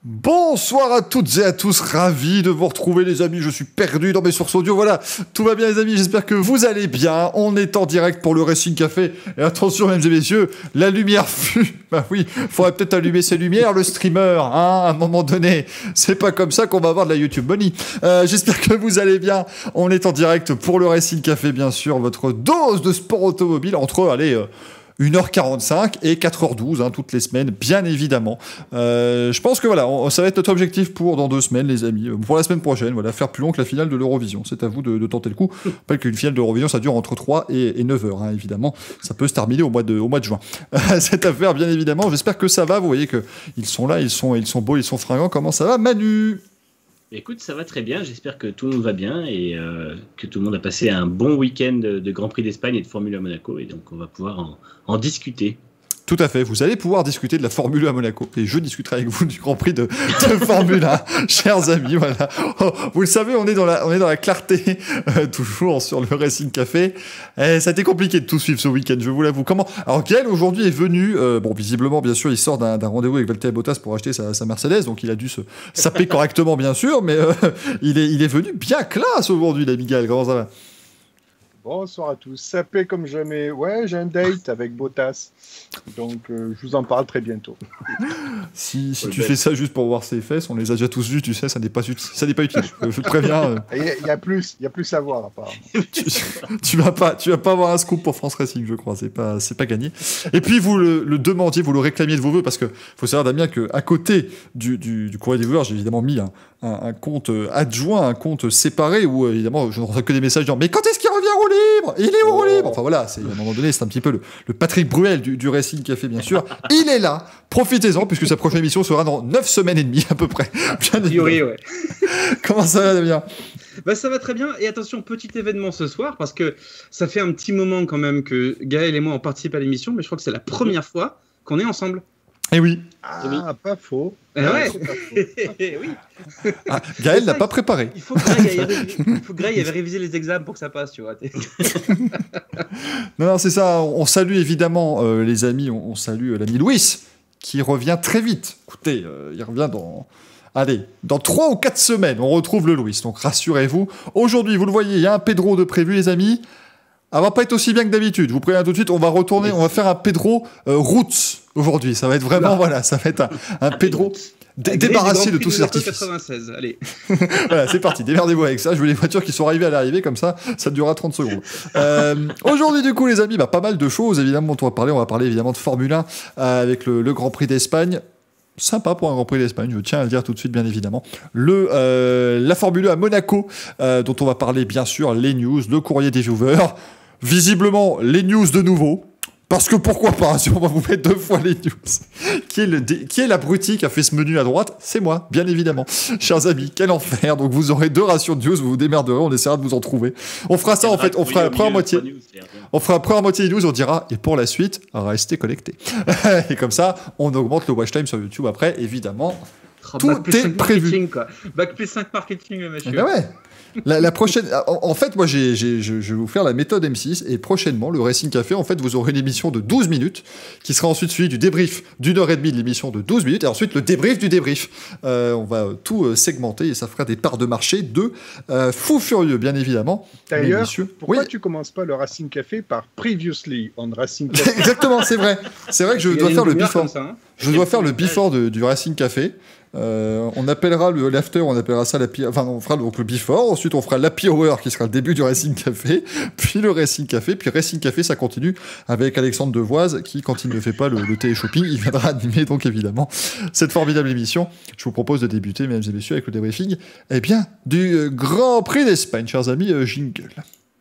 Bonsoir à toutes et à tous, ravi de vous retrouver les amis, je suis perdu dans mes sources audio, voilà, tout va bien les amis, j'espère que vous allez bien, on est en direct pour le Racing Café, et attention mesdames et messieurs, la lumière fut, bah oui, faudrait peut-être allumer ses lumières, le streamer, hein, à un moment donné, c'est pas comme ça qu'on va avoir de la YouTube Money. J'espère que vous allez bien, on est en direct pour le Racing Café bien sûr, votre dose de sport automobile entre, 1h45 et 4h12 hein, toutes les semaines, bien évidemment. Je pense que voilà, ça va être notre objectif pour dans 2 semaines, les amis. Pour la semaine prochaine, voilà, faire plus long que la finale de l'Eurovision. C'est à vous de tenter le coup. Je rappelle qu'une finale de l'Eurovision, ça dure entre 3 et 9 heures, hein, évidemment. Ça peut se terminer au mois de juin. Cette affaire, bien évidemment. J'espère que ça va. Vous voyez qu'ils sont là, ils sont beaux, ils sont fringants. Comment ça va, Manu ? Écoute, ça va très bien. J'espère que tout le monde va bien et que tout le monde a passé un bon week-end de Grand Prix d'Espagne et de Formule 1 à Monaco. Et donc, on va pouvoir en discuter. Tout à fait. Vous allez pouvoir discuter de la Formule 1 à Monaco. Et je discuterai avec vous du Grand Prix de Formule 1, chers amis. Voilà. Oh, vous le savez, on est dans la clarté, toujours sur le Racing Café. Et ça a été compliqué de tout suivre ce week-end, je vous l'avoue. Comment ? Alors, Gaël, aujourd'hui, est venu... bon, visiblement, bien sûr, il sort d'un rendez-vous avec Valtteri Bottas pour acheter sa Mercedes. Donc, il a dû se saper correctement, bien sûr. Mais il est venu bien classe aujourd'hui, l'ami Gaël. Comment ça va ? Bonsoir à tous, sapé comme jamais. Ouais, j'ai un date avec Bottas, donc je vous en parle très bientôt. Si tu fais ça juste pour voir ses fesses, on les a déjà tous vus, tu sais, ça n'est pas utile. Je te préviens. Il y a plus à voir apparemment. tu vas pas avoir un scoop pour France Racing, je crois. C'est pas gagné. Et puis vous le demandiez, vous le réclamiez de vos voeux, parce que faut savoir Damien que à côté du courrier des viewers, j'ai évidemment mis un compte adjoint, un compte séparé où évidemment je ne reçois que des messages disant mais quand est-ce qu'il revient au libre ? Il est au roue libre. Enfin voilà, à un moment donné, c'est un petit peu le Patrick Bruel du Racing Café, bien sûr. Il est là, profitez-en, puisque sa prochaine émission sera dans 9 semaines et demie à peu près. Oui, ouais. Comment ça va, Damien ? Bah, ça va très bien, et attention, petit événement ce soir, parce que ça fait un petit moment quand même que Gaël et moi on participe à l'émission, mais je crois que c'est la première fois qu'on est ensemble. Eh oui. Ah, pas faux. Ouais. Oui. Ah, Gaël n'a pas préparé. Il faut que Greg ait révisé les examens pour que ça passe, tu vois. Non, c'est ça. On salue évidemment les amis, on salue l'ami Louis, qui revient très vite. Écoutez, il revient dans 3 ou 4 semaines, on retrouve le Louis. Donc rassurez-vous. Aujourd'hui, vous le voyez, il y a un Pedro de prévu, les amis. Elle va pas être aussi bien que d'habitude. Je vous préviens tout de suite, on va faire un Pedro Roots aujourd'hui. Ça va être vraiment, ça va être un Pedro débarrassé de tous ces artifices. 96, allez. Voilà, c'est parti, démerdez-vous avec ça. Je veux les voitures qui sont arrivées à l'arrivée, comme ça durera 30 secondes. Aujourd'hui, du coup, les amis, pas mal de choses, évidemment, dont on va parler évidemment de Formule 1 avec le Grand Prix d'Espagne. Sympa pour un Grand Prix d'Espagne, je tiens à le dire tout de suite, bien évidemment. La Formule 1 à Monaco, dont on va parler, bien sûr, les news, le courrier des viewers. Visiblement, les news de nouveau. Parce que pourquoi pas, si on va vous mettre 2 fois les news. Qui est l'abruti qui a fait ce menu à droite ? C'est moi, bien évidemment. Chers amis, quel enfer. Donc vous aurez 2 rations de news, vous vous démerderez, on essaiera de vous en trouver. On fera ça en fait, on fera la première moitié. On fera la première moitié des news, on dira, et pour la suite, restez connectés. Et comme ça, on augmente le watch time sur YouTube après, évidemment. Tout est prévu. Bac plus 5 marketing, le monsieur. Ben ouais. La prochaine, en fait, moi, je vais vous faire la méthode M6 et prochainement, le Racing Café, en fait, vous aurez une émission de 12 minutes qui sera ensuite suivie du débrief d'1h30 de l'émission de 12 minutes et ensuite le débrief du débrief. On va tout segmenter et ça fera des parts de marché de fou furieux, bien évidemment. D'ailleurs, pourquoi tu commences pas le Racing Café par Previously on Racing Café ? Exactement, c'est vrai. C'est vrai que je dois faire le before. Je dois faire le before du Racing Café. On appellera l'after, on appellera ça on fera donc le before, ensuite on fera l'happy hour qui sera le début du Racing Café, puis le Racing Café, puis Racing Café ça continue avec Alexandre Devoise qui, quand il ne fait pas le télé-shopping, il viendra animer donc évidemment cette formidable émission. Je vous propose de débuter, mesdames et messieurs, avec le débriefing du Grand Prix d'Espagne, chers amis. Jingle.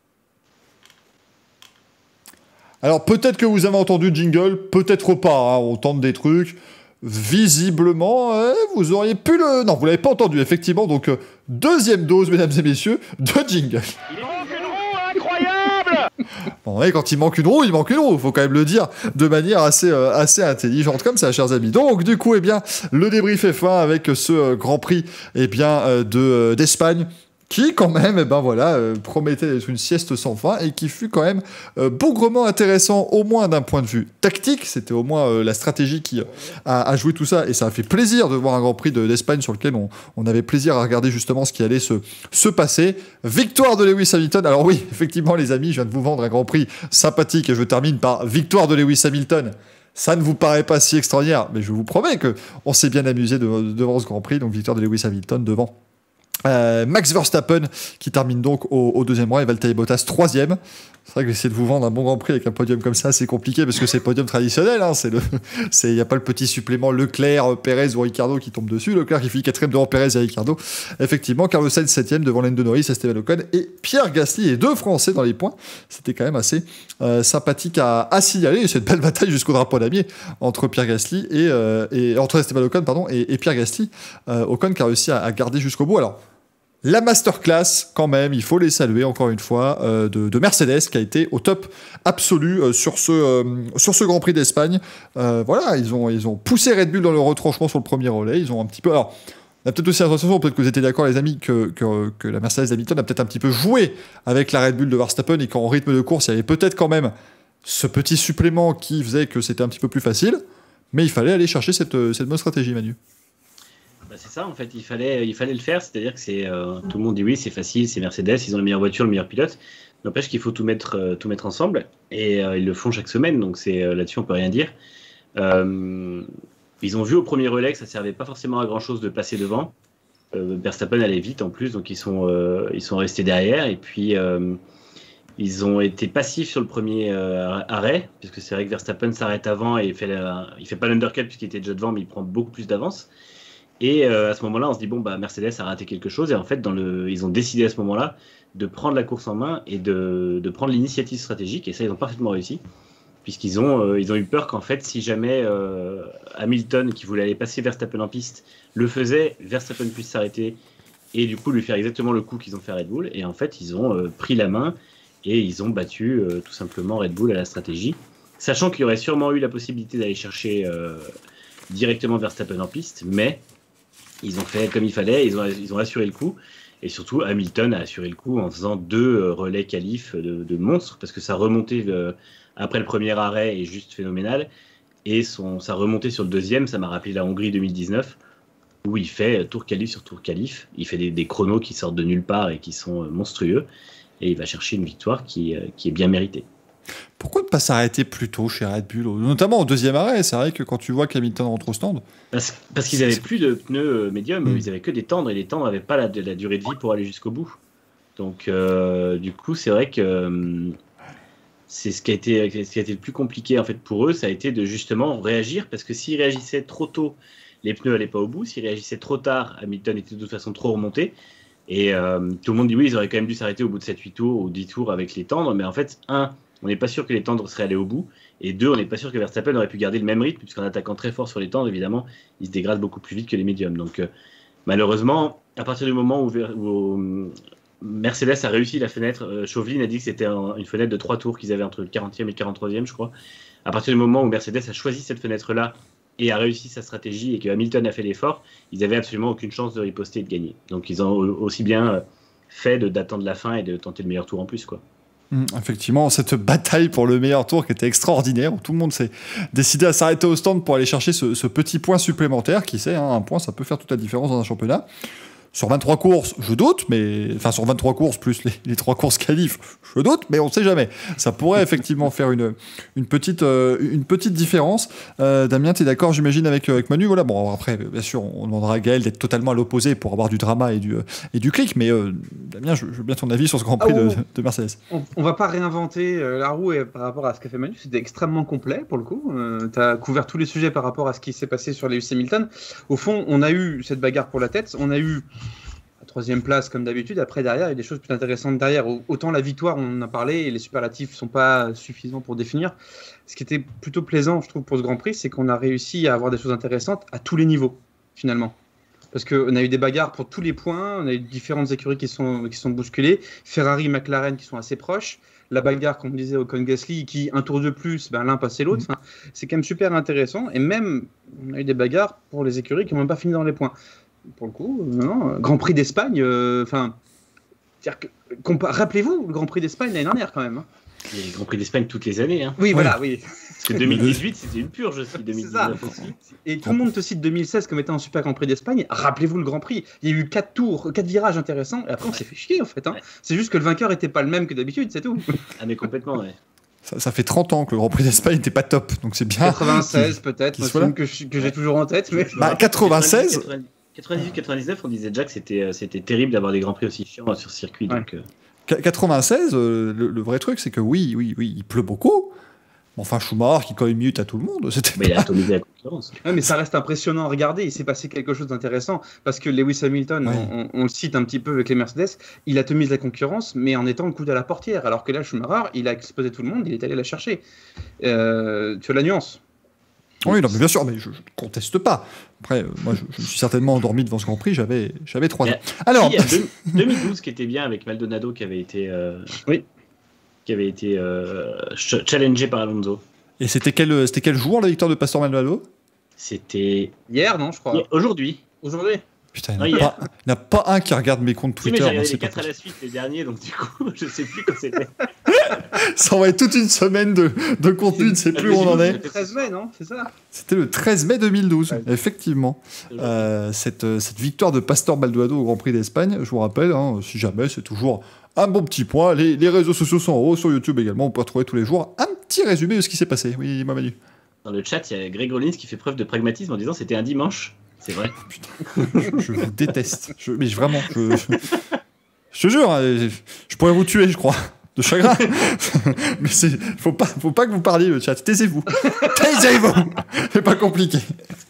Alors peut-être que vous avez entendu le jingle, peut-être pas, hein, on tente des trucs. Visiblement, vous auriez pu le... Non, vous l'avez pas entendu, effectivement. Donc, 2e dose, mesdames et messieurs, de jingle. Il manque une roue incroyable. Bon, ouais, quand il manque une roue, il manque une roue. Faut quand même le dire de manière assez intelligente comme ça, chers amis. Donc, du coup, le débrief F1 avec ce Grand Prix d'Espagne. qui quand même, promettait d'être une sieste sans fin et qui fut quand même bougrement intéressant, au moins d'un point de vue tactique. C'était au moins la stratégie qui a joué tout ça, et ça a fait plaisir de voir un Grand Prix d'Espagne sur lequel on avait plaisir à regarder justement ce qui allait se passer. Victoire de Lewis Hamilton. Alors oui, effectivement les amis, je viens de vous vendre un Grand Prix sympathique et je termine par victoire de Lewis Hamilton. Ça ne vous paraît pas si extraordinaire, mais je vous promets qu'on s'est bien amusé devant ce Grand Prix. Donc victoire de Lewis Hamilton devant Max Verstappen, qui termine donc au deuxième rang, et Valtteri Bottas troisième. C'est vrai que j'essaie de vous vendre un bon Grand Prix avec un podium comme ça, c'est compliqué parce que c'est le podium traditionnel. Il n'y a pas le petit supplément Leclerc, Perez ou Ricciardo qui tombe dessus. Leclerc qui finit 4ème devant Perez et Ricciardo. Effectivement, Carlos Sainz 7ème devant Lando Norris, Esteban Ocon et Pierre Gasly, et 2 Français dans les points. C'était quand même assez sympathique à signaler. Et c'est une belle bataille jusqu'au drapeau damier entre Pierre Gasly et entre Esteban Ocon et Pierre Gasly. Ocon qui a réussi à garder jusqu'au bout. Alors, la masterclass, quand même, il faut les saluer encore une fois, de Mercedes qui a été au top absolu sur ce Grand Prix d'Espagne. Ils ont poussé Red Bull dans le retranchement sur le premier relais. Ils ont un petit peu. Alors, on a peut-être aussi l'impression, peut-être que vous étiez d'accord, les amis, que la Mercedes Hamilton a peut-être un petit peu joué avec la Red Bull de Verstappen et qu'en rythme de course, il y avait peut-être quand même ce petit supplément qui faisait que c'était un petit peu plus facile. Mais il fallait aller chercher cette bonne stratégie, Manu. C'est ça, en fait, il fallait le faire, c'est-à-dire que tout le monde dit oui, c'est facile, c'est Mercedes, ils ont la meilleure voiture, le meilleur pilote. N'empêche qu'il faut tout mettre ensemble, et ils le font chaque semaine, donc là-dessus on peut rien dire. Ils ont vu au premier relais que ça servait pas forcément à grand-chose de passer devant. Verstappen allait vite en plus, donc ils sont restés derrière, et puis ils ont été passifs sur le premier arrêt, puisque c'est vrai que Verstappen s'arrête avant et il fait pas l'undercut puisqu'il était déjà devant, mais il prend beaucoup plus d'avance. Et à ce moment-là, on se dit Mercedes a raté quelque chose. Et en fait, ils ont décidé à ce moment-là de prendre la course en main et de prendre l'initiative stratégique. Et ça, ils ont parfaitement réussi, puisqu'ils ont eu peur qu'en fait, si jamais Hamilton, qui voulait aller passer Verstappen en piste, le faisait, Verstappen puisse s'arrêter et du coup lui faire exactement le coup qu'ils ont fait à Red Bull. Et en fait, ils ont pris la main et ils ont battu tout simplement Red Bull à la stratégie, sachant qu'il y aurait sûrement eu la possibilité d'aller chercher directement Verstappen en piste, mais ils ont fait comme il fallait, ils ont assuré le coup, et surtout Hamilton a assuré le coup en faisant 2 relais qualifs de monstres, parce que sa remontée après le premier arrêt est juste phénoménale, et sa remontée sur le deuxième, ça m'a rappelé la Hongrie 2019, où il fait tour qualif sur tour qualif, il fait des chronos qui sortent de nulle part et qui sont monstrueux, et il va chercher une victoire qui est bien méritée. Pourquoi ne pas s'arrêter plus tôt chez Red Bull, notamment au deuxième arrêt? C'est vrai que quand tu vois qu'Hamilton rentre au stand... Parce qu'ils n'avaient plus de pneus médium, ils n'avaient que des tendres, et les tendres n'avaient pas la durée de vie pour aller jusqu'au bout. Donc du coup, c'est vrai que c'est ce qui a été le plus compliqué en fait, pour eux, ça a été de justement réagir, parce que s'ils réagissaient trop tôt, les pneus n'allaient pas au bout. S'ils réagissaient trop tard, Hamilton était de toute façon trop remonté. Et tout le monde dit oui, ils auraient quand même dû s'arrêter au bout de 7-8 tours ou 10 tours avec les tendres, mais en fait, on n'est pas sûr que les tendres seraient allés au bout, et 2, on n'est pas sûr que Verstappen aurait pu garder le même rythme, puisqu'en attaquant très fort sur les tendres, évidemment, il se dégrade beaucoup plus vite que les médiums. Donc malheureusement, à partir du moment où Mercedes a réussi la fenêtre, Chauvelin a dit que c'était une fenêtre de 3 tours qu'ils avaient entre le 40e et le 43e, je crois. À partir du moment où Mercedes a choisi cette fenêtre-là et a réussi sa stratégie, et que Hamilton a fait l'effort, ils n'avaient absolument aucune chance de riposter et de gagner. Donc ils ont aussi bien fait d'attendre la fin et de tenter le meilleur tour en plus, quoi. Effectivement, cette bataille pour le meilleur tour qui était extraordinaire, où tout le monde s'est décidé à s'arrêter au stand pour aller chercher ce petit point supplémentaire. Qui sait, un point, ça peut faire toute la différence dans un championnat. Sur 23 courses, je doute, mais... Enfin, sur 23 courses, plus les 3 courses qualifs, je doute, mais on ne sait jamais. Ça pourrait effectivement faire une petite différence. Damien, tu es d'accord, j'imagine, avec Manu? Voilà, bon, après, bien sûr, on demandera à Gaël d'être totalement à l'opposé pour avoir du drama et du clic, mais Damien, je veux bien ton avis sur ce Grand Prix de Mercedes. On va pas réinventer la roue par rapport à ce qu'a fait Manu, c'était extrêmement complet, pour le coup. Tu as couvert tous les sujets par rapport à ce qui s'est passé sur Lewis Hamilton. Au fond, on a eu cette bagarre pour la tête, on a eu la 3e place comme d'habitude. Après, derrière, il y a des choses plus intéressantes derrière. Autant la victoire, on en a parlé, et les superlatifs ne sont pas suffisants pour définir. Ce qui était plutôt plaisant, je trouve, pour ce Grand Prix, c'est qu'on a réussi à avoir des choses intéressantes à tous les niveaux, finalement. Parce qu'on a eu des bagarres pour tous les points, on a eu différentes écuries qui sont bousculées, Ferrari, McLaren qui sont assez proches, la bagarre, comme on disait, Ocon-Gasly, qui un tour de plus, l'un passait l'autre. Enfin, c'est quand même super intéressant. Et même, on a eu des bagarres pour les écuries qui n'ont même pas fini dans les points. Pour le coup, non. Grand Prix d'Espagne, C'est-à-dire que, rappelez-vous le Grand Prix d'Espagne l'année dernière quand même. Hein. Il y a les Grands Prix d'Espagne toutes les années. Hein. Oui, voilà, oui. Parce que 2018, c'était une purge aussi, 2019 aussi. Et tout le monde te cite 2016 comme étant un super Grand Prix d'Espagne. Rappelez-vous le Grand Prix. Il y a eu 4 tours, 4 virages intéressants, et après on s'est fait chier en fait. Hein. Ouais. C'est juste que le vainqueur était pas le même que d'habitude, c'est tout. Ah mais complètement, ouais. Ça fait 30 ans que le Grand Prix d'Espagne n'était pas top, donc c'est bien. 96 peut-être, un que j'ai toujours en tête. Mais... 96 98-99, on disait déjà que c'était terrible d'avoir des Grands Prix aussi chiants sur circuit. Ouais. Donc, 96, le vrai truc, c'est que oui, il pleut beaucoup. Enfin, Schumacher qui colle une minute à tout le monde, c'était. Mais il a atomisé la concurrence. Ouais, mais ça reste impressionnant à regarder. Il s'est passé quelque chose d'intéressant parce que Lewis Hamilton, on le cite un petit peu avec les Mercedes, il atomise la concurrence, mais en étant le coude à la portière. Alors que là, Schumacher, il a exposé tout le monde, il est allé la chercher. Tu as la nuance. Oui, non, mais bien sûr, mais je ne conteste pas. Après, moi, je me suis certainement endormi devant ce Grand Prix, j'avais 3 ans. Alors, il y a 2012 qui était bien avec Maldonado qui avait été, challengé par Alonso. Et c'était quel jour la victoire de Pastor Maldonado? C'était hier, non, je crois. Aujourd'hui. Putain, il n'y en a pas un qui regarde mes comptes Twitter. Si, mais j'ai regardé les 4 à la suite, les derniers, donc du coup, je sais plus quand c'était. Ça va être toute une semaine de contenu, je ne sais plus où on en est. Le 13 mai, non? C'est ça? C'était le 13 mai 2012, effectivement. Cette victoire de Pastor Maldonado au Grand Prix d'Espagne, je vous rappelle, hein, si jamais, c'est toujours un bon petit point. Les réseaux sociaux sont en haut, sur YouTube également, on peut retrouver tous les jours un petit résumé de ce qui s'est passé. Oui, Manu. Dans le chat, il y a Greg Rollins qui fait preuve de pragmatisme en disant c'était un dimanche. C'est vrai. Putain, je vous déteste. Mais vraiment, je te jure, je pourrais vous tuer, je crois, de chagrin. Mais faut pas que vous parliez, le chat. Taisez-vous. Taisez-vous. C'est pas compliqué.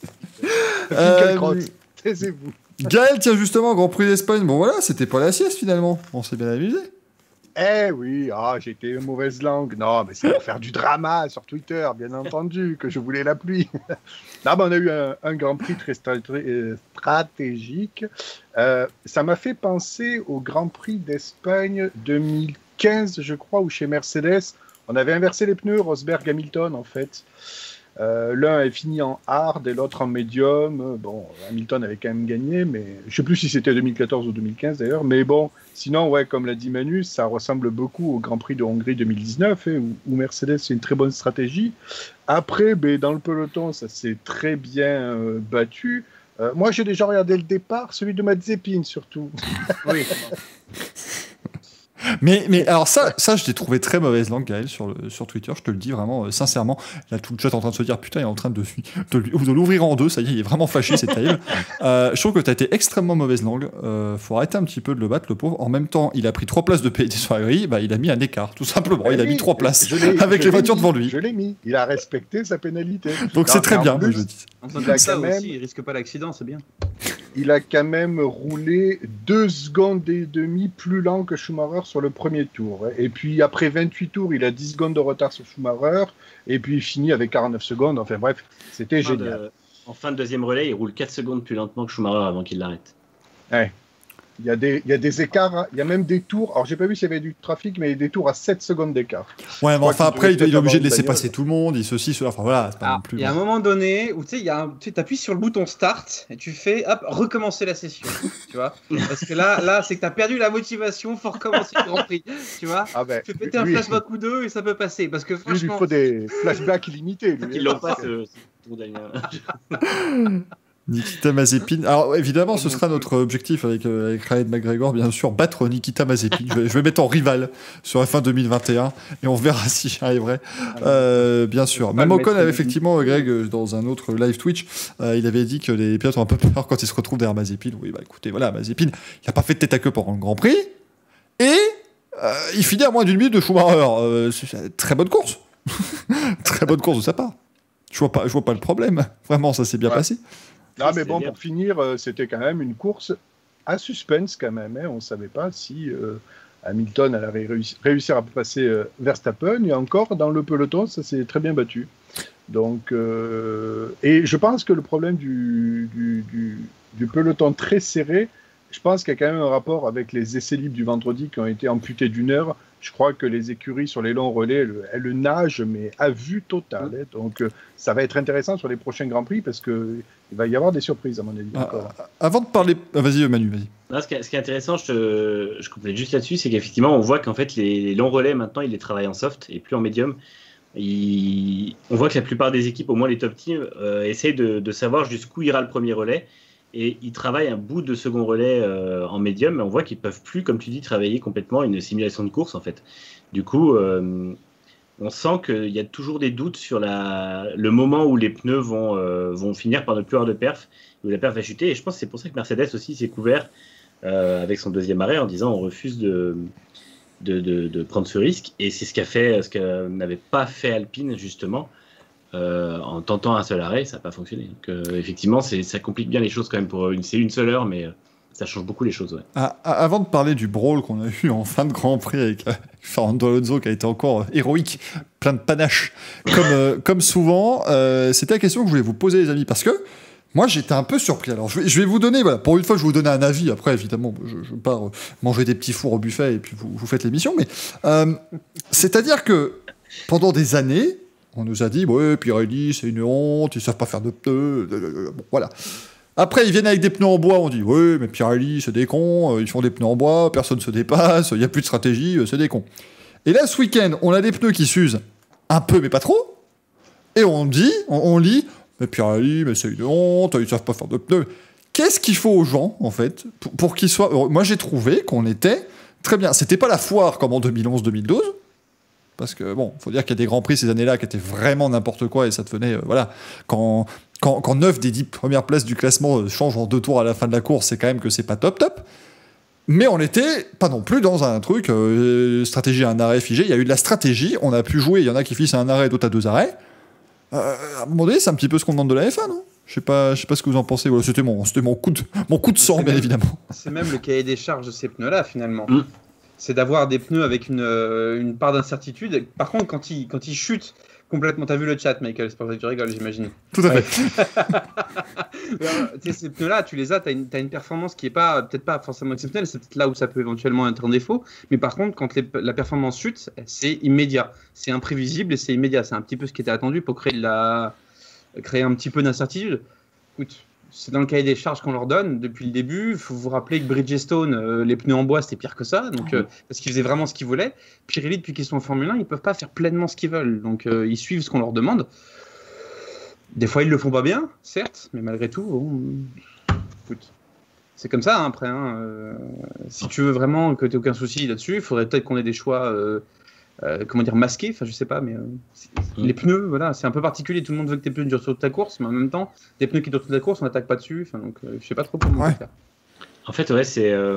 Taisez-vous. Gaël, tiens, justement, Grand Prix d'Espagne. Bon, voilà, c'était pas la sieste, finalement. On s'est bien amusé. Eh oui, j'étais une mauvaise langue. Non, mais c'est pour faire du drama sur Twitter, bien entendu, que je voulais la pluie. Là, on a eu un Grand Prix très stratégique. Ça m'a fait penser au Grand Prix d'Espagne 2015, je crois, où chez Mercedes, on avait inversé les pneus, Rosberg-Hamilton, en fait. L'un est fini en hard et l'autre en médium. Bon, Hamilton avait quand même gagné, mais je ne sais plus si c'était 2014 ou 2015 d'ailleurs. Mais bon, sinon, ouais, comme l'a dit Manu, ça ressemble beaucoup au Grand Prix de Hongrie 2019, où Mercedes c'est une très bonne stratégie. Après, dans le peloton, ça s'est très bien battu. Moi, j'ai déjà regardé le départ, celui de Mazepin surtout. Oui. Mais alors ça je l'ai trouvé très mauvaise langue, Gaël, sur Twitter, je te le dis vraiment sincèrement. Là, tout le chat est en train de se dire putain, il est en train de l'ouvrir en deux, ça y est, il est vraiment fâché, c'est terrible. Je trouve que tu as été extrêmement mauvaise langue. Faut arrêter un petit peu de le battre, le pauvre. En même temps, il a pris 3 places de pénalité sur la grille, il a mis un écart, tout simplement. Il a mis 3 places avec les voitures devant lui. Je l'ai mis, il a respecté sa pénalité. Donc c'est très bien, plus, je dis. Il risque pas l'accident, c'est bien. Il a quand même roulé 2 secondes et demie plus lent que Schumacher sur le premier tour. Et puis après 28 tours, il a 10 secondes de retard sur Schumacher. Et puis il finit avec 49 secondes. Enfin bref, c'était génial. En fin de deuxième relais, il roule 4 secondes plus lentement que Schumacher avant qu'il l'arrête. Ouais. Il y a des écarts, il y a même des tours. Alors, j'ai pas vu s'il y avait du trafic, mais il y a des tours à 7 secondes d'écart. Ouais, mais enfin, après, il est obligé de laisser passer tout le monde, il ceci, cela. Enfin, voilà, c'est pas non plus. Il y a un moment donné où tu appuies sur le bouton start et tu fais, hop, recommencer la session. Tu vois? Parce que là c'est que tu as perdu la motivation, faut recommencer le Grand Prix. Tu vois? Tu fais péter un flashback ou deux et ça peut passer. Parce que franchement. Il faut des flashbacks illimités. Ils l'ont pas, ce tour Daniel. Nikita Mazepin. Alors évidemment, ce sera notre objectif avec Ryan McGregor, bien sûr, battre Nikita Mazepin. Je vais mettre en rival sur F1 2021 et on verra si j'y arriverai. Bien sûr. Même Ocon avait effectivement, Greg, dans un autre live Twitch, il avait dit que les pilotes ont un peu peur quand ils se retrouvent derrière Mazepin. Oui, écoutez, voilà, Mazepin, il n'a pas fait de tête à queue pendant le Grand Prix et il finit à moins d'une minute de Schumacher. C'est une très bonne course. Très bonne course de sa part. Je vois pas le problème. Vraiment, ça s'est bien passé. Non, mais bon, pour finir, c'était quand même une course à suspense quand même. Hein. On ne savait pas si Hamilton allait réussir à passer Verstappen. Et encore, dans le peloton, ça s'est très bien battu. Donc, et je pense que le problème du peloton très serré, je pense qu'il y a quand même un rapport avec les essais libres du vendredi qui ont été amputés d'1 heure. Je crois que les écuries sur les longs relais, elles nagent, mais à vue totale. Hein. Donc, ça va être intéressant sur les prochains Grands Prix parce qu'il va y avoir des surprises, à mon avis. Avant de parler... Vas-y, Manu, vas-y. Non, ce qui est intéressant, je complète juste là-dessus, c'est qu'effectivement, on voit qu'en fait, les longs relais, maintenant, ils les travaillent en soft et plus en médium. On voit que la plupart des équipes, au moins les top teams, essayent de savoir jusqu'où ira le premier relais. Et ils travaillent un bout de second relais en médium, mais on voit qu'ils ne peuvent plus, comme tu dis, travailler complètement une simulation de course, en fait. Du coup, on sent qu'il y a toujours des doutes sur le moment où les pneus vont finir par ne plus avoir de perf, où la perf va chuter. Et je pense que c'est pour ça que Mercedes aussi s'est couvert avec son deuxième arrêt en disant on refuse de prendre ce risque. Et c'est ce que n'avait pas fait Alpine, justement, en tentant un seul arrêt. Ça n'a pas fonctionné. Donc, effectivement, ça complique bien les choses quand même. C'est une seule heure, mais ça change beaucoup les choses. Ouais. Avant de parler du brawl qu'on a eu en fin de Grand Prix avec Fernando Alonso qui a été encore héroïque, plein de panache, comme souvent, c'était la question que je voulais vous poser, les amis, parce que moi j'étais un peu surpris. Alors je vais vous donner, voilà, pour une fois je vais vous donner un avis. Après évidemment je pars manger des petits fours au buffet et puis vous faites l'émission, mais c'est-à-dire que pendant des années on nous a dit ouais Pirelli c'est une honte, ils savent pas faire de pneus, bon, voilà. Après, ils viennent avec des pneus en bois, on dit « Oui, mais Pirelli, c'est des cons, ils font des pneus en bois, personne ne se dépasse, il n'y a plus de stratégie, c'est des cons. » Et là, ce week-end, on a des pneus qui s'usent un peu, mais pas trop. Et on lit « Mais Pirelli, mais c'est une honte, ils ne savent pas faire de pneus. » Qu'est-ce qu'il faut aux gens, en fait, pour qu'ils soient... Moi, j'ai trouvé qu'on était très bien. C'était pas la foire comme en 2011-2012, parce que, bon, il faut dire qu'il y a des Grands Prix ces années-là qui étaient vraiment n'importe quoi, et ça devenait... voilà, quand 9 des 10 premières places du classement changent en 2 tours à la fin de la course, c'est quand même que c'est pas top. Mais on n'était pas non plus dans un truc, stratégie à un arrêt figé. Il y a eu de la stratégie, on a pu jouer, il y en a qui finissent à un arrêt, d'autres à 2 arrêts. À un moment donné, c'est un petit peu ce qu'on demande de la F1, non ? Je sais pas ce que vous en pensez. Voilà, c'était mon coup de sang, bien évidemment. C'est même le cahier des charges de ces pneus-là, finalement. C'est d'avoir des pneus avec une part d'incertitude. Par contre, quand ils chutent complètement, t'as vu le chat, Michael, c'est pas vrai que tu rigoles, j'imagine. Tout à fait. Ces pneus-là, tu les as, t'as une performance qui est peut-être pas forcément exceptionnelle, c'est peut-être là où ça peut éventuellement être un défaut, mais par contre, quand la performance chute, c'est immédiat, c'est imprévisible et c'est immédiat. C'est un petit peu ce qui était attendu pour créer un petit peu d'incertitude. Écoute, c'est dans le cahier des charges qu'on leur donne depuis le début. Il faut vous rappeler que Bridgestone, les pneus en bois, c'était pire que ça, donc, parce qu'ils faisaient vraiment ce qu'ils voulaient. Pirelli, depuis qu'ils sont en Formule 1, ils ne peuvent pas faire pleinement ce qu'ils veulent. Donc, ils suivent ce qu'on leur demande. Des fois, ils ne le font pas bien, certes, mais malgré tout, bon, écoute, c'est comme ça, hein, après. Si tu veux vraiment que tu n'aies aucun souci là-dessus, il faudrait peut-être qu'on ait des choix... masqué, enfin je sais pas, mais les pneus, voilà, c'est un peu particulier. Tout le monde veut que tes pneus durent sur toute ta course, mais en même temps, des pneus qui durent toute la course, on n'attaque pas dessus. Enfin, donc, je sais pas trop comment faire. En fait, ouais,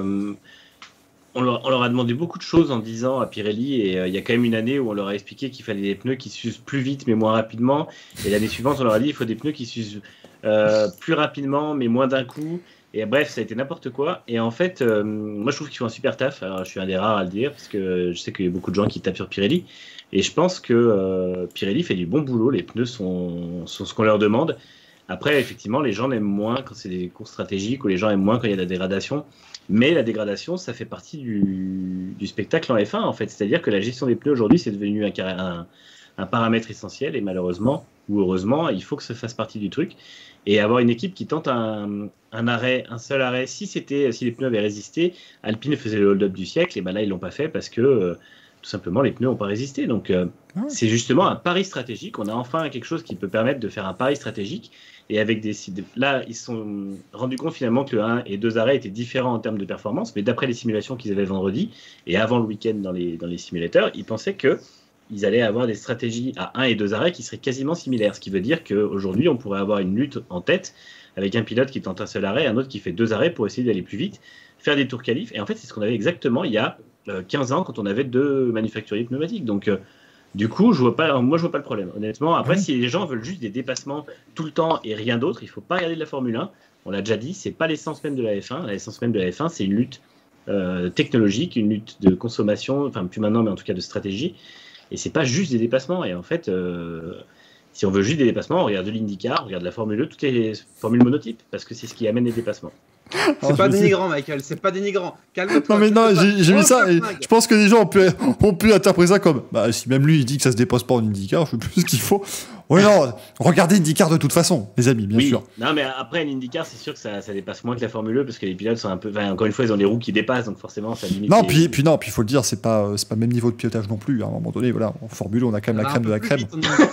on leur a demandé beaucoup de choses en disant à Pirelli, et il y a quand même une année où on leur a expliqué qu'il fallait des pneus qui s'usent plus vite mais moins rapidement, et l'année suivante, on leur a dit il faut des pneus qui s'usent plus rapidement mais moins d'un coup. Et bref, ça a été n'importe quoi. Et en fait, moi, je trouve qu'ils font un super taf. Alors, je suis un des rares à le dire, parce que je sais qu'il y a beaucoup de gens qui tapent sur Pirelli. Et je pense que Pirelli fait du bon boulot. Les pneus sont ce qu'on leur demande. Après, effectivement, les gens aiment moins quand c'est des courses stratégiques, ou les gens aiment moins quand il y a de la dégradation. Mais la dégradation, ça fait partie du spectacle en F1, en fait. C'est-à-dire que la gestion des pneus, aujourd'hui, c'est devenu un paramètre essentiel. Et malheureusement, ou heureusement, il faut que ça fasse partie du truc. Et avoir une équipe qui tente un seul arrêt, si les pneus avaient résisté, Alpine faisait le hold-up du siècle, et ben là ils l'ont pas fait parce que tout simplement les pneus n'ont pas résisté. Donc c'est justement un pari stratégique. On a enfin quelque chose qui peut permettre de faire un pari stratégique. Et avec là ils se sont rendus compte finalement que le 1 et 2 arrêts étaient différents en termes de performance, mais d'après les simulations qu'ils avaient vendredi et avant le week-end dans les simulateurs, ils pensaient que ils allaient avoir des stratégies à 1 et 2 arrêts qui seraient quasiment similaires. Ce qui veut dire qu'aujourd'hui, on pourrait avoir une lutte en tête avec un pilote qui tente un seul arrêt, un autre qui fait 2 arrêts pour essayer d'aller plus vite, faire des tours qualifs. Et en fait, c'est ce qu'on avait exactement il y a 15 ans quand on avait 2 manufacturiers pneumatiques. Donc, du coup, je vois pas le problème. Honnêtement, après, si les gens veulent juste des dépassements tout le temps et rien d'autre, il ne faut pas regarder de la Formule 1. On l'a déjà dit, c'est pas l'essence même de la F1. L'essence même de la F1, c'est une lutte technologique, une lutte de consommation, enfin plus maintenant, mais en tout cas de stratégie. Et c'est pas juste des dépassements. Et en fait, si on veut juste des dépassements, on regarde de l'IndyCar, on regarde la Formule 2, toutes les formules monotypes, parce que c'est ce qui amène les dépassements. C'est pas dénigrant, Michael, c'est pas dénigrant. Calme-toi. Non, mais non, j'ai mis ça, et Flingue. je pense que les gens ont pu interpréter ça comme, bah, si même lui il dit que ça se dépasse pas en IndyCar, je sais plus ce qu'il faut. Oui, non, regardez IndyCar de toute façon, les amis, bien Oui. sûr. Non, mais après, l'IndyCar, c'est sûr que ça dépasse moins que la Formule E parce que les pilotes sont un peu. Enfin, encore une fois, ils ont des roues qui dépassent, donc forcément, ça limite. Non, les- puis il faut le dire, c'est pas le même niveau de pilotage non plus. À un moment donné, voilà, en Formule 1, on a quand même la crème de la crème.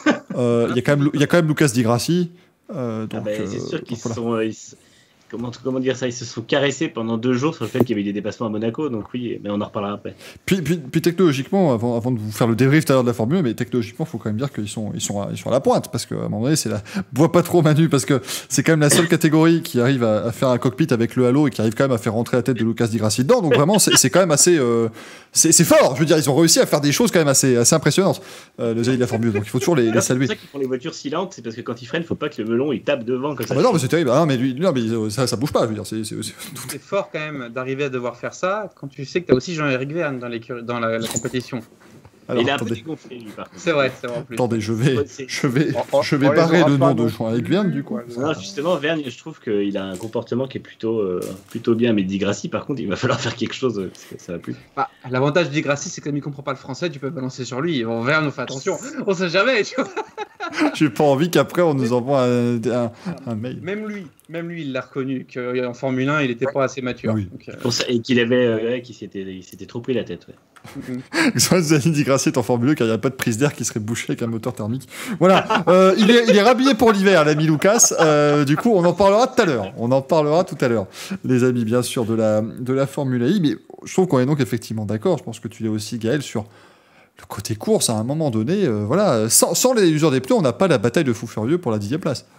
Il y a quand même Lucas Di Grassi. Ah Donc, bah, c'est sûr qu'ils donc voilà. sont. Comment dire ça? Ils se sont caressés pendant 2 jours sur le fait qu'il y avait eu des dépassements à Monaco, donc oui, mais on en reparlera après. Puis technologiquement, avant de vous faire le débrief tout à l'heure de la Formule 1, mais technologiquement, il faut quand même dire qu'ils sont à la pointe, parce qu'à un moment donné, c'est la... Bois pas trop Manu, parce que c'est quand même la seule catégorie qui arrive à faire un cockpit avec le halo et qui arrive quand même à faire rentrer la tête de Lucas Di Grassi dedans, donc vraiment, c'est quand même assez... c'est fort, je veux dire, ils ont réussi à faire des choses quand même assez impressionnantes, les amis de la Formule 1, donc il faut toujours les C'est saluer. pour ça qu'ils font les voitures si lentes, c'est parce que quand ils freinent, il faut pas que le melon il tape devant comme Ah ça. bah non, mais c'est terrible, ah, mais lui, non, mais ça bouge pas, je veux dire, C'est fort quand même d'arriver à devoir faire ça quand tu sais que tu as aussi Jean-Éric Vergne dans la compétition. Alors, il a un peu attendez. dégonflé lui par contre. C'est vrai en plus. Attendez, je vais On les barrer aura le pas nom de non Jean-Éric plus, Vergne, du coup. Non, justement, Vergne, je trouve qu'il a un comportement qui est plutôt bien, mais Di Grassi, par contre, il va falloir faire quelque chose parce que ça va plus. Bah, l'avantage de Grassi, c'est que comme il comprend pas le français, tu peux balancer sur lui. Bon, Vergne, on fait attention. On sait jamais, tu vois. J'ai pas envie qu'après on nous envoie un mail. Même lui, il l'a reconnu qu'en Formule 1, il était pas assez mature. Oui. Donc, Pour ça, et qu'il s'était trop pris la tête. Ouais. Zanini Di Grassi est en Formule 1 car il n'y a pas de prise d'air qui serait bouchée avec un moteur thermique. Voilà, il est rhabillé pour l'hiver, l'ami Lucas. Du coup, on en parlera tout à l'heure. On en parlera tout à l'heure, les amis, bien sûr, de la Formule I. Mais je trouve qu'on est donc effectivement d'accord. Je pense que tu l'es aussi, Gaël, sur le côté course. À un moment donné, voilà, sans les usures des pneus, on n'a pas la bataille de fou furieux pour la 10e place.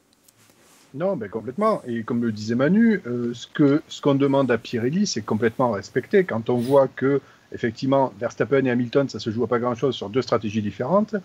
Non, mais complètement. Et comme le disait Manu, ce qu'on demande à Pirelli, c'est complètement respecté. Quand on voit que, effectivement, Verstappen et Hamilton, ça se joue à pas grand-chose sur 2 stratégies différentes.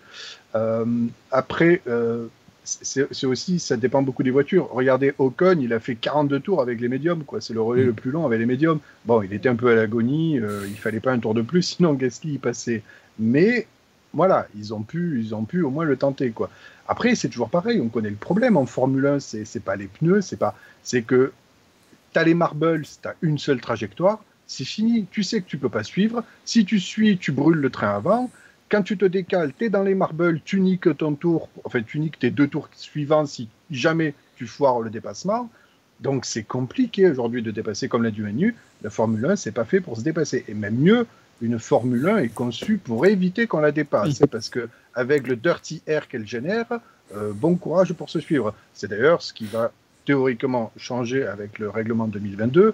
Après, c'est aussi, ça dépend beaucoup des voitures. Regardez, Ocon, il a fait 42 tours avec les médiums, quoi. C'est le relais le plus long avec les médiums. Bon, il était un peu à l'agonie, il fallait pas un tour de plus, sinon Gasly y passait. Mais voilà, ils ont pu au moins le tenter, quoi. Après, c'est toujours pareil, on connaît le problème en Formule 1, c'est pas les pneus, c'est que tu as les marbles, tu as une seule trajectoire, c'est fini, tu sais que tu peux pas suivre, si tu suis, tu brûles le train avant, quand tu te décales, tu es dans les marbles, tu niques ton tour, enfin tu niques tes 2 tours suivants si jamais tu foires le dépassement, donc c'est compliqué aujourd'hui de dépasser comme l'a dit Manu, la Formule 1, c'est pas fait pour se dépasser, et même mieux, une Formule 1 est conçue pour éviter qu'on la dépasse, parce que avec le dirty air qu'elle génère, bon courage pour se suivre. C'est d'ailleurs ce qui va théoriquement changer avec le règlement 2022,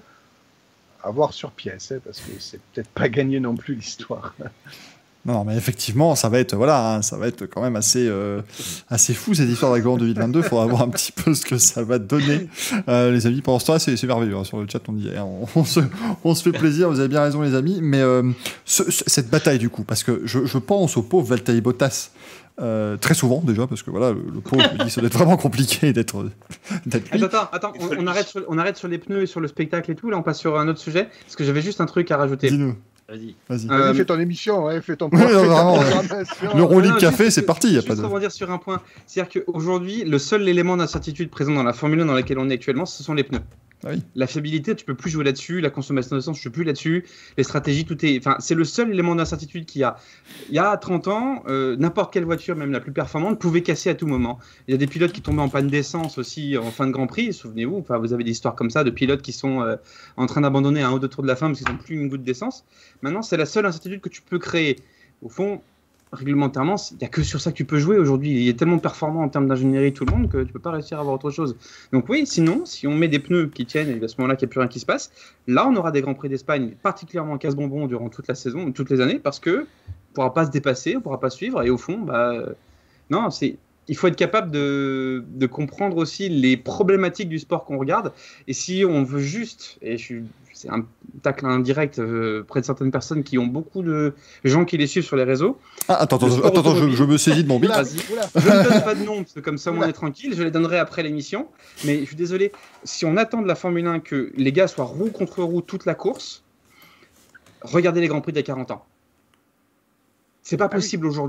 à voir sur pièce, parce que c'est peut-être pas gagné non plus l'histoire. Non, mais effectivement, ça va être quand même assez fou cette histoire de règlement 2022. Il faudra voir un petit peu ce que ça va donner, les amis. Pendant ce temps-là, c'est merveilleux. Hein. Sur le chat, on dit, on se fait plaisir. Vous avez bien raison, les amis. Mais cette bataille, du coup, parce que je pense au pauvre Valtteri Bottas. Très souvent déjà, parce que voilà, le pauvre, je me dis, ça doit être vraiment compliqué d'être lui. Attends, on arrête sur les pneus et sur le spectacle et tout. Là, on passe sur un autre sujet, parce que j'avais juste un truc à rajouter. Dis-nous. Vas-y. Vas-y, fais ton émission, hein, fais ton Oui, non, vraiment, programmation. Le roulis de Non, café, juste- c'est parti. Y a Juste pas de... rebondir sur un point. C'est-à-dire qu'aujourd'hui, le seul élément d'incertitude présent dans la Formule 1 dans laquelle on est actuellement, ce sont les pneus. Ah oui. La fiabilité, tu peux plus jouer là-dessus. La consommation d'essence, tu peux plus là-dessus. Les stratégies, tout est. Enfin, c'est le seul élément d'incertitude qu'il y a. Il y a 30 ans, n'importe quelle voiture, même la plus performante, pouvait casser à tout moment. Il y a des pilotes qui tombaient en panne d'essence aussi en fin de Grand Prix. Souvenez-vous, enfin, vous avez des histoires comme ça de pilotes qui sont en train d'abandonner à 1 ou 2 tours de la fin parce qu'ils n'ont plus une goutte d'essence. Maintenant, c'est la seule incertitude que tu peux créer. Au fond, réglementairement, il n'y a que sur ça que tu peux jouer aujourd'hui. Il est tellement performant en termes d'ingénierie tout le monde que tu ne peux pas réussir à avoir autre chose. Donc oui, sinon, si on met des pneus qui tiennent et à ce moment-là qu'il n'y a plus rien qui se passe, là on aura des Grands Prix d'Espagne particulièrement casse-bonbon durant toute la saison, toutes les années, parce qu'on ne pourra pas se dépasser, on ne pourra pas suivre, et au fond, non, il faut être capable de comprendre aussi les problématiques du sport qu'on regarde, et si on veut juste, c'est un tacle indirect près de certaines personnes qui ont beaucoup de gens qui les suivent sur les réseaux. Ah, attends, je me saisis de mon bic. Vas-y. Je ne donne pas de nom, parce que comme ça, on est tranquille. Je les donnerai après l'émission. Mais je suis désolé, si on attend de la Formule 1 que les gars soient roue contre roue toute la course, regardez les Grands Prix d'il y a 40 ans. C'est pas possible aujourd'hui.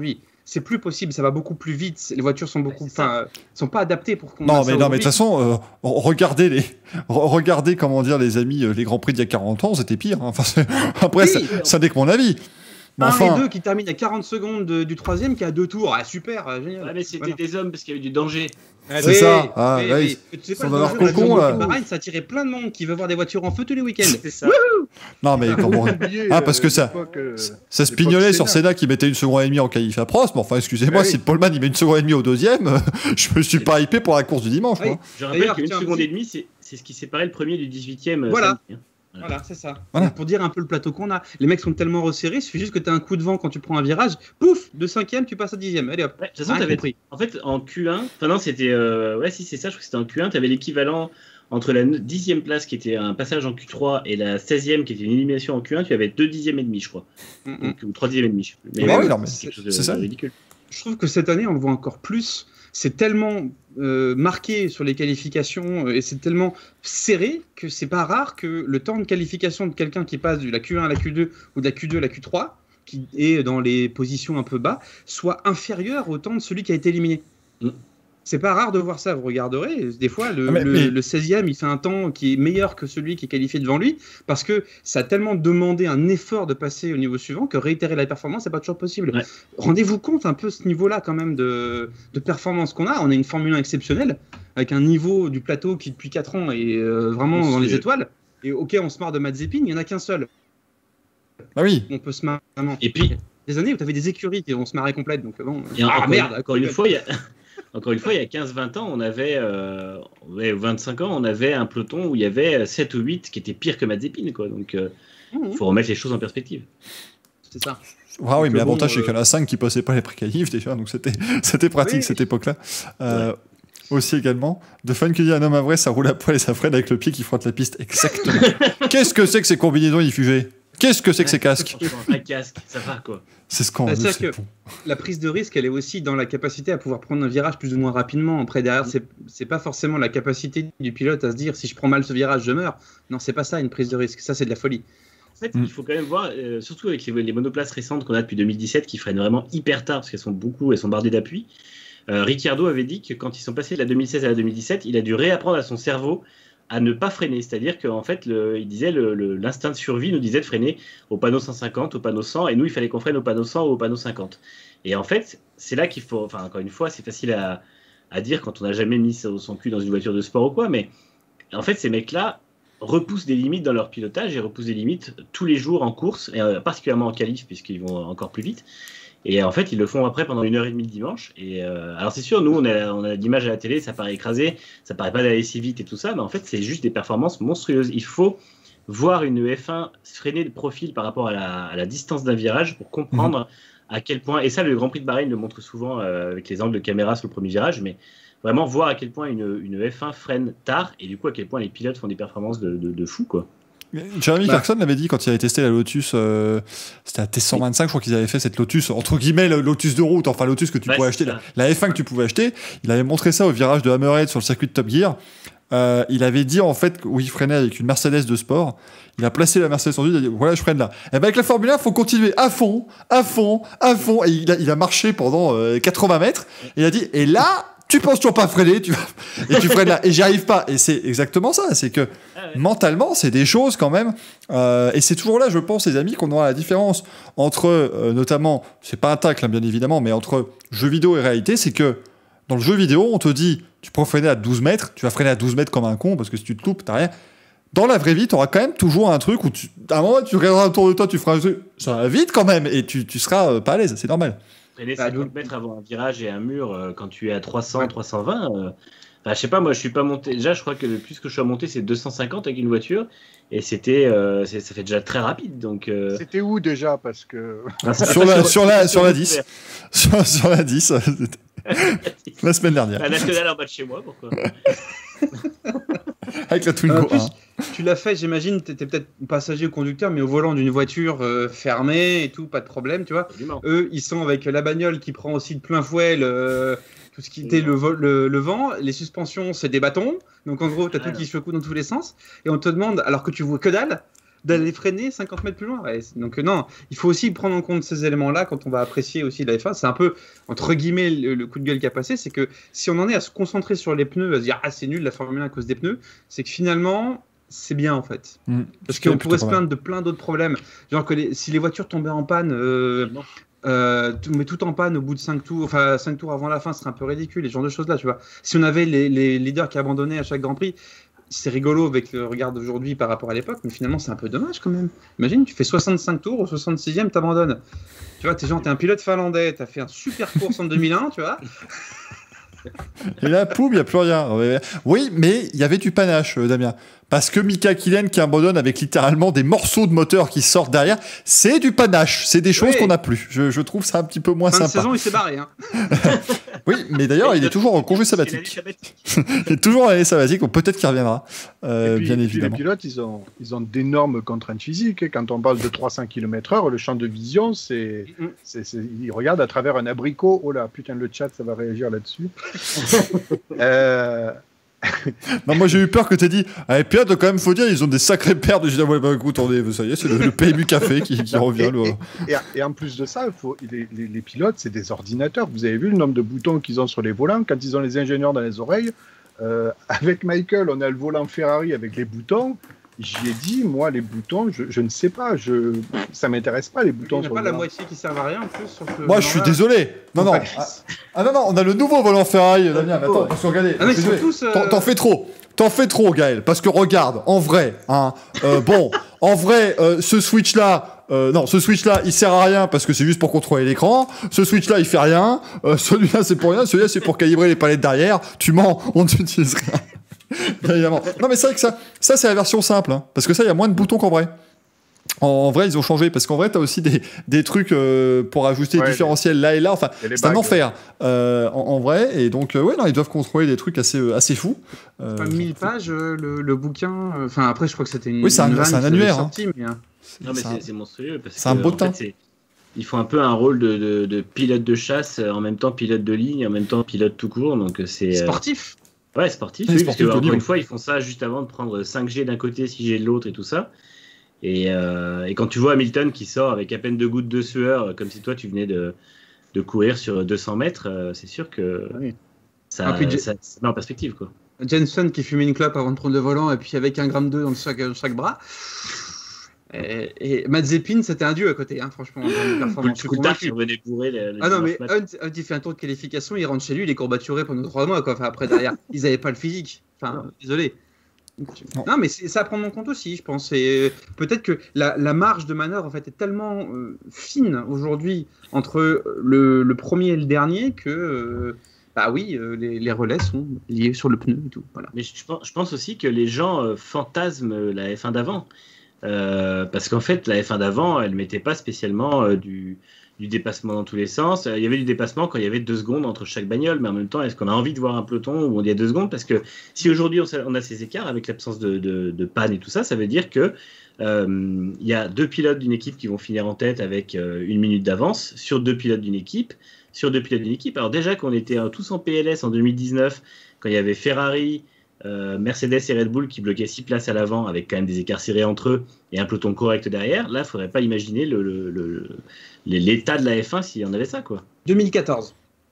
c'est plus possible, ça va beaucoup plus vite. Les voitures sont sont pas adaptées pour qu'on. Non, mais de toute façon, regardez comment dire les amis, les grands prix d'il y a 40 ans, c'était pire. Hein. Enfin, après, ça n'est que mon avis. Mais un et deux qui terminent à 40 secondes du troisième qui a 2 tours. Ah, super, génial. Ouais, mais c'était des hommes parce qu'il y avait du danger. C'est ça. Tu sais quoi, Bahreïn, ça attirait plein de monde qui veut voir des voitures en feu tous les week-ends. C'est ça. Non, mais comment parce que ça se pignolait sur Senna qui mettait 1 seconde et demie en qualif à Prost. Mais enfin, excusez-moi, si Paulman il met 1 seconde et demie au deuxième, je me suis pas hypé pour la course du dimanche. Moi. Je rappelle qu'1 seconde et demie, c'est ce qui séparait le premier du 18e. Voilà. Voilà, c'est ça. Voilà. Pour dire un peu le plateau qu'on a. Les mecs sont tellement resserrés, il suffit juste que tu as un coup de vent quand tu prends un virage, pouf, de 5e, tu passes à 10e. Allez hop. Ouais, de toute façon, t'avais pris. En fait, en Q1, enfin non, c'était. Ouais, si, c'est ça, je crois que c'était en Q1, tu avais l'équivalent entre la 10e place qui était un passage en Q3 et la 16e qui était une élimination en Q1, tu avais 2 dixièmes et demi, je crois. Donc, ou 3 dixièmes et demi. Mais c'est quelque chose de ridicule. Je trouve que cette année, on le voit encore plus. C'est tellement marqué sur les qualifications et c'est tellement serré que c'est pas rare que le temps de qualification de quelqu'un qui passe de la Q1 à la Q2 ou de la Q2 à la Q3, qui est dans les positions un peu bas, soit inférieur au temps de celui qui a été éliminé. C'est pas rare de voir ça, vous regarderez. Des fois, le 16e, il fait un temps qui est meilleur que celui qui est qualifié devant lui, parce que ça a tellement demandé un effort de passer au niveau suivant que réitérer la performance, c'est pas toujours possible. Ouais. Rendez-vous compte un peu ce niveau-là quand même de performance qu'on a. On a une Formule 1 exceptionnelle, avec un niveau du plateau qui depuis 4 ans est vraiment dans les étoiles. Et ok, on se marre de Mazepin, il n'y en a qu'un seul. Ah oui. On peut se marrer vraiment. Et puis, des années où tu avais des écuries et on se marrait complète. Donc bon. Merde, encore une fois, il y a... Encore une fois, il y a 15-20 ans, on avait 25 ans, on avait un peloton où il y avait 7 ou 8 qui étaient pires que Mazepin, quoi. Donc, il faut remettre les choses en perspective. C'est ça. Ah oui, mais l'avantage, c'est qu'il y en a 5 qui passaient pas les pré-qualifs déjà, donc c'était pratique cette époque-là. Aussi également, de Fun qui dit un homme à vrai, ça roule à poil et ça freine avec le pied qui frotte la piste. Exactement. Qu'est-ce que c'est que ces combinaisons diffusées ? Qu'est-ce que c'est que ces casques ? Un casque, ça va quoi. C'est scandaleux. C'est-à-dire que la prise de risque, elle est aussi dans la capacité à pouvoir prendre un virage plus ou moins rapidement. Après, derrière, c'est pas forcément la capacité du pilote à se dire si je prends mal ce virage, je meurs. Non, c'est pas ça une prise de risque. Ça, c'est de la folie. En fait, il faut quand même voir, surtout avec les monoplaces récentes qu'on a depuis 2017 qui freinent vraiment hyper tard parce qu'elles sont bardées d'appui. Ricciardo avait dit que quand ils sont passés de la 2016 à la 2017, il a dû réapprendre à son cerveau à ne pas freiner, c'est-à-dire qu'en fait, il disait l'instinct de survie nous disait de freiner au panneau 150, au panneau 100, et nous, il fallait qu'on freine au panneau 100 ou au panneau 50. Et en fait, c'est là qu'il faut, enfin, encore une fois, c'est facile à dire quand on n'a jamais mis son cul dans une voiture de sport ou quoi, mais en fait, ces mecs-là repoussent des limites dans leur pilotage et repoussent des limites tous les jours en course, et particulièrement en qualif, puisqu'ils vont encore plus vite. Et en fait, ils le font après pendant 1h30 le dimanche. Et alors, c'est sûr, nous, on a l'image à la télé, ça paraît écrasé, ça paraît pas d'aller si vite et tout ça, mais en fait, c'est juste des performances monstrueuses. Il faut voir une F1 freiner de profil par rapport à la distance d'un virage pour comprendre à quel point, et ça, le Grand Prix de Bahreïn le montre souvent avec les angles de caméra sur le premier virage, mais vraiment voir à quel point une F1 freine tard et du coup, à quel point les pilotes font des performances de fou, quoi. Jeremy Clarkson l'avait dit quand il avait testé la Lotus, c'était à T125, je crois qu'ils avaient fait cette Lotus, entre guillemets, le Lotus de route, enfin Lotus que tu pouvais acheter, la F1 que tu pouvais acheter. Il avait montré ça au virage de Hammerhead sur le circuit de Top Gear. Il avait dit en fait où il freinait avec une Mercedes de sport. Il a placé la Mercedes en vue, il a dit voilà, je freine là. Et ben avec la Formule 1, il faut continuer à fond. Et il a marché pendant 80 mètres. Et il a dit et là, tu penses toujours pas freiner, et tu freines là. Et j'y arrive pas. Et c'est exactement ça. C'est que mentalement, c'est des choses quand même. Et c'est toujours là, je pense, les amis, qu'on aura la différence entre, notamment, c'est pas un tacle, hein, bien évidemment, mais entre jeu vidéo et réalité, c'est que dans le jeu vidéo, on te dit, tu peux freiner à 12 mètres, tu vas freiner à 12 mètres comme un con, parce que si tu te loupes, t'as rien. Dans la vraie vie, tu auras quand même toujours un truc où, à un moment, tu regarderas autour de toi, tu feras un truc, ça va vite quand même, et tu seras pas à l'aise, c'est normal. Freiner 50 mètres avant un virage et un mur quand tu es à 300, 320. Je sais pas, moi je suis pas monté. Déjà, je crois que le plus que je suis monté, c'est 250 avec une voiture. Et c'était, ça fait déjà très rapide. Donc, C'était où déjà parce que... sur la 10. Sur la 10. La semaine dernière. La nationale en bas de chez moi, pourquoi? Avec la Twingo 1. Tu l'as fait, j'imagine, tu étais peut-être passager ou conducteur, mais au volant d'une voiture fermée et tout, pas de problème, tu vois. Absolument. Eux, ils sont avec la bagnole qui prend aussi de plein fouet tout ce qui était le vent. Les suspensions, c'est des bâtons. Donc en gros, tu as tout qui secoue dans tous les sens. Et on te demande, alors que tu vois que dalle, d'aller freiner 50 mètres plus loin. Ouais, donc non, il faut aussi prendre en compte ces éléments-là quand on va apprécier aussi la F1. C'est un peu, entre guillemets, le coup de gueule qui a passé, c'est que si on en est à se concentrer sur les pneus, à se dire « Ah, c'est nul la Formule 1 à cause des pneus », c'est que finalement... c'est bien en fait. Parce qu'on pourrait se plaindre de plein d'autres problèmes. Genre que si les voitures tombaient en panne, mais tout en panne au bout de 5 tours, enfin 5 tours avant la fin, ce serait un peu ridicule, les genres de choses là, tu vois. Si on avait les leaders qui abandonnaient à chaque Grand Prix, c'est rigolo avec le regard d'aujourd'hui par rapport à l'époque, mais finalement c'est un peu dommage quand même. Imagine, tu fais 65 tours, au 66e, t'abandonnes. Tu vois, t'es un pilote finlandais, t'as fait un super course en 2001, tu vois. Et là, poum, il n'y a plus rien. Oui, mais il y avait du panache, Damien. Parce que Mika Hakkinen qui abandonne avec littéralement des morceaux de moteur qui sortent derrière, c'est du panache. C'est des choses qu'on n'a plus. Je trouve ça un petit peu moins fin sympa. De saison, il s'est barré. Hein. Oui, mais d'ailleurs, il est toujours en congé sabbatique. Il est toujours en année sabbatique, donc peut-être qu'il reviendra. Bien évidemment. Les pilotes, ils ont d'énormes contraintes physiques. Quand on parle de 300 km/h, le champ de vision, ils regardent à travers un abricot. Oh là, putain, le chat, ça va réagir là-dessus. Non, moi j'ai eu peur que tu aies dit les pilotes, quand même, faut dire, ils ont des sacrées paires de. J'ai dit, ouais, bah écoute, ça y est, c'est le PMU Café qui revient. Et en plus de ça, les pilotes, c'est des ordinateurs. Vous avez vu le nombre de boutons qu'ils ont sur les volants quand ils ont les ingénieurs dans les oreilles. Avec Michael, on a le volant Ferrari avec les boutons. J'y ai dit, moi, les boutons, je ne sais pas, ça m'intéresse pas les boutons. Il n'y a pas la moitié qui servent à rien en plus. Sur ce moi, je suis désolé. Non. Non, on a le nouveau volant Ferrari, Damien. Attends, parce que regardez. Ah, mais ils sont tous. T'en fais trop. T'en fais trop, Gaël. Parce que regarde, en vrai, en vrai, ce switch-là. Ce switch-là, il sert à rien parce que c'est juste pour contrôler l'écran. Ce switch-là, il fait rien. Celui-là, c'est pour rien. Celui-là, c'est pour calibrer les palettes derrière. Tu mens, on n'utilise rien. Évidemment. Non, mais c'est vrai que ça c'est la version simple, hein, parce que ça, il y a moins de boutons qu'en vrai. En vrai, ils ont changé, parce qu'en vrai, t'as aussi des trucs pour ajuster le différentiel là et là. Enfin, c'est un enfer en vrai. Et donc, ils doivent contrôler des trucs assez fous. 1000 pages, le bouquin. Enfin, après, je crois que c'était une. Oui, c'est un annuaire. Sorti, mais, non, mais c'est monstrueux. C'est un bottin. En fait, ils font un peu un rôle de pilote de chasse, en même temps pilote de ligne, en même temps pilote tout court. Donc c'est sportif. Ouais, sportif. Oui, parce que, encore une fois, ils font ça juste avant de prendre 5G d'un côté, 6G de l'autre et tout ça. Et quand tu vois Hamilton qui sort avec à peine 2 gouttes de sueur, comme si toi tu venais de courir sur 200 mètres, c'est sûr que ça met en perspective, quoi. Jenson qui fumait une clope avant de prendre le volant et puis avec 1,2 g dans chaque bras. Et Mazepin, c'était un dieu à côté, hein, franchement. Qui revenait bourrer non, mais Hunt, il fait un tour de qualification, il rentre chez lui, il est courbaturé pendant 3 mois, quoi. Enfin, après, derrière, ils n'avaient pas le physique. Enfin, désolé. Non, mais c'est à prendre en compte aussi, je pense. Et peut-être que la marge de manœuvre en fait est tellement fine aujourd'hui entre le premier et le dernier que les relais sont liés sur le pneu et tout. Voilà. Mais je pense aussi que les gens fantasment la F1 d'avant. Parce qu'en fait, la F1 d'avant, elle mettait pas spécialement du dépassement dans tous les sens. Il y avait du dépassement quand il y avait 2 secondes entre chaque bagnole, mais en même temps, est-ce qu'on a envie de voir un peloton où il y a 2 secondes? Parce que si aujourd'hui on a ces écarts avec l'absence de panne et tout ça, ça veut dire que il y a 2 pilotes d'une équipe qui vont finir en tête avec 1 minute d'avance sur 2 pilotes d'une équipe. Alors déjà qu'on était tous en PLS en 2019, quand il y avait Ferrari, Mercedes et Red Bull qui bloquaient 6 places à l'avant avec quand même des écarts serrés entre eux et un peloton correct derrière, là il ne faudrait pas imaginer l'état de la F1 s'il y en avait ça, quoi. 2014.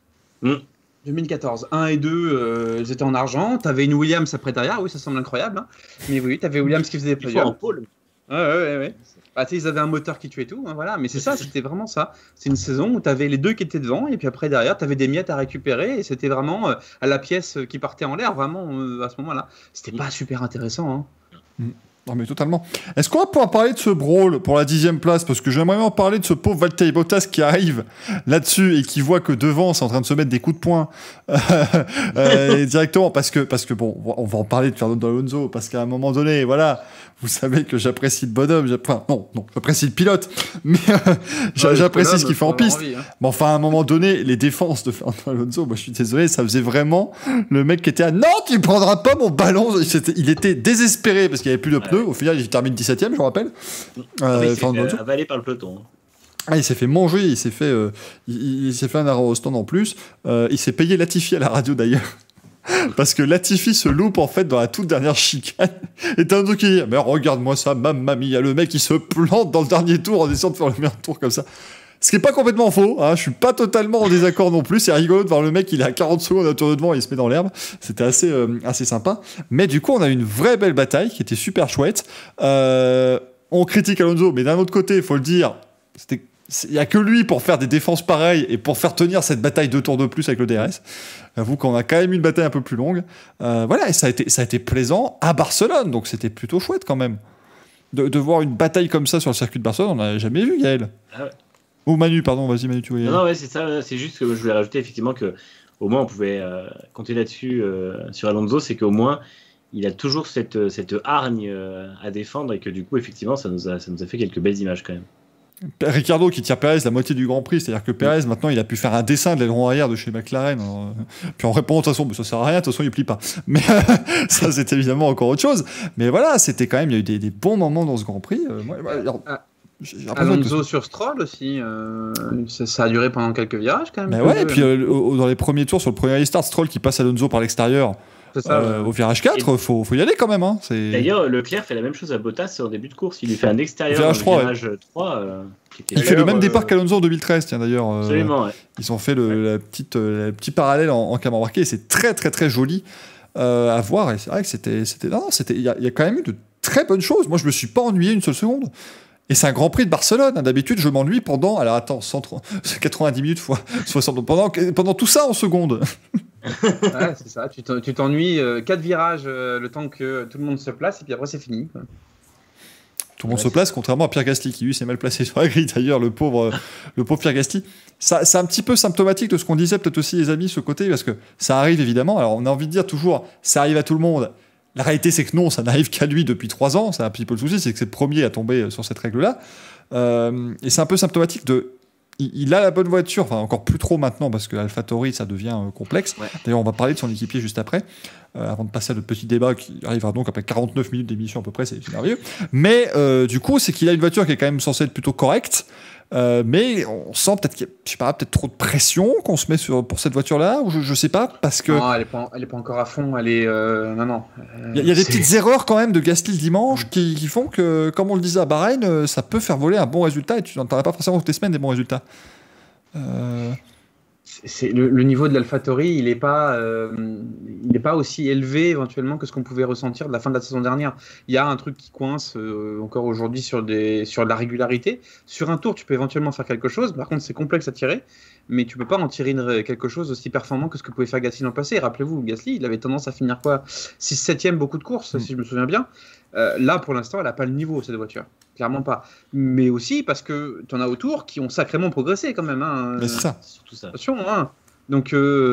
2014, 1 et 2, ils étaient en argent. T'avais une Williams après derrière, oui, ça semble incroyable. Hein. Mais oui, t'avais Williams qui faisait des podiums. En pôle. Ouais. Ils avaient un moteur qui tuait tout, hein, voilà. Mais c'est ça, c'était vraiment ça. C'est une saison où t'avais les 2 qui étaient devant, et puis après derrière, t'avais des miettes à récupérer, et c'était vraiment à la pièce qui partait en l'air, vraiment à ce moment-là. C'était pas super intéressant. Hein. Non, mais totalement. Est-ce qu'on va pouvoir parler de ce brawl pour la 10e place? Parce que j'aimerais bien parler de ce pauvre Valtteri Bottas qui arrive là-dessus et qui voit que devant, c'est en train de se mettre des coups de poing directement. Parce que bon, on va en parler de Fernando Alonso. Parce qu'à un moment donné, voilà, vous savez que j'apprécie le bonhomme. J'apprécie le pilote. Mais j'apprécie ce qu'il fait en piste. Envie, hein. Mais enfin, à un moment donné, les défenses de Fernando Alonso, moi je suis désolé, ça faisait vraiment le mec qui était à non, tu prendras pas mon ballon. Il était désespéré parce qu'il n'y avait plus de pneus. Au final, il termine 17ème, je me rappelle. Il s'est fait avaler par le peloton. Il s'est fait manger, il s'est fait un arrêt au stand en plus. Il s'est payé Latifi à la radio d'ailleurs. Parce que Latifi se loupe en fait dans la toute dernière chicane. Et t'as un truc qui dit mais regarde-moi ça, mamma mia, le mec il se plante dans le dernier tour en essayant de faire le meilleur tour comme ça. Ce qui est pas complètement faux, hein, je suis pas totalement en désaccord non plus. C'est rigolo de voir le mec, il est à 40 secondes à tour de devant et il se met dans l'herbe. C'était assez sympa. Mais du coup, on a eu une vraie belle bataille qui était super chouette. On critique Alonso, mais d'un autre côté, il faut le dire, il n'y a que lui pour faire des défenses pareilles et pour faire tenir cette bataille 2 tours de plus avec le DRS. J'avoue qu'on a quand même eu une bataille un peu plus longue. Voilà, et ça a été plaisant à Barcelone, donc c'était plutôt chouette quand même. De voir une bataille comme ça sur le circuit de Barcelone, on n'avait jamais vu, Gaël. Ah ouais. Ou Manu, pardon, vas-y Manu, tu voulais... Non, ouais, c'est ça, c'est juste que je voulais rajouter effectivement que au moins on pouvait compter là-dessus sur Alonso, c'est qu'au moins il a toujours cette hargne à défendre et que du coup effectivement ça nous a fait quelques belles images quand même. Ricardo qui tire Pérez la moitié du Grand Prix, c'est-à-dire que Pérez maintenant il a pu faire un dessin de l'aileron arrière de chez McLaren, puis en répondant de toute façon ça sert à rien, de toute façon il plie pas. Mais ça c'est évidemment encore autre chose. Mais voilà, c'était quand même, il y a eu des bons moments dans ce Grand Prix. Alonso sur Stroll aussi, ça a duré pendant quelques virages quand même. Bah ouais, et puis dans les premiers tours sur le premier restart, Stroll qui passe Alonso par l'extérieur. Au virage 4, faut y aller quand même. Hein. D'ailleurs, Leclerc fait la même chose à Bottas en début de course. Il lui fait un extérieur virage 3, virage 3. Il fait le même départ qu'Alonso en 2013, tiens d'ailleurs. Absolument, ouais. Ils ont fait le petit parallèle en caméra embarquée. C'est très très très joli à voir. Et c'est vrai que il y a quand même eu de très bonnes choses. Moi, je me suis pas ennuyé une seule seconde. Et c'est un Grand Prix de Barcelone. Hein. D'habitude, je m'ennuie pendant... Alors attends, 90 minutes fois 60... Pendant tout ça en seconde. Ouais, c'est ça. Tu t'ennuies 4 virages le temps que tout le monde se place et puis après c'est fini. Quoi. Tout le monde se place, contrairement à Pierre Gasly qui lui s'est mal placé sur la grille d'ailleurs, le pauvre Pierre Gasly. C'est un petit peu symptomatique de ce qu'on disait peut-être aussi les amis ce côté, parce que ça arrive évidemment. Alors on a envie de dire toujours, ça arrive à tout le monde. La réalité, c'est que non, ça n'arrive qu'à lui depuis 3 ans. C'est un petit peu le souci, c'est que c'est le premier à tomber sur cette règle-là. Et c'est un peu symptomatique de... Il a la bonne voiture, enfin encore plus trop maintenant, parce que AlphaTauri, ça devient complexe. Ouais. D'ailleurs, on va parler de son équipier juste après, avant de passer à notre petit débat qui arrivera donc après 49 minutes d'émission à peu près, c'est merveilleux. Mais du coup, c'est qu'il a une voiture qui est quand même censée être plutôt correcte. Mais on sent peut-être qu'il y a, je sais pas, peut-être trop de pression qu'on se met pour cette voiture-là, ou je sais pas, parce que... Non, elle est pas encore à fond, elle est... non. Il y a des petites erreurs quand même de Gasly le dimanche qui font que, comme on le disait à Bahreïn, ça peut faire voler un bon résultat et tu n'entendras pas forcément toutes les semaines des bons résultats. C'est le niveau de l'AlphaTauri, il n'est pas aussi élevé éventuellement que ce qu'on pouvait ressentir de la fin de la saison dernière. Il y a un truc qui coince encore aujourd'hui sur la régularité. Sur un tour, tu peux éventuellement faire quelque chose. Par contre, c'est complexe à tirer, mais tu peux pas en tirer quelque chose aussi performant que ce que pouvait faire Gasly l'an passé. Rappelez-vous, Gasly, il avait tendance à finir 6-7e beaucoup de courses, si je me souviens bien. Là, pour l'instant, elle n'a pas le niveau, cette voiture. Clairement pas. Mais aussi parce que tu en as autour qui ont sacrément progressé quand même. Hein. Mais c'est ça. Surtout ça. Attention, hein. Donc,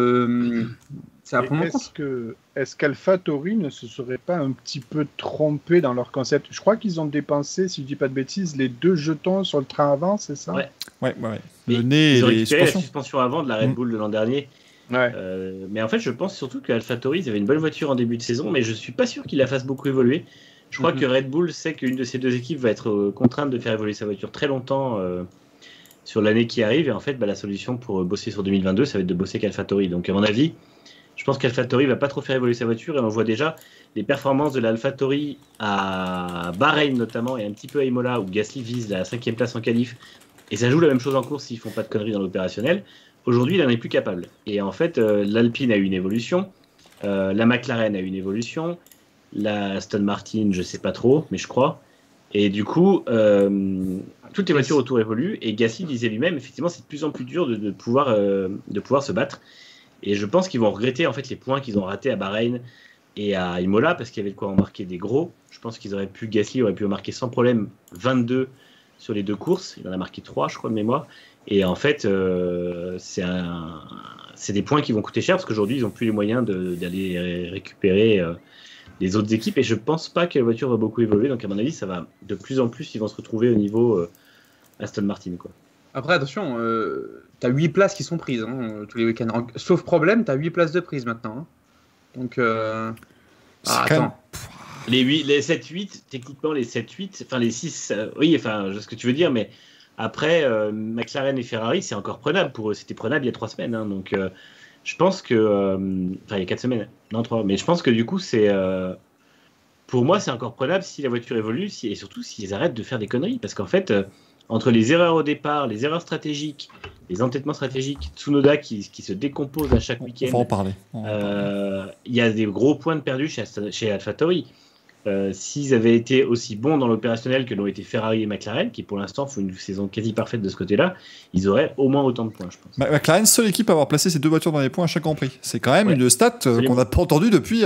c'est à prendre en compte. Est-ce qu'AlphaTauri ne se serait pas un petit peu trompé dans leur concept? Je crois qu'ils ont dépensé, si je dis pas de bêtises, les 2 jetons sur le train avant, c'est ça? Ouais. Le nez ils ont et les récupéré suspensions. la suspension avant de la Red Bull de l'an dernier. Ouais. Mais en fait, je pense surtout qu'AlphaTauri, ils avaient une bonne voiture en début de saison, mais je suis pas sûr qu'ils la fassent beaucoup évoluer. Je crois que Red Bull sait qu'une de ces 2 équipes va être contrainte de faire évoluer sa voiture très longtemps sur l'année qui arrive. Et en fait, la solution pour bosser sur 2022, ça va être de bosser qu'AlphaTauri. Donc, à mon avis, je pense qu'AlphaTauri va pas trop faire évoluer sa voiture. Et on voit déjà les performances de l'AlphaTauri à Bahreïn notamment et un petit peu à Imola où Gasly vise la 5e place en qualif. Et ça joue la même chose en course s'ils font pas de conneries dans l'opérationnel. Aujourd'hui, il n'en est plus capable. Et en fait, l'Alpine a eu une évolution. La McLaren a eu une évolution. La Aston Martin, je sais pas trop, mais je crois. Et du coup, toutes les voitures autour évoluent. Et Gasly disait lui-même, effectivement, c'est de plus en plus dur de pouvoir se battre. Et je pense qu'ils vont regretter en fait les points qu'ils ont ratés à Bahreïn et à Imola parce qu'il y avait de quoi en marquer des gros. Je pense qu'ils Gasly aurait pu en marquer sans problème 22 sur les 2 courses. Il en a marqué 3, je crois, de mémoire. Et en fait, c'est des points qui vont coûter cher parce qu'aujourd'hui, ils n'ont plus les moyens d'aller récupérer les autres équipes. Et je ne pense pas que la voiture va beaucoup évoluer. Donc, à mon avis, ça va de plus en plus, ils vont se retrouver au niveau Aston Martin, quoi. Après, attention, tu as 8 places qui sont prises tous les week-ends. Sauf problème, tu as 8 places de prise maintenant. Hein. Donc, attends. Les 7-8, techniquement, les 7-8, enfin les 6, oui, enfin, je sais ce que tu veux dire, mais après, McLaren et Ferrari, c'est encore prenable pour eux. C'était prenable il y a 3 semaines. Hein, donc, Je pense que, enfin il y a 4 semaines, non 3, mais je pense que du coup c'est, pour moi c'est encore prenable si la voiture évolue et surtout s'ils arrêtent de faire des conneries, parce qu'en fait entre les erreurs au départ, les erreurs stratégiques, les entêtements stratégiques, Tsunoda qui se décompose à chaque On week-end, va en parler. il y a des gros points de perdus chez AlphaTauri. S'ils avaient été aussi bons dans l'opérationnel que l'ont été Ferrari et McLaren, qui pour l'instant font une saison quasi parfaite de ce côté-là, ils auraient au moins autant de points, je pense. McLaren, seule équipe à avoir placé ses 2 voitures dans les points à chaque Grand Prix. C'est quand même une stat qu'on n'a pas entendue depuis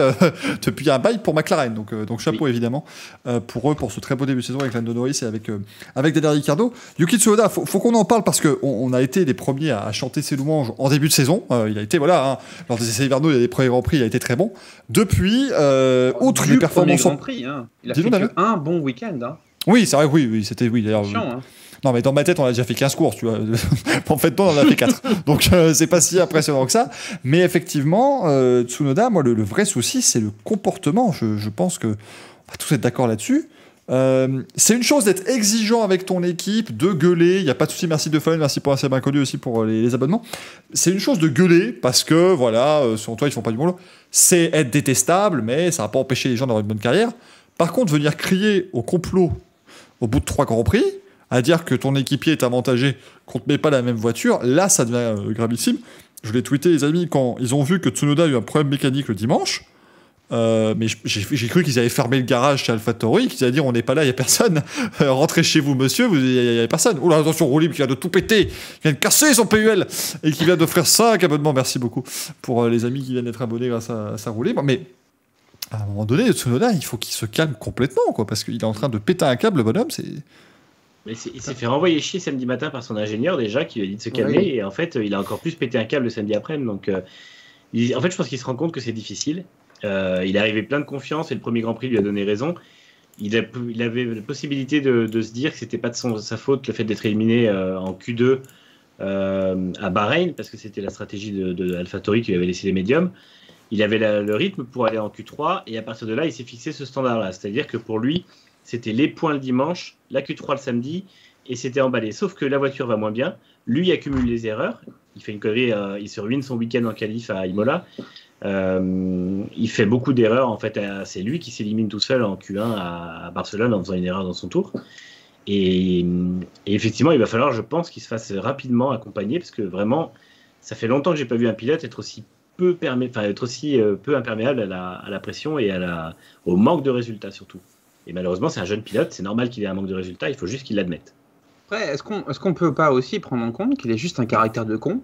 un bail pour McLaren. Donc chapeau évidemment pour eux, pour ce très beau début de saison avec Lando Norris et avec Daniel Ricciardo. Yuki Tsunoda, faut qu'on en parle parce qu'on a été les premiers à chanter ses louanges en début de saison. Il a été, lors des essais hivernaux, il y a des premiers Grands Prix, il a été très bon. Depuis, outre les performances... Hein. Il a fait qu'un bon week-end. Hein. Oui, c'est vrai, oui, c'était d'ailleurs. Hein. Non, mais dans ma tête, on a déjà fait 15 courses, tu vois. En fait, non, on en a fait 4. Donc, c'est pas si impressionnant que ça. Mais effectivement, Tsunoda, moi, le vrai souci, c'est le comportement. Je pense qu'on va tous être d'accord là-dessus. C'est une chose d'être exigeant avec ton équipe, de gueuler. Il n'y a pas de souci, merci de Fallen, merci pour assez bien connu aussi pour les abonnements. C'est une chose de gueuler parce que, selon toi, ils font pas du bon lot. C'est être détestable, mais ça va pas empêcher les gens d'avoir une bonne carrière. Par contre, venir crier au complot au bout de 3 Grands Prix, à dire que ton équipier est avantagé, qu'on te met pas la même voiture, là, ça devient gravissime. Je l'ai tweeté, les amis, quand ils ont vu que Tsunoda a eu un problème mécanique le dimanche. Mais j'ai cru qu'ils avaient fermé le garage chez AlphaTauri, qu'ils allaient dire on n'est pas là, il n'y a personne, rentrez chez vous monsieur, il n'y a personne. Oh là, attention, Roulib qui vient de tout péter, qui vient de casser son PUL et qui vient d'offrir 5 abonnements, merci beaucoup pour les amis qui viennent d'être abonnés grâce à Roulib. Mais à un moment donné, Tsunoda, il faut qu'il se calme complètement, quoi, parce qu'il est en train de péter un câble, le bonhomme. Il s'est fait renvoyer chier samedi matin par son ingénieur déjà, qui lui a dit de se calmer, et en fait il a encore plus pété un câble le samedi après-midi. Donc en fait je pense qu'il se rend compte que c'est difficile. Il est arrivé plein de confiance et le premier Grand Prix lui a donné raison. Il avait la possibilité de se dire que c'était pas de sa faute le fait d'être éliminé en Q2 à Bahreïn, parce que c'était la stratégie de AlphaTauri qui lui avait laissé les médiums. Il avait le rythme pour aller en Q3 et à partir de là il s'est fixé ce standard-là, c'est-à-dire que pour lui c'était les points le dimanche, la Q3 le samedi et c'était emballé. Sauf que la voiture va moins bien, lui accumule les erreurs, il fait une connerie, il se ruine son week-end en qualif à Imola. Il fait beaucoup d'erreurs, en fait c'est lui qui s'élimine tout seul en Q1 à Barcelone en faisant une erreur dans son tour et effectivement il va falloir, je pense, qu'il se fasse rapidement accompagner, parce que vraiment ça fait longtemps que j'ai pas vu un pilote être aussi peu imperméable à la pression et au manque de résultats surtout. Et malheureusement c'est un jeune pilote, c'est normal qu'il ait un manque de résultats, il faut juste qu'il l'admette. Après, est-ce qu'on peut pas aussi prendre en compte qu'il est juste un caractère de con?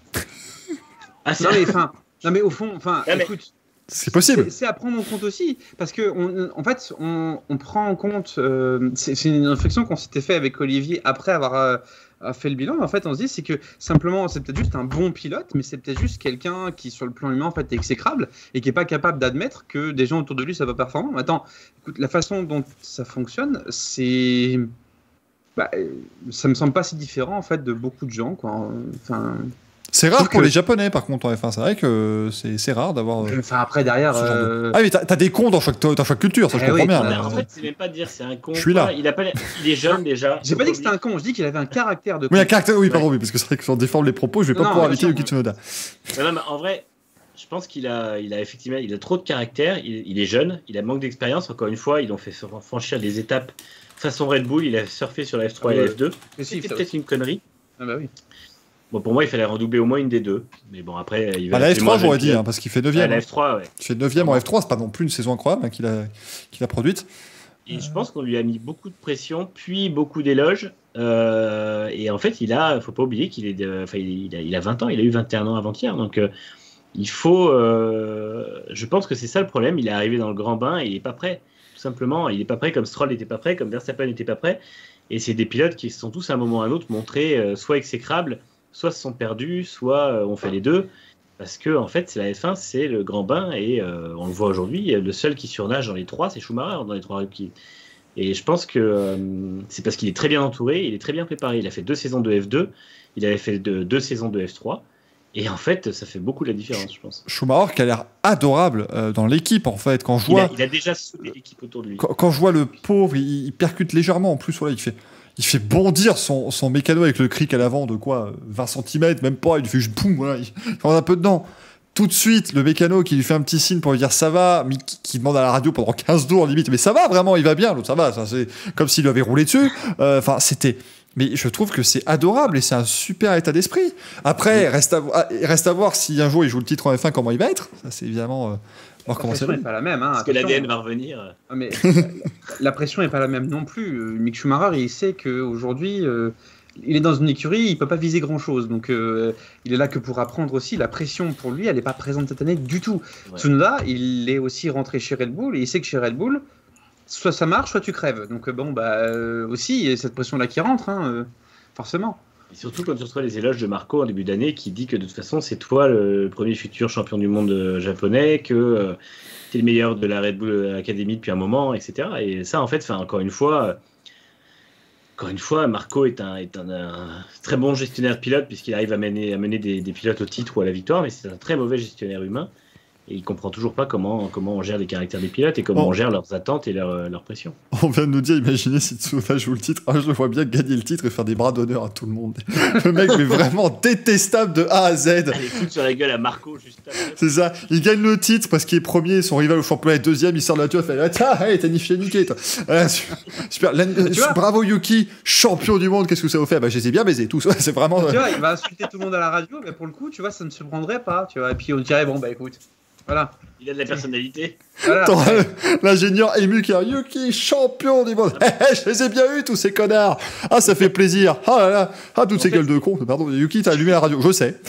Non mais au fond, écoute, c'est possible. C'est à prendre en compte aussi, parce que en fait, on prend en compte. C'est une réflexion qu'on s'était fait avec Olivier après avoir fait le bilan. Mais en fait, on se dit c'est que simplement, c'est peut-être juste un bon pilote, mais c'est peut-être juste quelqu'un qui, sur le plan humain, en fait, est exécrable et qui est pas capable d'admettre que des gens autour de lui soient pas performants. Mais attends, écoute, la façon dont ça fonctionne, ça me semble pas si différent en fait de beaucoup de gens, quoi. Enfin. C'est rare pour les Japonais, par contre, en F1. C'est vrai que c'est rare d'avoir. Après, derrière. Ah, mais t'as des cons dans chaque culture, ça je comprends bien. En fait, c'est même pas de dire c'est un con. Je suis là. Il est jeune déjà. J'ai pas dit que c'était un con, je dis qu'il avait un caractère de con. Oui, un caractère, oui, pardon, oui, parce que c'est vrai que si on déforme les propos, je vais pas pouvoir inviter Yuki Tsunoda. Non, mais en vrai, je pense qu'il a effectivement trop de caractère. Il est jeune, il a manque d'expérience. Encore une fois, ils l'ont fait franchir des étapes façon Red Bull. Il a surfé sur la F3 et la F2. C'était peut-être une connerie. Ah bah oui. Bon, pour moi, il fallait redoubler au moins une des deux. Mais bon, après, il va. La F3, j'aurais dit, parce qu'il fait 9ème. La F3, ouais. Il fait 9ème en F3, c'est pas non plus une saison incroyable qu'il a produite. Et je pense qu'on lui a mis beaucoup de pression, puis beaucoup d'éloges. Et en fait, faut pas oublier qu'il il a 20 ans, il a eu 21 ans avant-hier. Donc, il faut. Je pense que c'est ça le problème. Il est arrivé dans le grand bain et il n'est pas prêt. Tout simplement, il n'est pas prêt, comme Stroll n'était pas prêt, comme Verstappen n'était pas prêt. Et c'est des pilotes qui se sont tous à un moment ou à un autre montrés soit exécrables, soit se sont perdus, soit on fait les deux, parce que en fait c'est la F1, c'est le grand bain et on le voit aujourd'hui, le seul qui surnage dans les trois, c'est Schumacher dans les 3 rookies. Et je pense que c'est parce qu'il est très bien entouré, il est très bien préparé. Il a fait 2 saisons de F2, il avait fait 2 saisons de F3, et en fait ça fait beaucoup la différence, je pense. Schumacher qui a l'air adorable dans l'équipe en fait, quand je vois. Il a déjà soudé l'équipe autour de lui. Quand je vois le pauvre, il percute légèrement en plus, voilà, il fait il fait bondir son mécano avec le cric à l'avant de quoi 20 cm, même pas, il lui fait juste boum, voilà, il rentre un peu dedans. Tout de suite, le mécano qui lui fait un petit signe pour lui dire ça va, mais qui demande à la radio pendant 15 jours limite, mais ça va vraiment, il va bien, l'autre ça va, ça, c'est comme s'il lui avait roulé dessus. Enfin, c'était. Mais je trouve que c'est adorable et c'est un super état d'esprit. Après, reste à voir si un jour il joue le titre en F1, comment il va être. Ça, c'est évidemment. La pression n'est pas la même. Hein, parce que l'ADN va revenir. Ah, mais la pression n'est pas la même non plus. Mick Schumacher, il sait qu'aujourd'hui, il est dans une écurie, il ne peut pas viser grand-chose. Donc, il est là que pour apprendre aussi. La pression, pour lui, elle n'est pas présente cette année du tout. Ouais. Tsunoda, il est aussi rentré chez Red Bull et il sait que chez Red Bull, soit ça marche, soit tu crèves. Donc, bon, aussi, il y a cette pression-là qui rentre, forcément. Et surtout quand tu reçois les éloges de Marco en début d'année qui dit que de toute façon c'est toi le premier futur champion du monde japonais, que tu es le meilleur de la Red Bull Academy depuis un moment, etc. Et ça en fait, encore une fois, Marco est un très bon gestionnaire de pilote puisqu'il arrive à mener des pilotes au titre ou à la victoire, mais c'est un très mauvais gestionnaire humain. Et il comprend toujours pas comment on gère les caractères des pilotes et comment on gère leurs attentes et leur pression. On vient de nous dire, imaginez si Tsunoda joue le titre. Je le vois bien gagner le titre et faire des bras d'honneur à tout le monde. Le mec est vraiment détestable de A à Z. Allez, fout sur la gueule à Marco juste après. C'est ça. Il gagne le titre parce qu'il est premier, son rival au championnat est deuxième, il sort de la voiture, il fait tiens, hey, t'as niqué toi. Super. Bravo Yuki, champion du monde, qu'est-ce que ça vous fait? Je les ai bien baisés tous. C'est vraiment. Tu vois, il va insulter tout le monde à la radio, mais pour le coup, tu vois, ça ne se prendrait pas. Tu vois, et puis on dirait, bon, écoute. Voilà. Il a de la personnalité. Voilà. L'ingénieur ému qui a Yuki, champion du monde. Je les ai bien eus, tous ces connards. Ah, ça fait plaisir. Ah là là. Ah, toutes ces gueules de cons. Pardon, Yuki, t'as allumé la radio. Je sais.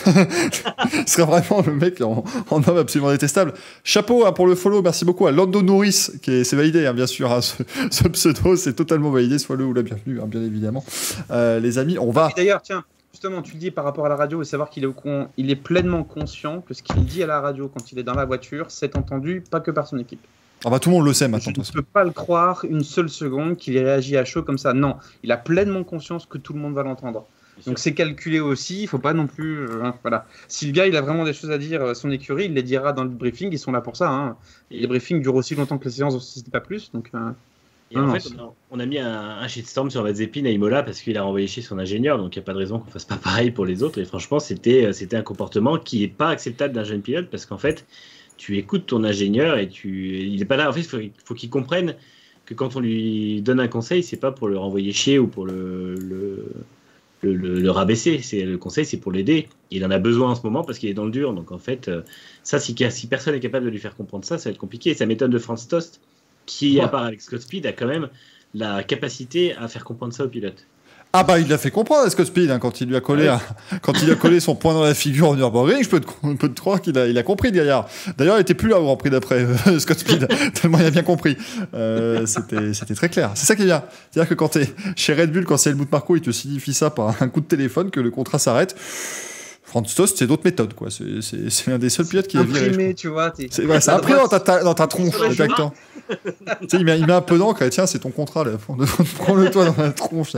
Ce serait vraiment le mec en homme absolument détestable. Chapeau pour le follow. Merci beaucoup à Lando Norris. C'est validé, bien sûr. Ce pseudo, c'est totalement validé. Sois-le ou la bienvenue, bien évidemment. Les amis, on va. Et d'ailleurs, tiens. Justement, tu le dis par rapport à la radio et savoir qu'il est pleinement conscient que ce qu'il dit à la radio quand il est dans la voiture, c'est entendu pas que par son équipe. Ah tout le monde le sait maintenant. Je ne peux pas le croire une seule seconde qu'il ait réagi à chaud comme ça. Non, il a pleinement conscience que tout le monde va l'entendre. Donc c'est calculé aussi, il ne faut pas non plus... voilà. Si le gars il a vraiment des choses à dire à son écurie, il les dira dans le briefing, ils sont là pour ça. Et les briefings durent aussi longtemps que les séances, si ce n'est pas plus. Donc... Et en fait, on a mis un shitstorm sur Mazepin à Imola parce qu'il a renvoyé chez son ingénieur, donc il n'y a pas de raison qu'on fasse pas pareil pour les autres. Et franchement, c'était un comportement qui n'est pas acceptable d'un jeune pilote parce qu'en fait, tu écoutes ton ingénieur et il n'est pas là. En fait, il faut qu'il comprenne que quand on lui donne un conseil, c'est pas pour le renvoyer chier ou pour le rabaisser. Le conseil, c'est pour l'aider. Il en a besoin en ce moment parce qu'il est dans le dur. Donc en fait, ça, si personne n'est capable de lui faire comprendre ça, ça va être compliqué. Et ça m'étonne de Franz Tost, qui, à part avec Scott Speed, a quand même la capacité à faire comprendre ça aux pilotes. Ah il l'a fait comprendre à Scott Speed quand il lui a collé son poing dans la figure au Nürburgring. Je peux te croire qu'il a compris derrière. D'ailleurs, il était plus là au Grand Prix d'après Scott Speed tellement il a bien compris. C'était très clair. C'est ça qui est bien. C'est-à-dire que quand t'es chez Red Bull, quand c'est Helmut Marko, il te signifie ça par un coup de téléphone que le contrat s'arrête. Franz Tost, c'est d'autres méthodes, quoi. C'est l'un des seuls pilotes qui a viré. Tu vois, c'est imprimé dans ta tronche, exactement. Tu sais, il met un peu d'encre et tiens, c'est ton contrat, là. Prends-le toi dans la tronche.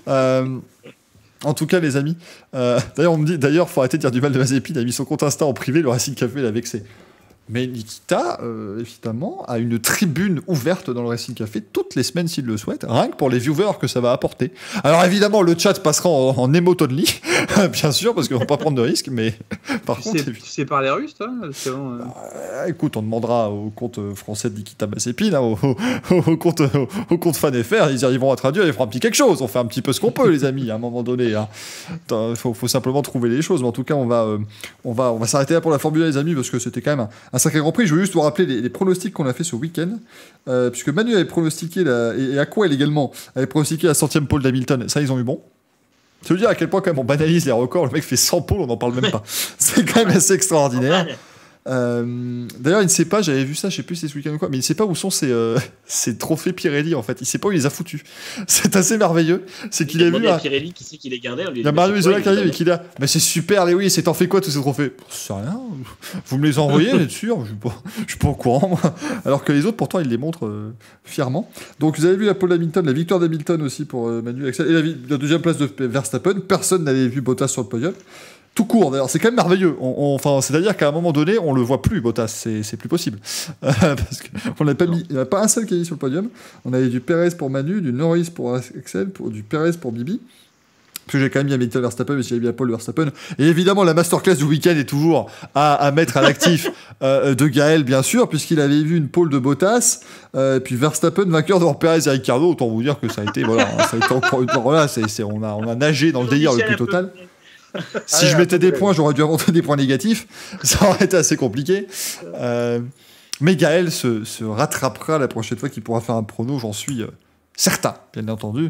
En tout cas, les amis, d'ailleurs, on me dit, faut arrêter de dire du mal de Mazepin. Il a mis son compte Insta en privé, le Racing Café l'a vexé. Mais Nikita, évidemment, a une tribune ouverte dans le Racing Café toutes les semaines s'il le souhaite, rien que pour les viewers que ça va apporter. Alors évidemment, le chat passera en emote only, bien sûr, parce qu'on ne va pas prendre de risques, mais par contre... Tu sais parler russe, toi écoute, on demandera au compte français de Nikita Mazepin, au compte FanFR, ils arriveront à traduire, ils feront un petit quelque chose, on fait un petit peu ce qu'on peut, les amis, à un moment donné. Il faut simplement trouver les choses, mais en tout cas, on va s'arrêter là pour la Formule 1, les amis, parce que c'était quand même un sacré Grand Prix. Je veux juste vous rappeler les pronostics qu'on a fait ce week-end, puisque Manu avait pronostiqué, et Aquel également, avait pronostiqué la 100e pole d'Hamilton. Ça, ils ont eu bon. Ça veut dire à quel point, quand même, on banalise les records. Le mec fait 100 pôles, on n'en parle même pas. C'est quand même assez extraordinaire. D'ailleurs, il ne sait pas, j'avais vu ça, je sais plus si c'est ce week-end ou quoi, mais il ne sait pas où sont ces trophées Pirelli en fait. Il ne sait pas où il les a foutus. C'est assez merveilleux. C'est qu'il a vu. Pirelli, qui c'est qui les gardait? Il y a Mario Isola qui arrive et qui a. Mais c'est super, Lewis, c'est t'en fais quoi tous ces trophées? C'est rien. Vous me les envoyez, vous êtes sûr? Je suis pas au courant, moi. Alors que les autres, pourtant, ils les montrent fièrement. Donc, vous avez vu la pole d'Hamilton, la victoire d'Hamilton aussi pour Manu Axel, et la deuxième place de Verstappen. Personne n'avait vu Bottas sur le podium. tout court. D'ailleurs, c'est quand même merveilleux. C'est-à-dire qu'à un moment donné, on le voit plus, Bottas. C'est plus possible. Parce qu'on n'a pas mis, il n'y en a pas un seul qui est mis sur le podium. On avait du Perez pour Manu, du Norris pour Axel, du Perez pour Bibi. Parce que j'ai quand même mis Hamilton Verstappen, mais j'avais mis Paul Verstappen. Et évidemment, la masterclass du week-end est toujours à mettre à l'actif de Gaël, bien sûr, puisqu'il avait vu une pole de Bottas, puis Verstappen vainqueur devant Perez et Ricciardo. Autant vous dire que ça a été, ça a été encore une fois, voilà, on a nagé dans le délire le plus total. Si je mettais des points, j'aurais dû inventer des points négatifs. Ça aurait été assez compliqué. Mais Gaël se rattrapera la prochaine fois qu'il pourra faire un prono, j'en suis certain, bien entendu.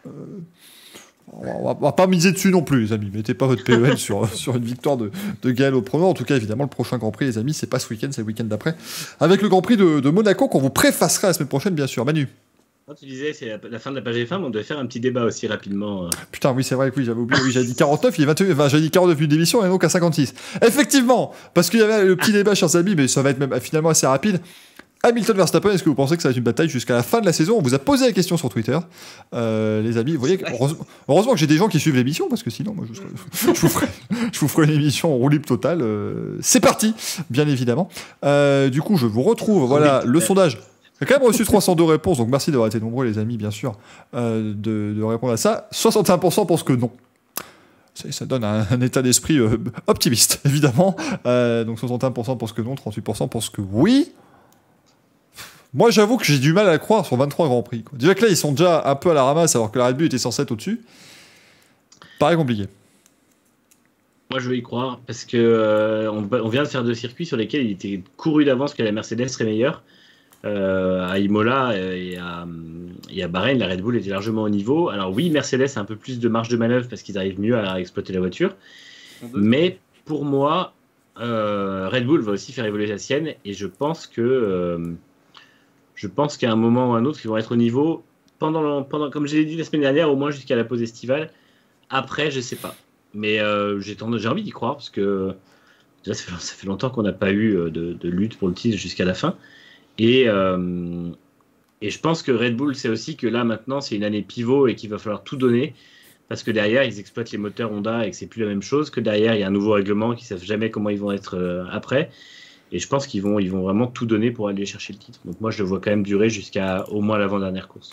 On va pas miser dessus non plus, les amis. Mettez pas votre PEL sur une victoire de Gaël au prono. En tout cas, évidemment, le prochain Grand Prix, les amis, c'est pas ce week-end, c'est le week-end d'après. Avec le Grand Prix de Monaco, qu'on vous préfacera la semaine prochaine, bien sûr. Manu. Tu disais, c'est la fin de la page F1, mais on devait faire un petit débat aussi rapidement. Putain, oui, c'est vrai que oui, j'avais oublié. Oui, j'avais dit 49, il est 21, j'avais dit 49 minutes d'émission, et donc à 56. Effectivement, parce qu'il y avait le petit débat, chers amis, mais ça va être même finalement assez rapide. Hamilton Verstappen, est-ce que vous pensez que ça va être une bataille jusqu'à la fin de la saison? On vous a posé la question sur Twitter, les amis. Vous voyez, heureusement que j'ai des gens qui suivent l'émission, parce que sinon, moi, je vous ferai une émission en roue libre totale. C'est parti, bien évidemment. Du coup, je vous retrouve. Voilà, le sondage. J'ai quand même reçu 302 réponses, donc merci d'avoir été nombreux, les amis, bien sûr, de répondre à ça. 61% pensent que non. Ça donne un état d'esprit optimiste, évidemment. Donc 61% pensent que non, 38% pensent que oui. Moi, j'avoue que j'ai du mal à le croire sur 23 Grands Prix. Quoi. Déjà que là, ils sont déjà un peu à la ramasse, alors que la Red Bull était censée être au-dessus. Pareil compliqué. Moi, je veux y croire, parce que on vient de faire 2 circuits sur lesquels il était couru d'avance que la Mercedes serait meilleure. À Imola et à Bahreïn, la Red Bull était largement au niveau. Alors oui, Mercedes a un peu plus de marge de manœuvre parce qu'ils arrivent mieux à exploiter la voiture. Mais pour moi, Red Bull va aussi faire évoluer la sienne, et je pense qu'à un moment ou un autre, ils vont être au niveau pendant comme je l'ai dit la semaine dernière, au moins jusqu'à la pause estivale. Après, je sais pas. Mais j'ai envie d'y croire, parce que déjà, ça fait longtemps qu'on n'a pas eu de lutte pour le titre jusqu'à la fin. Et je pense que Red Bull sait aussi que là, maintenant, c'est une année pivot et qu'il va falloir tout donner, parce que derrière, ils exploitent les moteurs Honda et que c'est plus la même chose, que derrière, il y a un nouveau règlement qu'ils ne savent jamais comment ils vont être après. Et je pense qu'ils vont vraiment tout donner pour aller chercher le titre. Donc moi, je le vois quand même durer jusqu'à au moins l'avant-dernière course.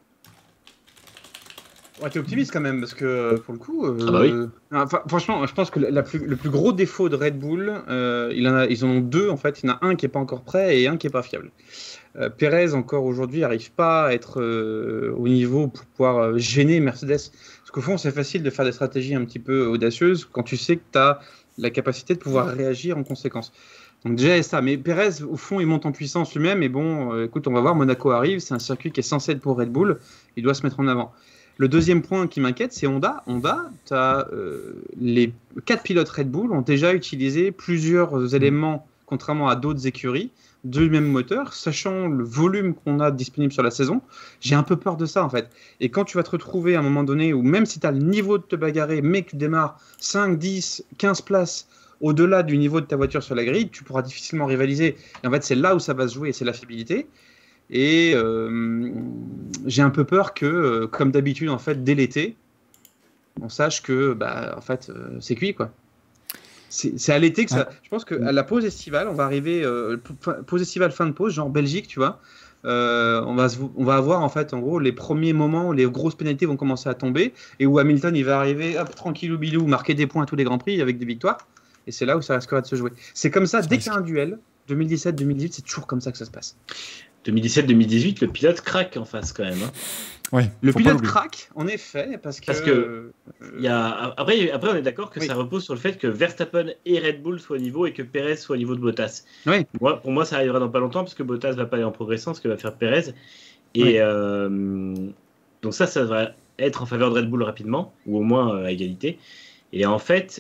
Ouais, t'es optimiste quand même, parce que pour le coup... Ah bah oui. Franchement, je pense que le plus gros défaut de Red Bull, ils en ont 2 en fait. Il y en a un qui n'est pas encore prêt et un qui n'est pas fiable. Perez, encore aujourd'hui, n'arrive pas à être au niveau pour pouvoir gêner Mercedes. Parce qu'au fond, c'est facile de faire des stratégies un petit peu audacieuses quand tu sais que tu as la capacité de pouvoir réagir en conséquence. Donc déjà, ça. Mais Perez, au fond, il monte en puissance lui-même. Et bon, écoute, on va voir, Monaco arrive. C'est un circuit qui est censé être pour Red Bull. Il doit se mettre en avant. Le deuxième point qui m'inquiète, c'est Honda. Honda, les 4 pilotes Red Bull ont déjà utilisé plusieurs éléments, contrairement à d'autres écuries, du même moteur, sachant le volume qu'on a disponible sur la saison. J'ai un peu peur de ça, en fait. Et quand tu vas te retrouver à un moment donné, où même si tu as le niveau de te bagarrer, mais que tu démarres 5, 10, 15 places au-delà du niveau de ta voiture sur la grille, tu pourras difficilement rivaliser. Et en fait, c'est là où ça va se jouer, c'est la fiabilité. Et j'ai un peu peur que, comme d'habitude, en fait, dès l'été, on sache que, en fait, c'est cuit, quoi. C'est à l'été que ça. Je pense qu'à la pause estivale, on va arriver, pause estivale, fin de pause, genre Belgique, tu vois. On va avoir, en fait, en gros, les premiers moments où les grosses pénalités vont commencer à tomber et où Hamilton, il va arriver, hop, tranquillou bilou, marquer des points à tous les grands prix avec des victoires. Et c'est là où ça risquera de se jouer. C'est comme ça, dès qu'il y a un duel, 2017-2018, c'est toujours comme ça que ça se passe. 2017-2018, le pilote craque en face quand même. Hein. Ouais, le pilote craque, en effet, parce que après, on est d'accord que ça repose sur le fait que Verstappen et Red Bull soient au niveau et que Perez soit au niveau de Bottas. Oui. Pour moi, ça arrivera dans pas longtemps, parce que Bottas va pas aller en progressant, ce que va faire Perez. Et donc ça va être en faveur de Red Bull rapidement, ou au moins à égalité. Et en fait,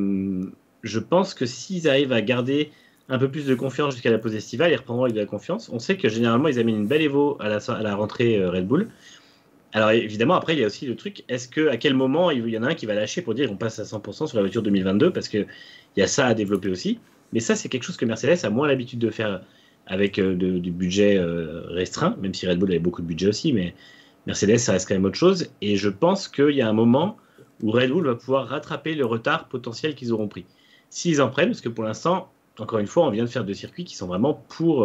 je pense que s'ils arrivent à garder un peu plus de confiance jusqu'à la pause estivale, ils reprendront avec de la confiance. On sait que généralement, ils amènent une belle évo à la rentrée Red Bull. Alors évidemment, après, il y a aussi le truc, à quel moment il y en a un qui va lâcher pour dire on passe à 100% sur la voiture 2022, parce qu'il y a ça à développer aussi. Mais ça, c'est quelque chose que Mercedes a moins l'habitude de faire avec du budget restreint, même si Red Bull avait beaucoup de budget aussi, mais Mercedes, ça reste quand même autre chose. Et je pense qu'il y a un moment où Red Bull va pouvoir rattraper le retard potentiel qu'ils auront pris. S'ils en prennent, parce que pour l'instant, encore une fois, on vient de faire 2 circuits qui sont vraiment pour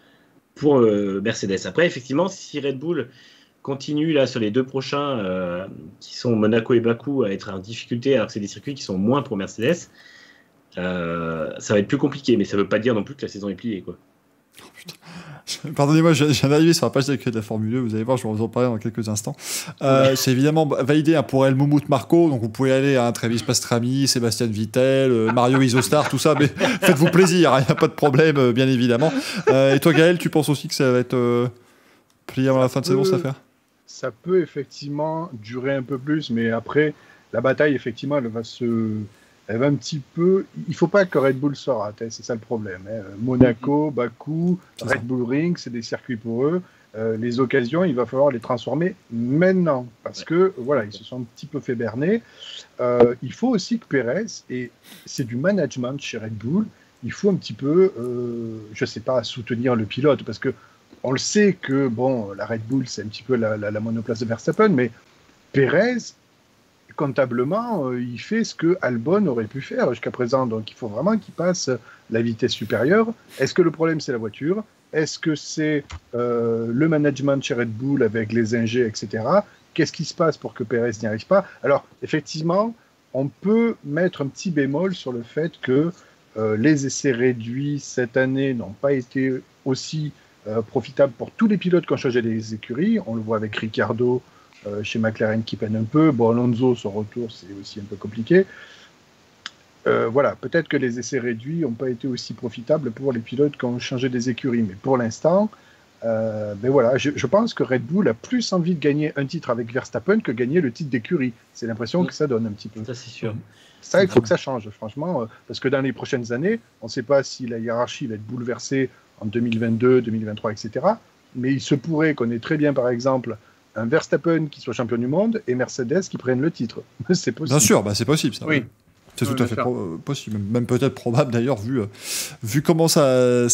Mercedes. Après, effectivement, si Red Bull continue là sur les 2 prochains, qui sont Monaco et Bakou, à être en difficulté, alors que c'est des circuits qui sont moins pour Mercedes, ça va être plus compliqué, mais ça ne veut pas dire non plus que la saison est pliée, quoi. Oh, putain. Pardonnez-moi, je viens d'arriver sur la page d'accueil de la Formule 2, vous allez voir, je vais vous en parler dans quelques instants. C'est évidemment validé pour Helmut Marko, donc vous pouvez aller à Travis Pastrami, Sébastien Vettel, Mario Isostar, tout ça, mais faites-vous plaisir, il n'y a pas de problème, bien évidemment. Et toi, Gaël, tu penses aussi que ça va être plié avant la fin de saison, cette affaire ? Ça peut effectivement durer un peu plus, mais après, la bataille, effectivement, elle va un petit peu. Il ne faut pas que Red Bull se rate, c'est ça le problème. Monaco, Bakou, Red Bull Ring, c'est des circuits pour eux. Les occasions, il va falloir les transformer maintenant, parce que voilà, ils se sont un petit peu fait berner. Il faut aussi que Pérez, et c'est du management chez Red Bull, il faut un petit peu, je ne sais pas, soutenir le pilote, parce que on le sait que bon, la Red Bull, c'est un petit peu la monoplace de Verstappen, mais Pérez, comptablement, il fait ce que Albon aurait pu faire jusqu'à présent. Donc, il faut vraiment qu'il passe la vitesse supérieure. Est-ce que le problème, c'est la voiture ? Est-ce que c'est le management chez Red Bull avec les ingés, etc. Qu'est-ce qui se passe pour que Pérez n'y arrive pas ? Alors, effectivement, on peut mettre un petit bémol sur le fait que les essais réduits cette année n'ont pas été aussi profitables pour tous les pilotes qui ont changé les écuries. On le voit avec Ricciardo, chez McLaren qui peine un peu. Bon, Alonso, son retour, c'est aussi un peu compliqué. Voilà, peut-être que les essais réduits n'ont pas été aussi profitables pour les pilotes qui ont changé des écuries. Mais pour l'instant, voilà, je pense que Red Bull a plus envie de gagner un titre avec Verstappen que gagner le titre d'écurie. C'est l'impression que ça donne un petit peu. Ça, c'est sûr. Ça, il faut que ça change, franchement. Parce que dans les prochaines années, on ne sait pas si la hiérarchie va être bouleversée en 2022, 2023, etc. Mais il se pourrait qu'on ait très bien, par exemple, un Verstappen qui soit champion du monde et Mercedes qui prenne le titre. C'est possible. Bien sûr, c'est possible ça. Oui. C'est tout à fait possible, même peut-être probable d'ailleurs, vu comment ça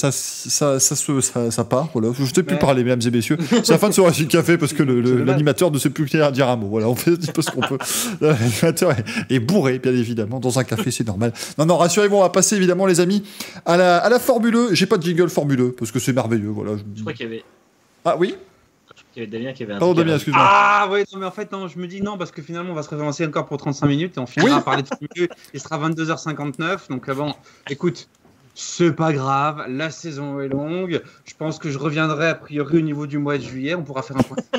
part. Voilà. Je ne sais plus parler, mesdames et messieurs. C'est la fin de ce Racing Café parce que l'animateur ne sait plus dire un mot. Voilà, on fait un petit peu ce qu'on peut. L'animateur est bourré, bien évidemment. Dans un café, c'est normal. Non, rassurez-vous, on va passer évidemment, les amis, à la Formule 1. J'ai pas de jingle Formule 1 parce que c'est merveilleux. Voilà. Je crois qu'il y avait. Ah oui. Il y avait Damien qui avait un. Pardon, Damien, excuse-moi. Ah ouais, non, mais en fait, non, je me dis non, parce que finalement, on va se relancer encore pour 35 minutes et on finira par les milieu. Il sera 22h59. Donc, bon, écoute, c'est pas grave. La saison est longue. Je pense que je reviendrai a priori au niveau du mois de juillet. On pourra faire un point.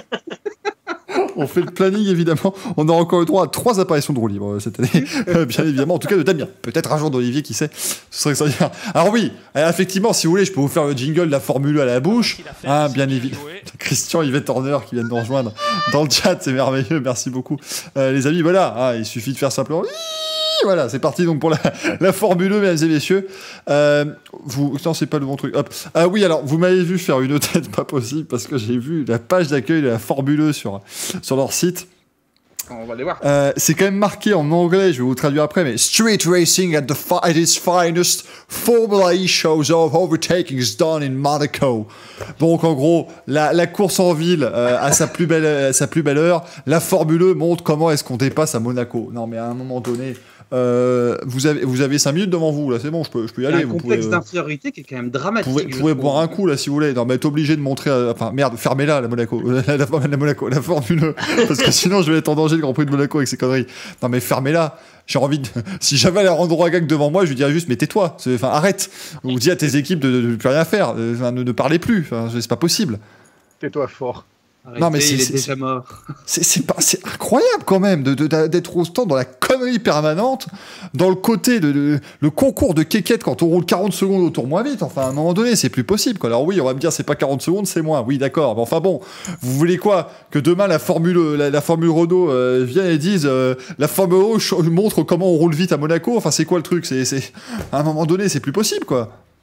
On fait le planning, évidemment. On aura encore le droit à 3 apparitions de roue libre cette année, bien évidemment. En tout cas, de Damien. Peut-être un jour d'Olivier, qui sait. Ce serait extraordinaire. Alors oui, effectivement, si vous voulez, je peux vous faire le jingle de la Formule à la bouche. Bien évidemment. Christian Yvette Horner qui vient de nous rejoindre dans le chat. C'est merveilleux. Merci beaucoup. Les amis, voilà. Il suffit de faire simplement... Voilà, c'est parti donc pour la Formule 1, mesdames et messieurs. Non, c'est pas le bon truc. Hop. Oui, alors, vous m'avez vu faire une tête pas possible parce que j'ai vu la page d'accueil de la Formule 1 sur leur site. On va les voir. C'est quand même marqué en anglais, je vais vous traduire après, mais Street Racing at its finest, Formula E shows of overtaking is done in Monaco. Donc en gros, la course en ville à sa plus belle heure, la Formule 1 montre comment est-ce qu'on dépasse à Monaco. Non mais à un moment donné, vous avez 5 minutes devant vous, là c'est bon, je peux y aller. Il y a un complexe d'infériorité qui est quand même dramatique. Vous pouvez boire un coup là si vous voulez. Non mais être obligé de montrer, fermez-la la Monaco, la Formule 1, parce que sinon je vais être en danger le Grand Prix de Monaco avec ces conneries. Non mais fermez-la. J'ai envie de... Si j'avais Alejandro Agag devant moi, je lui dirais juste mais tais-toi, arrête. Ou dis à tes équipes de ne plus rien faire, ne parlez plus. C'est pas possible. Tais-toi fort. Arrêtez, non mais il est déjà mort. C'est incroyable quand même d'être autant dans la connerie permanente, dans le côté le concours de quéquette quand on roule 40 secondes au tour moins vite. Enfin, à un moment donné, c'est plus possible, quoi. Alors oui, on va me dire c'est pas 40 secondes, c'est moins. Oui, d'accord. Mais enfin bon, vous voulez quoi ? Que demain la Formule Renault vienne et dise la Formule 1 montre comment on roule vite à Monaco. Enfin, c'est quoi le truc ? À un moment donné, c'est plus possible, quoi.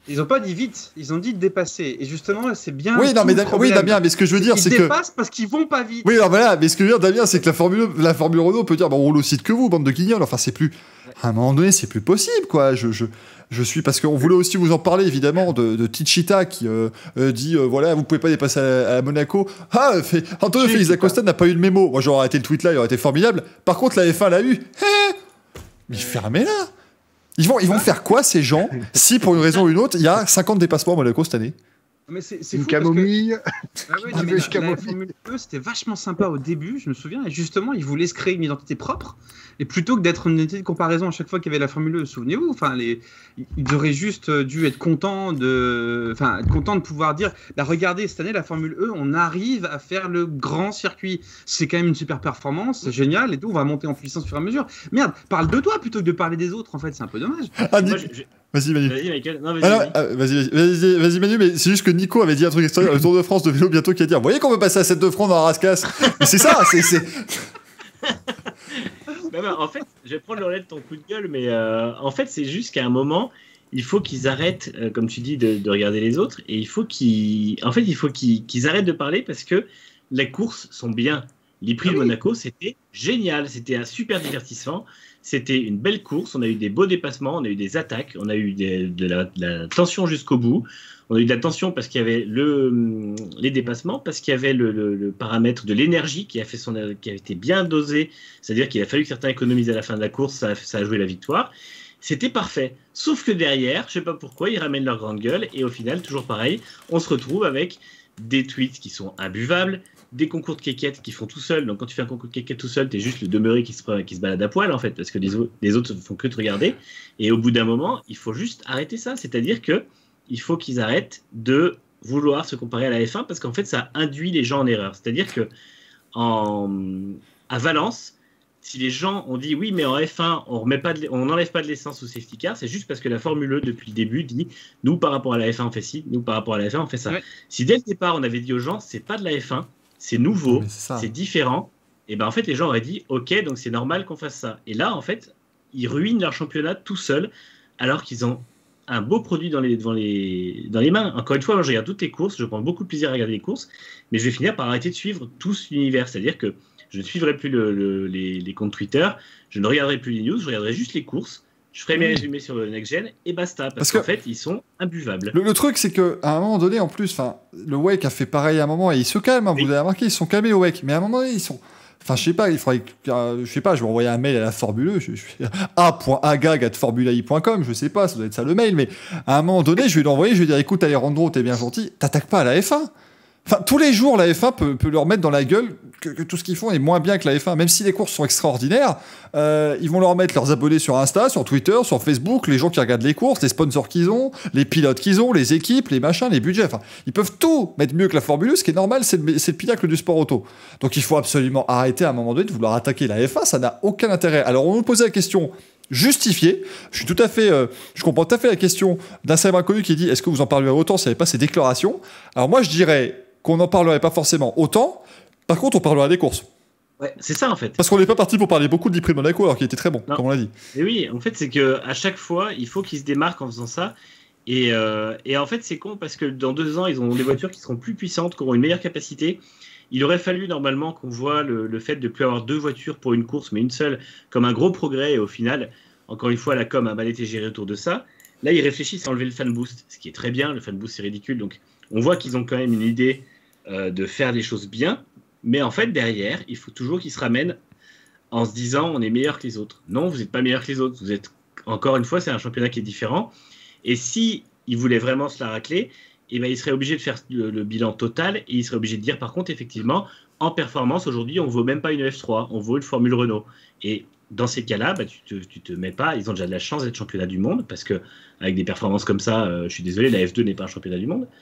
Ils n'ont pas dit vite, ils ont dit dépasser. Et justement, c'est bien. Oui, non, mais Damien, mais ce que je veux dire, c'est que. Ils dépassent parce qu'ils vont pas vite. Oui, alors voilà, mais ce que je veux dire, Damien, c'est que la Formule Renault peut dire, on roule aussi vite que vous, bande de guignols. Enfin, c'est plus. À un moment donné, c'est plus possible, quoi. Je suis. Parce qu'on voulait aussi vous en parler, évidemment, de Tichita qui dit, voilà, vous pouvez pas dépasser à Monaco. Antonio Félix Acosta n'a pas eu le mémo. Moi, j'aurais arrêté le tweet là, il aurait été formidable. Par contre, la F1 l'a eu. Mais fermez-la. Ils vont faire quoi, ces gens, si pour une raison ou une autre, il y a 50 dépassements à Monaco cette année? Mais c'est Une fou camomille. la Formule E, c'était vachement sympa au début, je me souviens, et justement, ils voulaient se créer une identité propre, et plutôt que d'être une identité de comparaison à chaque fois qu'il y avait la Formule E, souvenez-vous, ils auraient juste dû être contents de pouvoir dire, regardez, cette année, la Formule E, on arrive à faire le grand circuit, c'est quand même une super performance, c'est génial, et tout, on va monter en puissance au fur et à mesure. Merde, parle de toi plutôt que de parler des autres, en fait, c'est un peu dommage. Vas-y, Manu. Vas-y, Michael. Non, Vas-y, Manu, mais c'est juste que Nico avait dit un truc extraordinaire, le Tour de France de vélo bientôt qui a dit, vous voyez qu'on veut passer à 7 de France dans la rascasse. Mais c'est ça, c'est... En fait, je vais prendre le relais de ton coup de gueule, mais en fait, c'est juste qu'à un moment, il faut qu'ils arrêtent, comme tu dis, de regarder les autres, et il faut qu'ils arrêtent de parler parce que les courses sont bien. Les prix de Monaco, c'était génial, c'était un super divertissement. C'était une belle course, on a eu des beaux dépassements, on a eu des attaques, on a eu de la tension jusqu'au bout. On a eu de la tension parce qu'il y avait les dépassements, parce qu'il y avait le paramètre de l'énergie qui a été bien dosé, c'est-à-dire qu'il a fallu que certains économisent à la fin de la course, ça a joué la victoire. C'était parfait. Sauf que derrière, je ne sais pas pourquoi, ils ramènent leur grande gueule et au final, toujours pareil, on se retrouve avec des tweets qui sont imbuvables, des concours de quéquettes qui font tout seul. Donc quand tu fais un concours de quéquettes tout seul, t'es juste le demeuré qui se balade à poil en fait, parce que les autres ne font que te regarder. Et au bout d'un moment, il faut juste arrêter ça. C'est-à-dire que il faut qu'ils arrêtent de vouloir se comparer à la F1 parce qu'en fait, ça induit les gens en erreur. C'est-à-dire que à Valence, si les gens ont dit oui, mais en F1, on n'enlève pas de l'essence au safety car, c'est juste parce que la Formule E, depuis le début, dit nous, par rapport à la F1, on fait ci, nous, par rapport à la F1, on fait ça. Ouais. Si dès le départ, on avait dit aux gens, c'est pas de la F1, c'est nouveau, c'est différent, et ben en fait, les gens auraient dit ok, donc c'est normal qu'on fasse ça. Et là, en fait, ils ruinent leur championnat tout seuls, alors qu'ils ont un beau produit dans les mains. Encore une fois, moi, je regarde toutes les courses, je prends beaucoup de plaisir à regarder les courses, mais je vais finir par arrêter de suivre tout l'univers. C'est-à-dire que je ne suivrai plus les comptes Twitter, je ne regarderai plus les news, je regarderai juste les courses, je ferai mes résumés sur le Next Gen et basta. Parce qu'en fait, ils sont imbuvables. Le truc, c'est qu'à un moment donné, en plus, le WEC a fait pareil à un moment et ils se calment. Vous avez remarqué, ils sont calmés au WEC. Mais à un moment donné, ils sont. Enfin, je sais pas, il faudrait. Je sais pas, je vais envoyer un mail à la Formule E. a.agag@formulai.com. Je sais pas, ça doit être ça le mail. Mais à un moment donné, je vais l'envoyer. Je vais dire écoute, Alejandro, t'es bien gentil. T'attaques pas à la F1. Enfin, tous les jours, la F1 peut leur mettre dans la gueule que tout ce qu'ils font est moins bien que la F1. Même si les courses sont extraordinaires, ils vont leur mettre leurs abonnés sur Insta, sur Twitter, sur Facebook, les gens qui regardent les courses, les sponsors qu'ils ont, les pilotes qu'ils ont, les équipes, les machins, les budgets. Enfin, ils peuvent tout mettre mieux que la Formule 1, ce qui est normal, c'est le pinacle du sport auto. Donc il faut absolument arrêter à un moment donné de vouloir attaquer la F1, ça n'a aucun intérêt. Alors on nous posait la question justifiée. Je comprends tout à fait la question d'un célèbre inconnu qui dit est-ce que vous en parleriez autant s'il n'y avait pas ces déclarations? Alors moi je dirais qu'on n'en parlerait pas forcément autant, par contre on parlerait des courses. Ouais, c'est ça en fait. Parce qu'on n'est pas parti pour parler beaucoup de l'I-Prix de Monaco alors qu'il était très bon, non. Comme on l'a dit. Et oui, en fait c'est qu'à chaque fois il faut qu'ils se démarquent en faisant ça. Et en fait c'est con parce que dans 2 ans ils ont des voitures qui seront plus puissantes, qui auront une meilleure capacité. Il aurait fallu normalement qu'on voit le fait de ne plus avoir 2 voitures pour une course mais une seule comme un gros progrès et au final, encore une fois la com a mal été gérée autour de ça. Là ils réfléchissent à enlever le fan boost, ce qui est très bien, le fan boost c'est ridicule donc on voit qu'ils ont quand même une idée de faire les choses bien, mais en fait derrière il faut toujours qu'ils se ramènent en se disant on est meilleur que les autres. Non, vous n'êtes pas meilleur que les autres, vous êtes, encore une fois c'est un championnat qui est différent et si ils voulaient vraiment se la racler, eh ben, ils seraient obligés de faire le bilan total et ils seraient obligés de dire par contre effectivement en performance aujourd'hui on ne vaut même pas une F3, on vaut une Formule Renault et dans ces cas-là bah, tu te mets pas, ils ont déjà de la chance d'être championnat du monde parce que avec des performances comme ça je suis désolé la F2 n'est pas un championnat du monde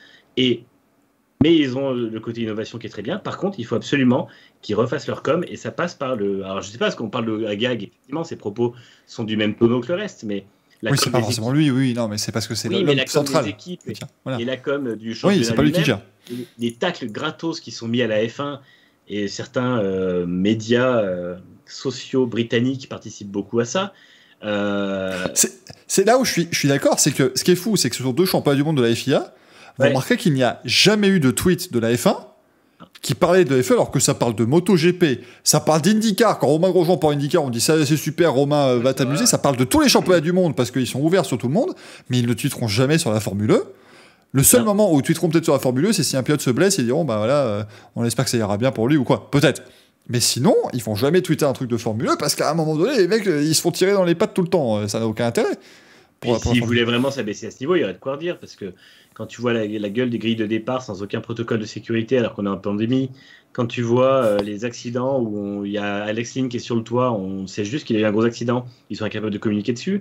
mais ils ont le côté innovation qui est très bien. Par contre, il faut absolument qu'ils refassent leur com et ça passe par le. Alors, je ne sais pas, parce qu'on parle de Agag, effectivement, ses propos sont du même tonneau que le reste, mais. Oui, c'est pas forcément lui, oui, non, mais c'est parce que c'est l'homme central. Des équipes voilà. Et la com du championnat. Oui, c'est pas lui qui gère. Les tacles gratos qui sont mis à la F1 et certains médias sociaux britanniques participent beaucoup à ça. C'est là où je suis d'accord, c'est que ce qui est fou, c'est que sur 2 championnats du monde de la FIA, vous remarquez qu'il n'y a jamais eu de tweet de la F1 qui parlait de F1 alors que ça parle de MotoGP, ça parle d'IndyCar. Quand Romain Grosjean parle d'IndyCar, on dit ça c'est super, Romain va t'amuser. Ça parle de tous les championnats du monde parce qu'ils sont ouverts sur tout le monde, mais ils ne tweeteront jamais sur la Formule 1. Le seul moment où ils tweeteront peut-être sur la Formule 1, c'est si un pilote se blesse, ils diront bah voilà, on espère que ça ira bien pour lui ou quoi. Peut-être. Mais sinon, ils vont jamais tweeter un truc de Formule 1 parce qu'à un moment donné, les mecs, ils se font tirer dans les pattes tout le temps. Ça n'a aucun intérêt. S'ils voulaient vraiment s'abaisser à ce niveau, il y aurait de quoi redire. Parce que quand tu vois la gueule des grilles de départ sans aucun protocole de sécurité alors qu'on est en pandémie, quand tu vois les accidents où il y a Alex Lynn qui est sur le toit, on sait juste qu'il a eu un gros accident, ils sont incapables de communiquer dessus.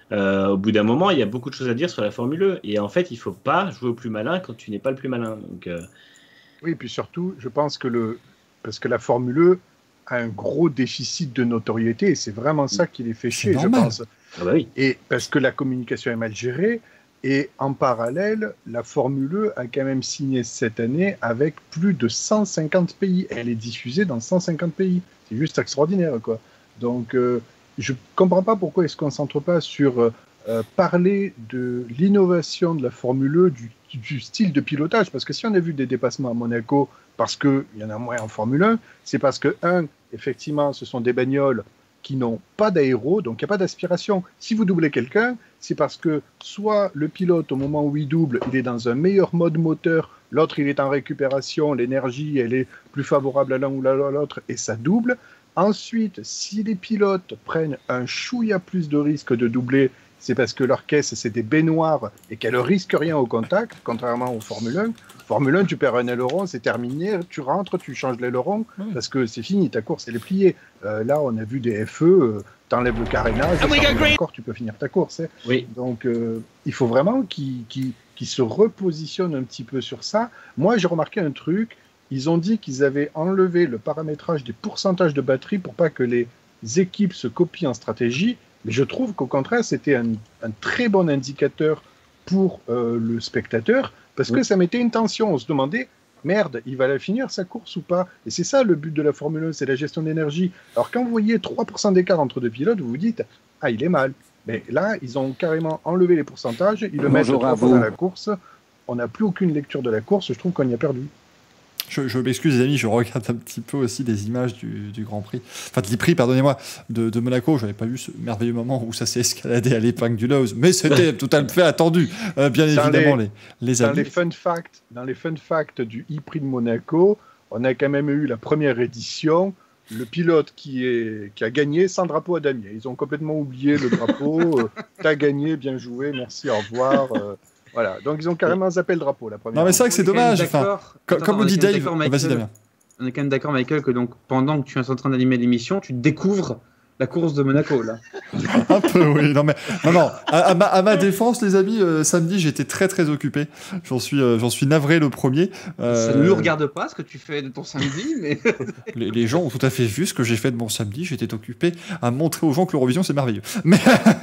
Au bout d'un moment, il y a beaucoup de choses à dire sur la Formule 1. Et en fait, il ne faut pas jouer au plus malin quand tu n'es pas le plus malin. Donc, Oui, et puis surtout, je pense que parce que la Formule 1 a un gros déficit de notoriété et c'est vraiment ça qui les fait chier, je pense. Ah bah oui. Et parce que la communication est mal gérée et en parallèle, la Formule 1 a quand même signé cette année avec plus de 150 pays. Elle est diffusée dans 150 pays. C'est juste extraordinaire, quoi. Donc, je ne comprends pas pourquoi ils ne se concentrent pas sur parler de l'innovation de la Formule 1, du style de pilotage. Parce que si on a vu des dépassements à Monaco, parce qu'il y en a moins en Formule 1, c'est parce que, effectivement, ce sont des bagnoles qui n'ont pas d'aéro, donc il n'y a pas d'aspiration. Si vous doublez quelqu'un, c'est parce que soit le pilote, au moment où il double, il est dans un meilleur mode moteur, l'autre, il est en récupération, l'énergie, elle est plus favorable à l'un ou à l'autre, et ça double. Ensuite, si les pilotes prennent un chouïa plus de risque de doubler, c'est parce que leur caisse, c'est des baignoires et qu'elle ne risque rien au contact, contrairement aux Formule 1. Formule 1, tu perds un aileron, c'est terminé, tu rentres, tu changes l'aileron, parce que c'est fini, ta course, elle est pliée. Là, on a vu des FE, t'enlèves le carénage, encore, tu peux finir ta course. Hein. Oui. Donc, il faut vraiment qu'ils se repositionnent un petit peu sur ça. Moi, j'ai remarqué un truc, ils ont dit qu'ils avaient enlevé le paramétrage des pourcentages de batterie pour pas que les équipes se copient en stratégie, mais je trouve qu'au contraire, c'était un très bon indicateur pour le spectateur, parce que ça mettait une tension. On se demandait, merde, il va la finir sa course ou pas? Et c'est ça le but de la Formule 1, c'est la gestion d'énergie. Alors quand vous voyez 3% d'écart entre deux pilotes, vous vous dites, ah, il est mal. Mais là, ils ont carrément enlevé les pourcentages, ils le mettent 3 fois dans la course, on n'a plus aucune lecture de la course, je trouve qu'on y a perdu. Je m'excuse les amis, je regarde un petit peu aussi des images du Grand Prix, enfin de l'e-Prix, pardonnez-moi, de Monaco. Je n'avais pas vu ce merveilleux moment où ça s'est escaladé à l'épingle du nose, mais c'était tout à fait attendu, bien évidemment les amis. Dans les fun facts du e-Prix de Monaco, on a quand même eu la première édition, le pilote qui a gagné sans drapeau à damier. Ils ont complètement oublié le drapeau, t'as gagné, bien joué, merci, au revoir. Voilà, donc ils ont carrément zappé le drapeau la première. Non mais c'est vrai que c'est dommage. Enfin, comme le dit Dave, vas-y Damien. On est quand même d'accord, Michael, que donc pendant que tu es en train d'animer l'émission, tu découvres la course de Monaco là. Un peu, oui. Non. À ma défense, les amis, samedi j'étais très très occupé. J'en suis navré le premier. Ça ne nous regarde pas ce que tu fais de ton samedi, mais les gens ont tout à fait vu ce que j'ai fait de mon samedi. J'étais occupé à montrer aux gens que l'Eurovision c'est merveilleux. Mais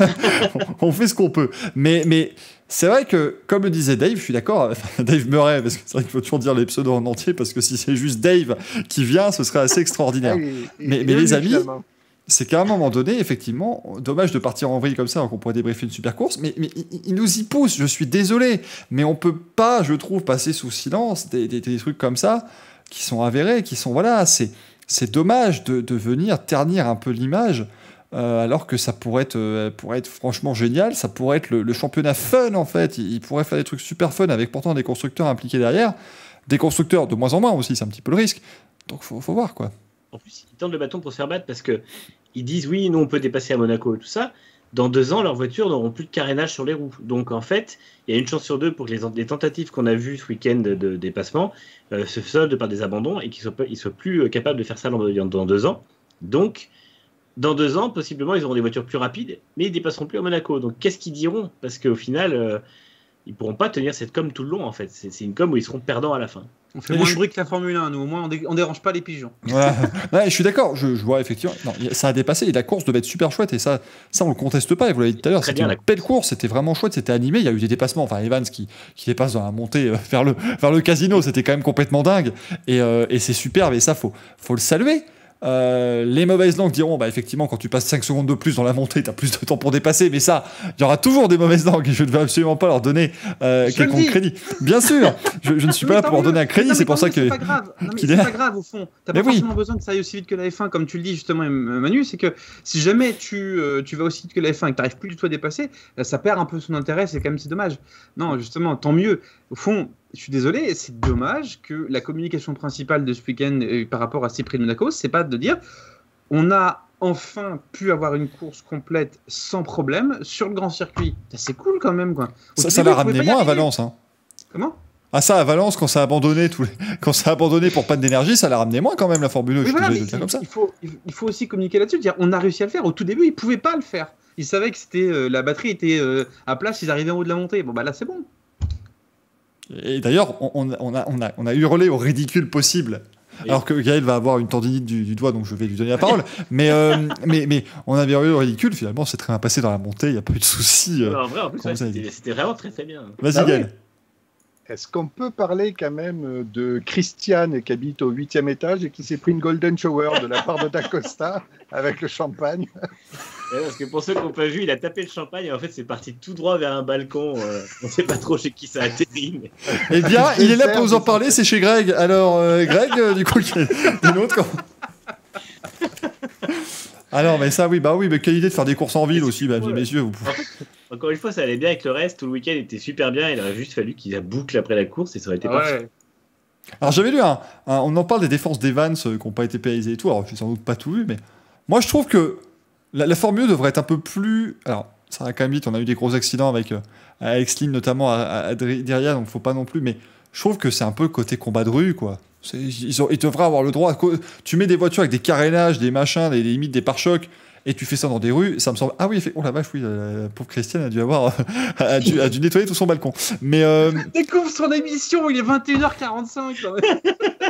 on fait ce qu'on peut. Mais c'est vrai que, comme le disait Dave, je suis d'accord, Dave Murray, parce que c'est vrai qu'il faut toujours dire les pseudos en entier, parce que si c'est juste Dave qui vient, ce serait assez extraordinaire. Mais les amis, c'est qu'à un moment donné, effectivement, dommage de partir en vrille comme ça, alors qu'on pourrait débriefer une super course, mais il nous y pousse, je suis désolé, mais on peut pas, je trouve, passer sous silence des trucs comme ça, qui sont avérés, qui sont, voilà, c'est dommage de venir ternir un peu l'image, alors que ça pourrait être franchement génial, ça pourrait être le championnat fun en fait, il pourrait faire des trucs super fun avec pourtant des constructeurs impliqués derrière, des constructeurs de moins en moins aussi, c'est un petit peu le risque, donc faut voir quoi. En plus, ils tendent le bâton pour se faire battre parce que ils disent oui, nous on peut dépasser à Monaco et tout ça. Dans 2 ans, leurs voitures n'auront plus de carénage sur les roues. Donc en fait, il y a une chance sur 2 pour que les tentatives qu'on a vues ce week-end de dépassement se soldent par des abandons et qu'ils soient plus capables de faire ça dans 2 ans. Donc dans 2 ans, possiblement, ils auront des voitures plus rapides, mais ils ne dépasseront plus à Monaco. Donc qu'est-ce qu'ils diront? Parce qu'au final, ils ne pourront pas tenir cette com tout le long en fait. C'est une com où ils seront perdants à la fin. On fait moins de bruit que la Formule 1, nous, au moins on dérange pas les pigeons. Ouais, je suis d'accord, je vois effectivement, non, ça a dépassé, et la course devait être super chouette, et ça on le conteste pas, et vous l'avez dit tout à l'heure, c'était une belle course, c'était vraiment chouette, c'était animé, il y a eu des dépassements, enfin Evans qui dépasse dans la montée vers le casino, c'était quand même complètement dingue, et c'est superbe, et ça faut le saluer. Les mauvaises langues diront, effectivement, quand tu passes 5 secondes de plus dans la montée, tu as plus de temps pour dépasser, mais ça, il y aura toujours des mauvaises langues et je ne vais absolument pas leur donner quelconque crédit. Bien sûr, je ne suis pas là pour leur donner un crédit, c'est pour ça que... C'est pas grave, c'est pas grave au fond. T'as pas forcément besoin que ça aille aussi vite que la F1, comme tu le dis justement, Manu, c'est que si jamais tu vas aussi vite que la F1 et que tu n'arrives plus du tout à dépasser, ça perd un peu son intérêt, c'est dommage. Non, justement, tant mieux. Au fond, je suis désolé, c'est dommage que la communication principale de ce week-end par rapport à Cyprien Monaco, c'est pas de dire on a enfin pu avoir une course complète sans problème sur le grand circuit. C'est cool quand même, quoi. Ça l'a ramené moins à Valence. Hein. Comment ? Ah ça, à Valence, quand ça a abandonné, quand ça a abandonné pour panne d'énergie, ça l'a ramené moins quand même, la Formule 1. Oui, voilà, comme ça. Il faut aussi communiquer là-dessus, dire on a réussi à le faire. Au tout début, ils ne pouvaient pas le faire. Ils savaient que la batterie était à plat s'ils arrivaient en haut de la montée. Bon, là, c'est bon. Et d'ailleurs, on a hurlé au ridicule possible. Oui. Alors que Gaël va avoir une tendinite du doigt, donc je vais lui donner la parole. mais on avait hurlé au ridicule. Finalement, c'est très bien passé dans la montée. Il n'y a pas eu de souci. En vrai, en plus, c'était vraiment très très bien. Vas-y, Gaël. Est-ce qu'on peut parler quand même de Christiane qui habite au 8e étage et qui s'est pris une golden shower de la part de D'Acosta avec le champagne? Ouais, parce que pour ceux qui n'ont pas vu, il a tapé le champagne et en fait c'est parti tout droit vers un balcon. On ne sait pas trop chez qui ça a atterri. Mais... Eh bien, il est là pour vous en parler, c'est chez Greg. Alors, Greg, du coup, il y a une autre. Alors, mais ça, oui, mais quelle idée de faire des courses en ville aussi, mesdames et messieurs. Vous pouvez... En fait, encore une fois, ça allait bien avec le reste. Tout le week-end était super bien. Il aurait juste fallu qu'il boucle après la course et ça aurait été parfait. Alors, j'avais lu on en parle des défenses d'Evans qui n'ont pas été pénalisées et tout. Alors, je n'ai sans doute pas tout vu, mais moi, je trouve que la Formule 1 devrait être un peu plus. Alors, ça va quand même vite. On a eu des gros accidents avec Slim, notamment derrière, donc faut pas non plus. Mais je trouve que c'est un peu le côté combat de rue, quoi. Ils devraient avoir le droit. Tu mets des voitures avec des carénages, des machins, des limites, des pare-chocs, et tu fais ça dans des rues. Ça me semble. Ah oui, oh la vache, oui, la pauvre Christiane a dû avoir, a dû nettoyer tout son balcon. Mais découvre son émission, il est 21h45. Quand même.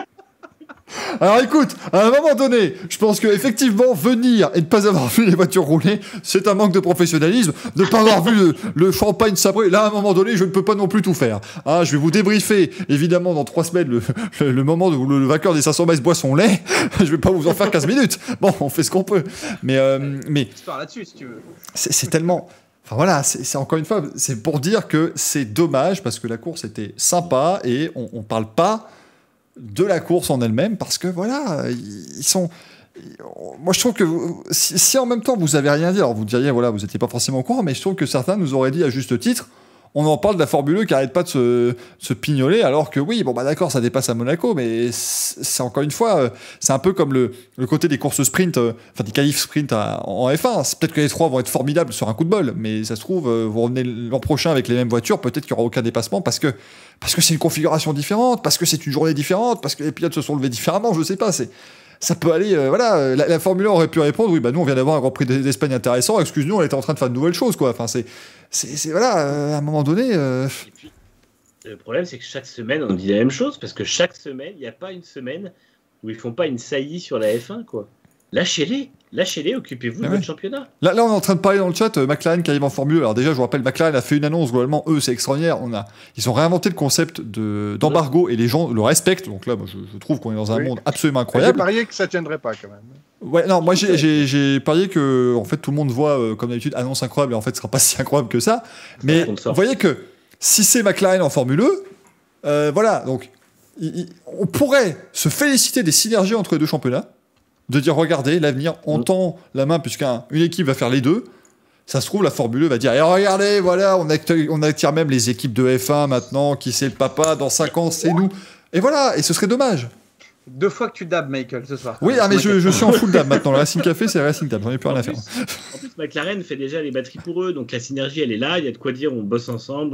Alors écoute, à un moment donné, je pense qu'effectivement, venir et ne pas avoir vu les voitures rouler, c'est un manque de professionnalisme. De ne pas avoir vu le champagne sabré, là, à un moment donné, je ne peux pas non plus tout faire. Ah, je vais vous débriefer, évidemment, dans 3 semaines, le moment où le vainqueur des 500 mètres boit son lait. Je ne vais pas vous en faire 15 minutes. Bon, on fait ce qu'on peut. Mais histoire là-dessus, si tu veux. C'est tellement... Enfin voilà, c'est encore une fois, c'est pour dire que c'est dommage, parce que la course était sympa, et on ne parle pas de la course en elle-même, parce que voilà, ils sont... Moi je trouve que si en même temps vous avez rien dit, alors vous diriez voilà, vous n'étiez pas forcément au courant, mais je trouve que certains nous auraient dit à juste titre, on en parle de la Formule 1 qui arrête pas de se pignoler, alors que oui, bon bah d'accord, ça dépasse à Monaco, mais c'est encore une fois, c'est un peu comme le côté des courses sprint, enfin des qualifs sprint en F1. Peut-être que les 3 vont être formidables sur un coup de bol, mais ça se trouve, vous revenez l'an prochain avec les mêmes voitures, peut-être qu'il n'y aura aucun dépassement parce que c'est une configuration différente, parce que c'est une journée différente, parce que les pilotes se sont levés différemment, je sais pas, ça peut aller, voilà, la Formule 1 aurait pu répondre, oui, bah nous on vient d'avoir un Grand Prix d'Espagne intéressant, excuse-nous, on était en train de faire de nouvelles choses, quoi. Enfin, c'est voilà, à un moment donné... Et puis, le problème, c'est que chaque semaine, on dit la même chose, parce que chaque semaine, il n'y a pas une semaine où ils font pas une saillie sur la F1, quoi. Lâchez-les, occupez-vous de votre championnat. Là, on est en train de parler dans le chat, McLaren qui arrive en Formule 1. Alors déjà, je vous rappelle, McLaren a fait une annonce, globalement, eux, c'est extraordinaire. Ils ont réinventé le concept d'embargo et les gens le respectent. Donc là, moi, je trouve qu'on est dans un monde absolument incroyable. J'ai parié que ça tiendrait pas, quand même. Ouais, non, moi j'ai parié que en fait tout le monde voit comme d'habitude annonce incroyable et en fait ce sera pas si incroyable que ça. Mais vous voyez que si c'est McLaren en Formule 1, voilà, donc on pourrait se féliciter des synergies entre les deux championnats, de dire regardez l'avenir on tend la main puisqu'une équipe va faire les deux. Ça se trouve la Formule 1 va dire regardez voilà on attire même les équipes de F1 maintenant qui c'est le papa dans 5 ans c'est nous et voilà et ce serait dommage. 2 fois que tu dabs, Michael, ce soir. Oui, mais je suis en full dab maintenant. Le Racing Café, c'est le Racing Dab. J'en ai plus rien à faire. En plus, McLaren fait déjà les batteries pour eux, donc la synergie, elle est là. Il y a de quoi dire, on bosse ensemble.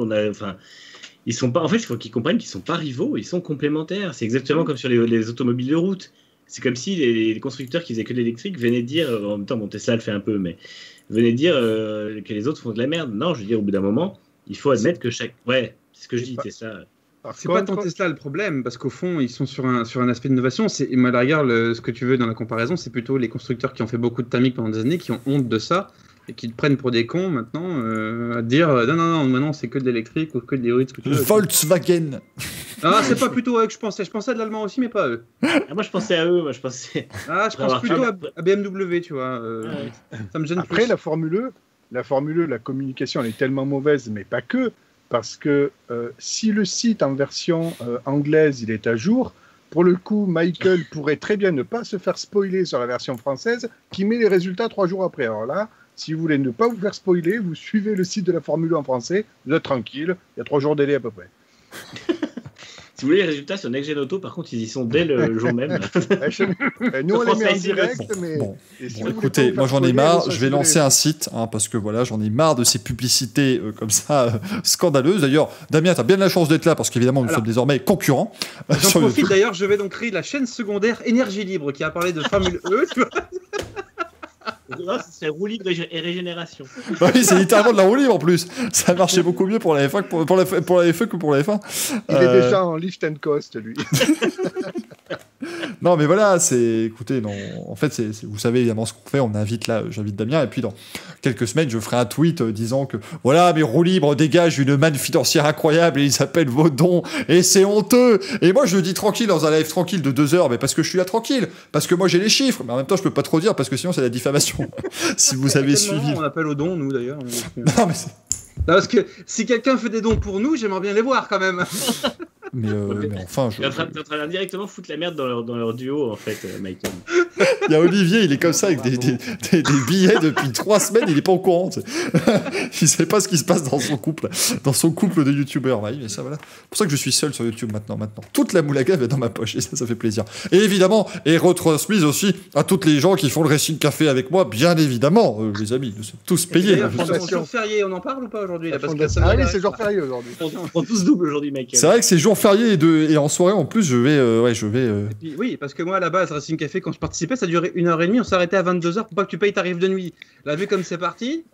Ils sont pas. En fait, il faut qu'ils comprennent qu'ils sont pas rivaux, ils sont complémentaires. C'est exactement comme sur les automobiles de route. C'est comme si les constructeurs qui faisaient que de l'électrique venaient dire, en même temps, bon, Tesla le fait un peu, mais venaient dire que les autres font de la merde. Non, je veux dire, au bout d'un moment, il faut admettre que chaque. Ouais, c'est ce que je dis, Tesla. C'est pas tant Tesla le problème, parce qu'au fond, ils sont sur un aspect d'innovation. Moi, regarde, ce que tu veux dans la comparaison, c'est plutôt les constructeurs qui ont fait beaucoup de thermique pendant des années, qui ont honte de ça, et qui te prennent pour des cons maintenant, à te dire non, maintenant c'est que de l'électrique ou que de l'hybride. Volkswagen. Ah, c'est pas plutôt à eux que je pensais. Je pensais à de l'allemand aussi, mais pas à eux. Moi, je pensais à eux. Je pense plutôt à BMW, tu vois. Ça me gêne Après, plus. la Formule E, la communication, elle est tellement mauvaise, mais pas que, parce que si le site en version anglaise, il est à jour, pour le coup, Michael pourrait très bien ne pas se faire spoiler sur la version française, qui met les résultats 3 jours après. Alors là, si vous voulez ne pas vous faire spoiler, vous suivez le site de la Formule 1 en français, vous êtes tranquille, il y a 3 jours de délai à peu près. Si vous voulez les résultats sur Next Gen Auto, par contre, ils y sont dès le jour même. Nous, on les met en direct, mais... Bon, écoutez, moi j'en ai marre, je vais lancer un site, parce que voilà, j'en ai marre de ces publicités comme ça, scandaleuses. D'ailleurs, Damien, tu as bien de la chance d'être là, parce qu'évidemment, nous sommes désormais concurrents. J'en profite d'ailleurs, je vais donc créer la chaîne secondaire Énergie Libre, qui a parlé de Formule E, tu vois. Non, c'est roue libre et régénération. Bah oui, c'est littéralement de la roue libre en plus. Ça marchait beaucoup mieux pour la F1 que pour la F1 que pour la F1. Il est déjà en lift and coast, lui. Non, mais voilà, écoutez, non, en fait, vous savez évidemment ce qu'on fait. On invite là, j'invite Damien, et puis dans quelques semaines, je ferai un tweet disant que voilà, mais roue libre dégage une manne financière incroyable et ils s'appellent vos dons et c'est honteux. Et moi, je le dis tranquille dans un live tranquille de 2 heures, mais parce que je suis là tranquille, parce que moi j'ai les chiffres, mais en même temps, je peux pas trop dire parce que sinon c'est la diffamation. Si vous avez suivi. On appelle aux dons, nous d'ailleurs. Non, mais non, parce que si quelqu'un fait des dons pour nous, j'aimerais bien les voir quand même. Mais enfin, T'es en train d'indirectement foutre la merde dans leur duo, en fait, Michael. Il y a Olivier, il est comme ça avec des billets depuis 3 semaines, il est pas au courant. Il sait pas ce qui se passe dans son couple de youtubeurs. Ouais, mais ça, voilà. C'est pour ça que je suis seul sur YouTube maintenant. Toute la moulaga va dans ma poche et ça fait plaisir. Et évidemment, et retransmise aussi à toutes les gens qui font le Racing Café avec moi, bien évidemment, les amis, nous sommes tous payés. C'est jour férié, on en parle ou pas aujourd'hui? Ah oui, c'est jour férié aujourd'hui. On prend tous double aujourd'hui, Michael. C'est vrai que c'est jour férié et en soirée en plus, je vais. Et puis, oui, parce que moi à la base, Racing Café, quand je participais, ça durait 1h30, on s'arrêtait à 22h pour pas que tu payes tarif de nuit. Là, vu comme c'est parti.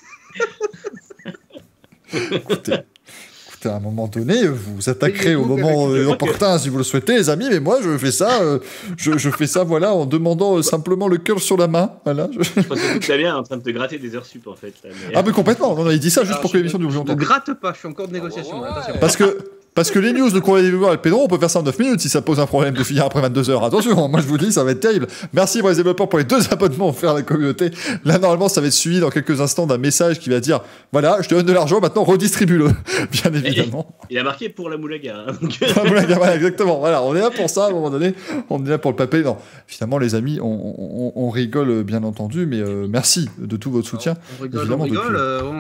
Écoutez, à un moment donné, vous vous attaquerez au moment opportun si vous le souhaitez, les amis, mais moi je fais ça, je fais ça voilà, en demandant simplement le cœur sur la main. Voilà, Je pense surtout que Damien est en train de te gratter des heures sup en fait. Là, mais... Ah, mais complètement, non, il dit ça juste pour que l'émission dure longtemps. Ne gratte pas, je suis encore de négociation. Attention. Parce que les news de Courrier des Viewers et le Pédro, on peut faire ça en 9 minutes si ça pose un problème de finir après 22h. Attention, moi je vous dis, ça va être terrible. Merci pour les développeurs pour les 2 abonnements offerts à la communauté. Là, normalement, ça va être suivi dans quelques instants d'un message qui va dire voilà, je te donne de l'argent, maintenant redistribue-le. Bien évidemment. Il a marqué pour la moulaga. La moulaga, voilà, exactement. Voilà, on est là pour ça à un moment donné. On est là pour le papé. Non, finalement, les amis, on rigole bien entendu, mais merci de tout votre soutien. On rigole.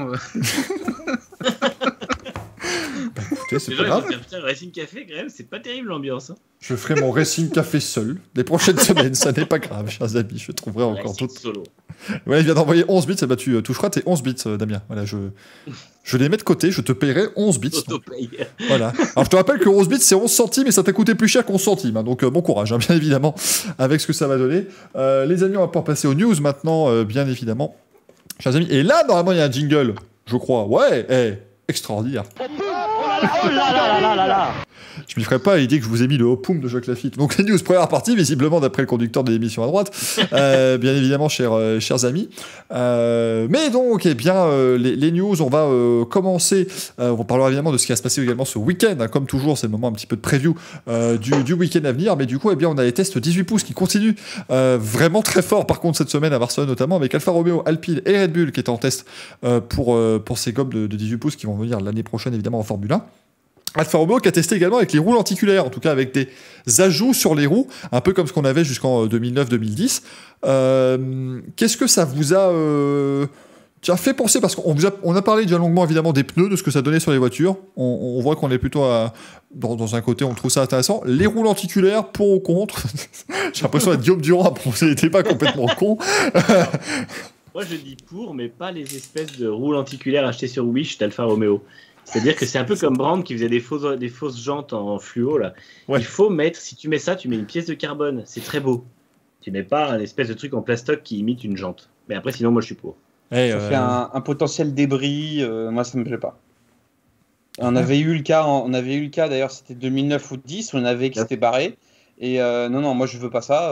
Écoutez, c'est pas grave. Putain, le Racing Café, quand même, c'est pas terrible l'ambiance. Hein. Je ferai mon Racing Café seul les prochaines semaines. Ça n'est pas grave, chers amis. Je trouverai encore d'autres. Solo. Ouais, il vient d'envoyer 11 bits. Tu toucheras tes 11 bits, Damien. Voilà, je les mets de côté. Je te payerai 11 bits. Voilà. Alors, je te rappelle que 11 bits, c'est 11 centimes et ça t'a coûté plus cher qu'11 centimes. Hein, donc, bon courage, hein, bien évidemment, avec ce que ça va donner. Les amis, on va pouvoir passer aux news maintenant, bien évidemment. Chers amis. Et là, normalement, il y a un jingle, je crois. Ouais, extraordinaire. Oh là là là là là. Je m'y ferai pas à l'idée que je vous ai mis le Hopoum de Jacques Lafitte. Donc les news première partie, visiblement d'après le conducteur de l'émission à droite, bien évidemment, chers amis. Mais donc, eh bien, les news, on va commencer. On parlera évidemment de ce qui va se passer également ce week-end. Hein, comme toujours, c'est le moment un petit peu de preview du week-end à venir. Mais du coup, eh bien, on a les tests 18 pouces qui continuent vraiment très fort. Par contre, cette semaine à Barcelone notamment, avec Alfa Romeo, Alpine et Red Bull qui est en test pour ces gobes de 18 pouces qui vont venir l'année prochaine évidemment en Formule 1. Alfa Romeo qui a testé également avec les roues lenticulaires, en tout cas avec des ajouts sur les roues, un peu comme ce qu'on avait jusqu'en 2009-2010. Qu'est-ce que ça vous a fait penser, parce qu'on a parlé déjà longuement évidemment des pneus, de ce que ça donnait sur les voitures. On voit qu'on est plutôt dans un côté, on trouve ça intéressant. Les roues lenticulaires, pour ou contre. J'ai l'impression d'être Guillaume Durand, il n'était pas complètement con. Moi je dis pour, mais pas les espèces de roues lenticulaires achetées sur Wish d'Alfa Romeo. C'est-à-dire que c'est un peu comme Brand qui faisait des fausses jantes en fluo là. Ouais. Il faut mettre, si tu mets ça, tu mets une pièce de carbone, c'est très beau. Tu mets pas un espèce de truc en plastoc qui imite une jante. Mais après, sinon, moi je suis pour. Ça fait un potentiel débris, moi ça me plaît pas. On avait eu le cas d'ailleurs, c'était 2009 ou 10, on avait qui s'était barré. Et non, moi je veux pas ça.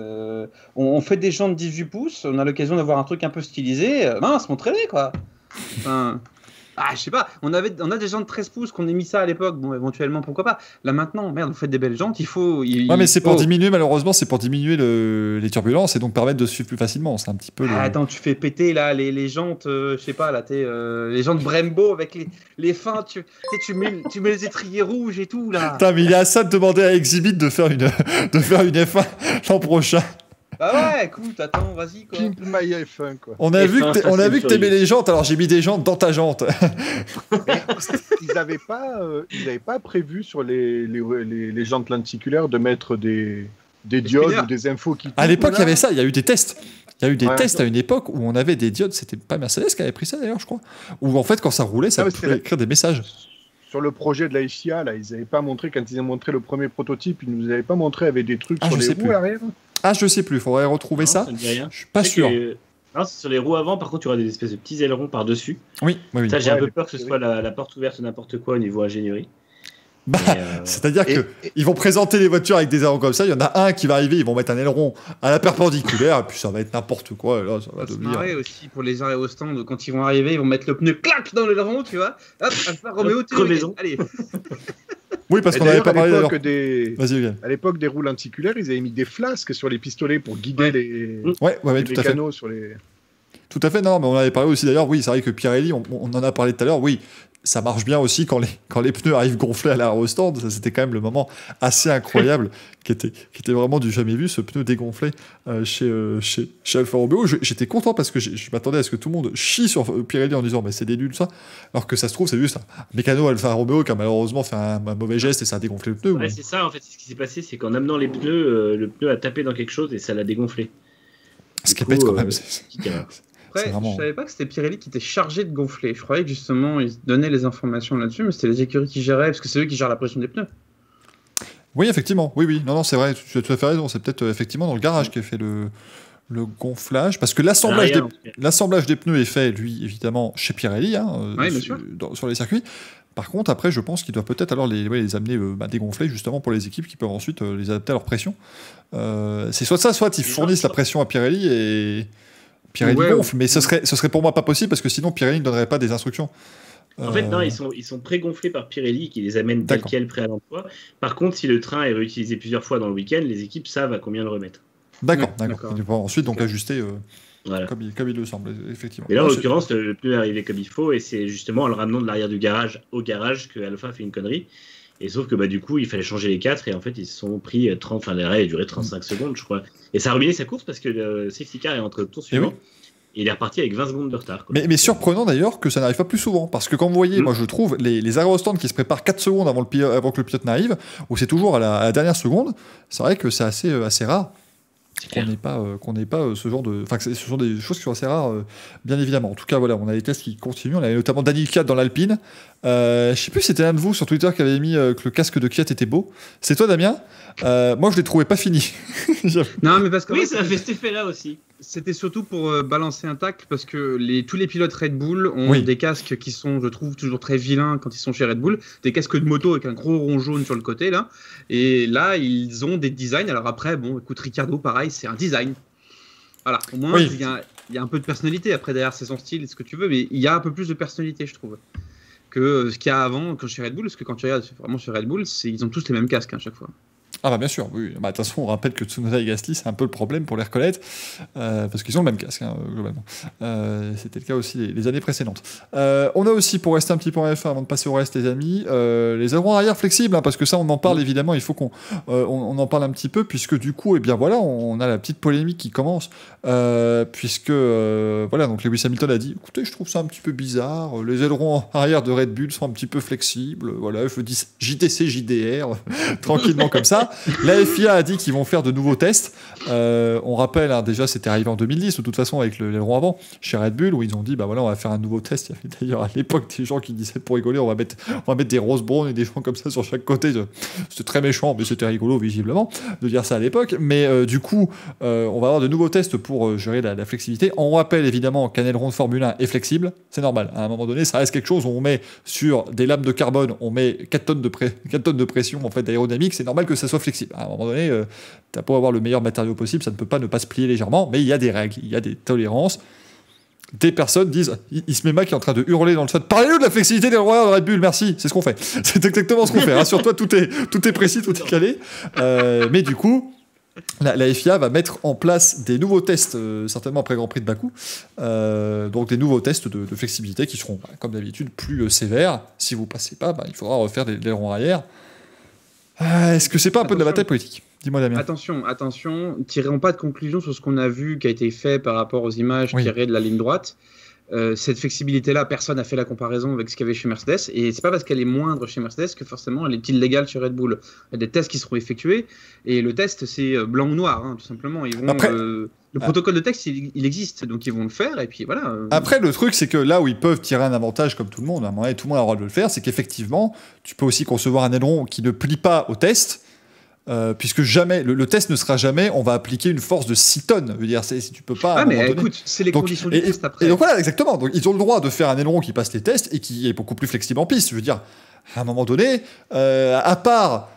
On fait des jantes 18 pouces, on a l'occasion d'avoir un truc un peu stylisé. Mince, montrez-les quoi. Enfin, je sais pas, on a des jantes 13 pouces qu'on ait mis ça à l'époque, bon éventuellement pourquoi pas. Là maintenant, merde, vous faites des belles jantes, Ouais, mais c'est pour diminuer, malheureusement, c'est pour diminuer les turbulences et donc permettre de suivre plus facilement. C'est un petit peu. Attends, tu fais péter là les jantes, je sais pas, là, les jantes Brembo avec les fins, tu mets les étriers rouges et tout là. Putain, mais il est à ça de demander à Exhibit de faire une F1 l'an prochain. Bah ouais, écoute, attends, vas-y quoi. Pimp my F1 quoi. On a vu que t'aimais les jantes, alors j'ai mis des jantes dans ta jante. Ils n'avaient pas prévu sur les jantes lenticulaires de mettre des diodes ou des infos qui. À l'époque, il y avait ça, il y a eu des tests. Il y a eu des Ouais, tests à une époque où on avait des diodes, c'était pas Mercedes qui avait pris ça d'ailleurs, je crois. Où en fait, quand ça roulait, ça pouvait écrire des messages. Sur le projet de la FIA, là, ils n'avaient pas montré, quand ils ont montré le premier prototype, ils nous avaient pas montré avec des trucs sur les roues arrière. Ah, je sais plus, il faudrait retrouver ça. Ça me dit rien. Je suis pas sûr. Non, sur les roues avant, par contre, tu auras des espèces de petits ailerons par-dessus. Oui. Ça, j'ai un peu peur que ce soit la porte ouverte n'importe quoi au niveau ingénierie. Bah, c'est-à-dire qu'ils vont présenter les voitures avec des ailerons comme ça. Il y en a un qui va arriver, ils vont mettre un aileron à la perpendiculaire, et puis ça va être n'importe quoi. Et là, ça va devenir. C'est aussi pour les arrêts au stand, quand ils vont arriver, ils vont mettre le pneu clac dans l'aileron, tu vois. Hop, Alfa Romeo, crevaison. Allez. Oui, parce qu'on n'avait pas parlé d'ailleurs. Vas-y, à l'époque des roues lenticulaires, ils avaient mis des flasques sur les pistolets pour guider les tout à fait. canaux sur les. Tout à fait, non, mais on en avait parlé aussi d'ailleurs. Oui, c'est vrai que Pirelli, on en a parlé tout à l'heure. Oui, ça marche bien aussi quand les pneus arrivent gonflés à l'aérostand. Ça, c'était quand même le moment assez incroyable qui était vraiment du jamais vu, ce pneu dégonflé chez Alfa Romeo. J'étais content parce que je m'attendais à ce que tout le monde chie sur Pirelli en disant mais c'est des nuls ça, alors que ça se trouve c'est juste un mécano Alfa Romeo qui a malheureusement fait un mauvais geste et ça a dégonflé le pneu. Ouais, c'est ça en fait. Ce qui s'est passé, c'est qu'en amenant les pneus, le pneu a tapé dans quelque chose et ça l'a dégonflé. Ce qui est bête quand même. Après, je savais pas que c'était Pirelli qui était chargé de gonfler. Je croyais que justement ils donnaient les informations là-dessus, mais c'était les écuries qui géraient, parce que c'est eux qui gèrent la pression des pneus. Oui, effectivement. Oui. Non, c'est vrai. Tu as tout à fait raison. C'est peut-être effectivement dans le garage qui a fait le gonflage, parce que l'assemblage des pneus est fait, lui, évidemment, chez Pirelli, sur les circuits. Par contre, après, je pense qu'il doit peut-être alors les amener dégonfler, justement, pour les équipes qui peuvent ensuite les adapter à leur pression. C'est soit ça, soit ils fournissent la pression à Pirelli et Pirelli gonfle. Mais ce serait pour moi pas possible, parce que sinon, Pirelli ne donnerait pas des instructions. En fait, non, ils sont pré-gonflés par Pirelli qui les amène tel quel prêt à l'emploi. Par contre, si le train est réutilisé plusieurs fois dans le week-end, les équipes savent à combien le remettre. D'accord. Ils vont ensuite donc ajuster comme il le semble, effectivement. Mais là, en l'occurrence, le pneu est arrivé comme il faut, et c'est justement en le ramenant de l'arrière du garage au garage que Alpha fait une connerie. Et sauf que du coup, il fallait changer les 4, et en fait, ils se sont pris 30, enfin, l'arrêt a duré 35 secondes, je crois. Et ça a ruiné sa course parce que le safety car est entre le tour suivant. Et il est reparti avec 20 secondes de retard. Quoi. Mais surprenant d'ailleurs que ça n'arrive pas plus souvent. Parce que quand vous voyez, moi je trouve, les aérostands qui se préparent 4 secondes avant que le pilote n'arrive, ou c'est toujours à la dernière seconde, c'est vrai que c'est assez rare qu'on n'ait pas ce genre de. Enfin, ce sont des choses qui sont assez rares, bien évidemment. En tout cas, voilà, on a des tests qui continuent. On avait notamment Daniel Kiat dans l'Alpine. Je sais plus si c'était l'un de vous sur Twitter qui avait mis que le casque de Kiat était beau. C'est toi, Damien. Moi, je l'ai trouvé pas fini. Non, mais parce que ça a fait cet effet-là aussi. C'était surtout pour balancer un tacle, parce que tous les pilotes Red Bull ont des casques qui sont, je trouve, toujours très vilains quand ils sont chez Red Bull. Des casques de moto avec un gros rond jaune sur le côté, là. Et là, ils ont des designs. Alors après, écoute, Ricardo, pareil, c'est un design. Voilà, au moins, il y a un peu de personnalité. Après, derrière, c'est son style, ce que tu veux, mais il y a un peu plus de personnalité, je trouve, que ce qu'il y a avant, quand chez Red Bull. Parce que quand tu regardes vraiment chez Red Bull, ils ont tous les mêmes casques à chaque fois. Ah bien sûr, oui. De toute façon, on rappelle que Tsunoda et Gasly, c'est un peu le problème pour les reconnaître, parce qu'ils ont le même casque, globalement. C'était le cas aussi les années précédentes. On a aussi, pour rester un petit peu en F1 avant de passer au reste, les amis, les ailerons arrière flexibles, parce que ça, on en parle évidemment, il faut qu'on on en parle un petit peu, puisque du coup, on a la petite polémique qui commence, puisque donc Lewis Hamilton a dit, écoutez, je trouve ça un petit peu bizarre, les ailerons arrière de Red Bull sont un petit peu flexibles, voilà, je dis JTC, JDR, tranquillement comme ça. La FIA a dit qu'ils vont faire de nouveaux tests. On rappelle, déjà, c'était arrivé en 2010, de toute façon, avec l'aileron avant, chez Red Bull, où ils ont dit, on va faire un nouveau test. Il y avait d'ailleurs à l'époque des gens qui disaient, pour rigoler, on va mettre des Rose Brown et des gens comme ça sur chaque côté. C'était très méchant, mais c'était rigolo, visiblement, de dire ça à l'époque. Mais du coup, on va avoir de nouveaux tests pour gérer la flexibilité. On rappelle, évidemment, qu'un aileron de Formule 1 est flexible. C'est normal. À un moment donné, ça reste quelque chose où on met sur des lames de carbone, on met 4 tonnes de pression, en fait, d'aérodynamique. C'est normal que ça soit soit flexible. À un moment donné, t'as beau avoir le meilleur matériau possible, ça ne peut pas ne pas se plier légèrement, mais il y a des règles, il y a des tolérances. Des personnes disent, Ismema qui est en train de hurler dans le chat, parlez-nous de la flexibilité des roueurs de Red Bull, merci, c'est ce qu'on fait. C'est exactement ce qu'on fait. Rassure-toi, tout est précis, tout est calé. Mais du coup, la FIA va mettre en place des nouveaux tests, certainement après le Grand Prix de Bakou, donc des nouveaux tests de flexibilité qui seront, comme d'habitude, plus sévères. Si vous passez pas, il faudra refaire des ronds arrière. Est-ce que c'est pas un peu de la bataille politique ? Dis-moi, Damien. Attention, tirons pas de conclusion sur ce qu'on a vu qui a été fait par rapport aux images tirées de la ligne droite. Cette flexibilité-là, personne n'a fait la comparaison avec ce qu'il y avait chez Mercedes, et c'est pas parce qu'elle est moindre chez Mercedes que forcément elle est illégale chez Red Bull. Il y a des tests qui seront effectués, et le test c'est blanc ou noir, tout simplement. Ils vont, Après, le protocole de test il existe, donc ils vont le faire, et puis voilà. Après, le truc, c'est que là où ils peuvent tirer un avantage, comme tout le monde, à un moment donné, tout le monde a le droit de le faire, c'est qu'effectivement, tu peux aussi concevoir un aileron qui ne plie pas au test. Puisque jamais le test ne sera jamais, on va appliquer une force de 6 tonnes. Je veux dire, si tu peux pas. Mais écoute, c'est les conditions du test après. Et donc voilà, exactement. Donc ils ont le droit de faire un aileron qui passe les tests et qui est beaucoup plus flexible en piste. Je veux dire, à un moment donné, à part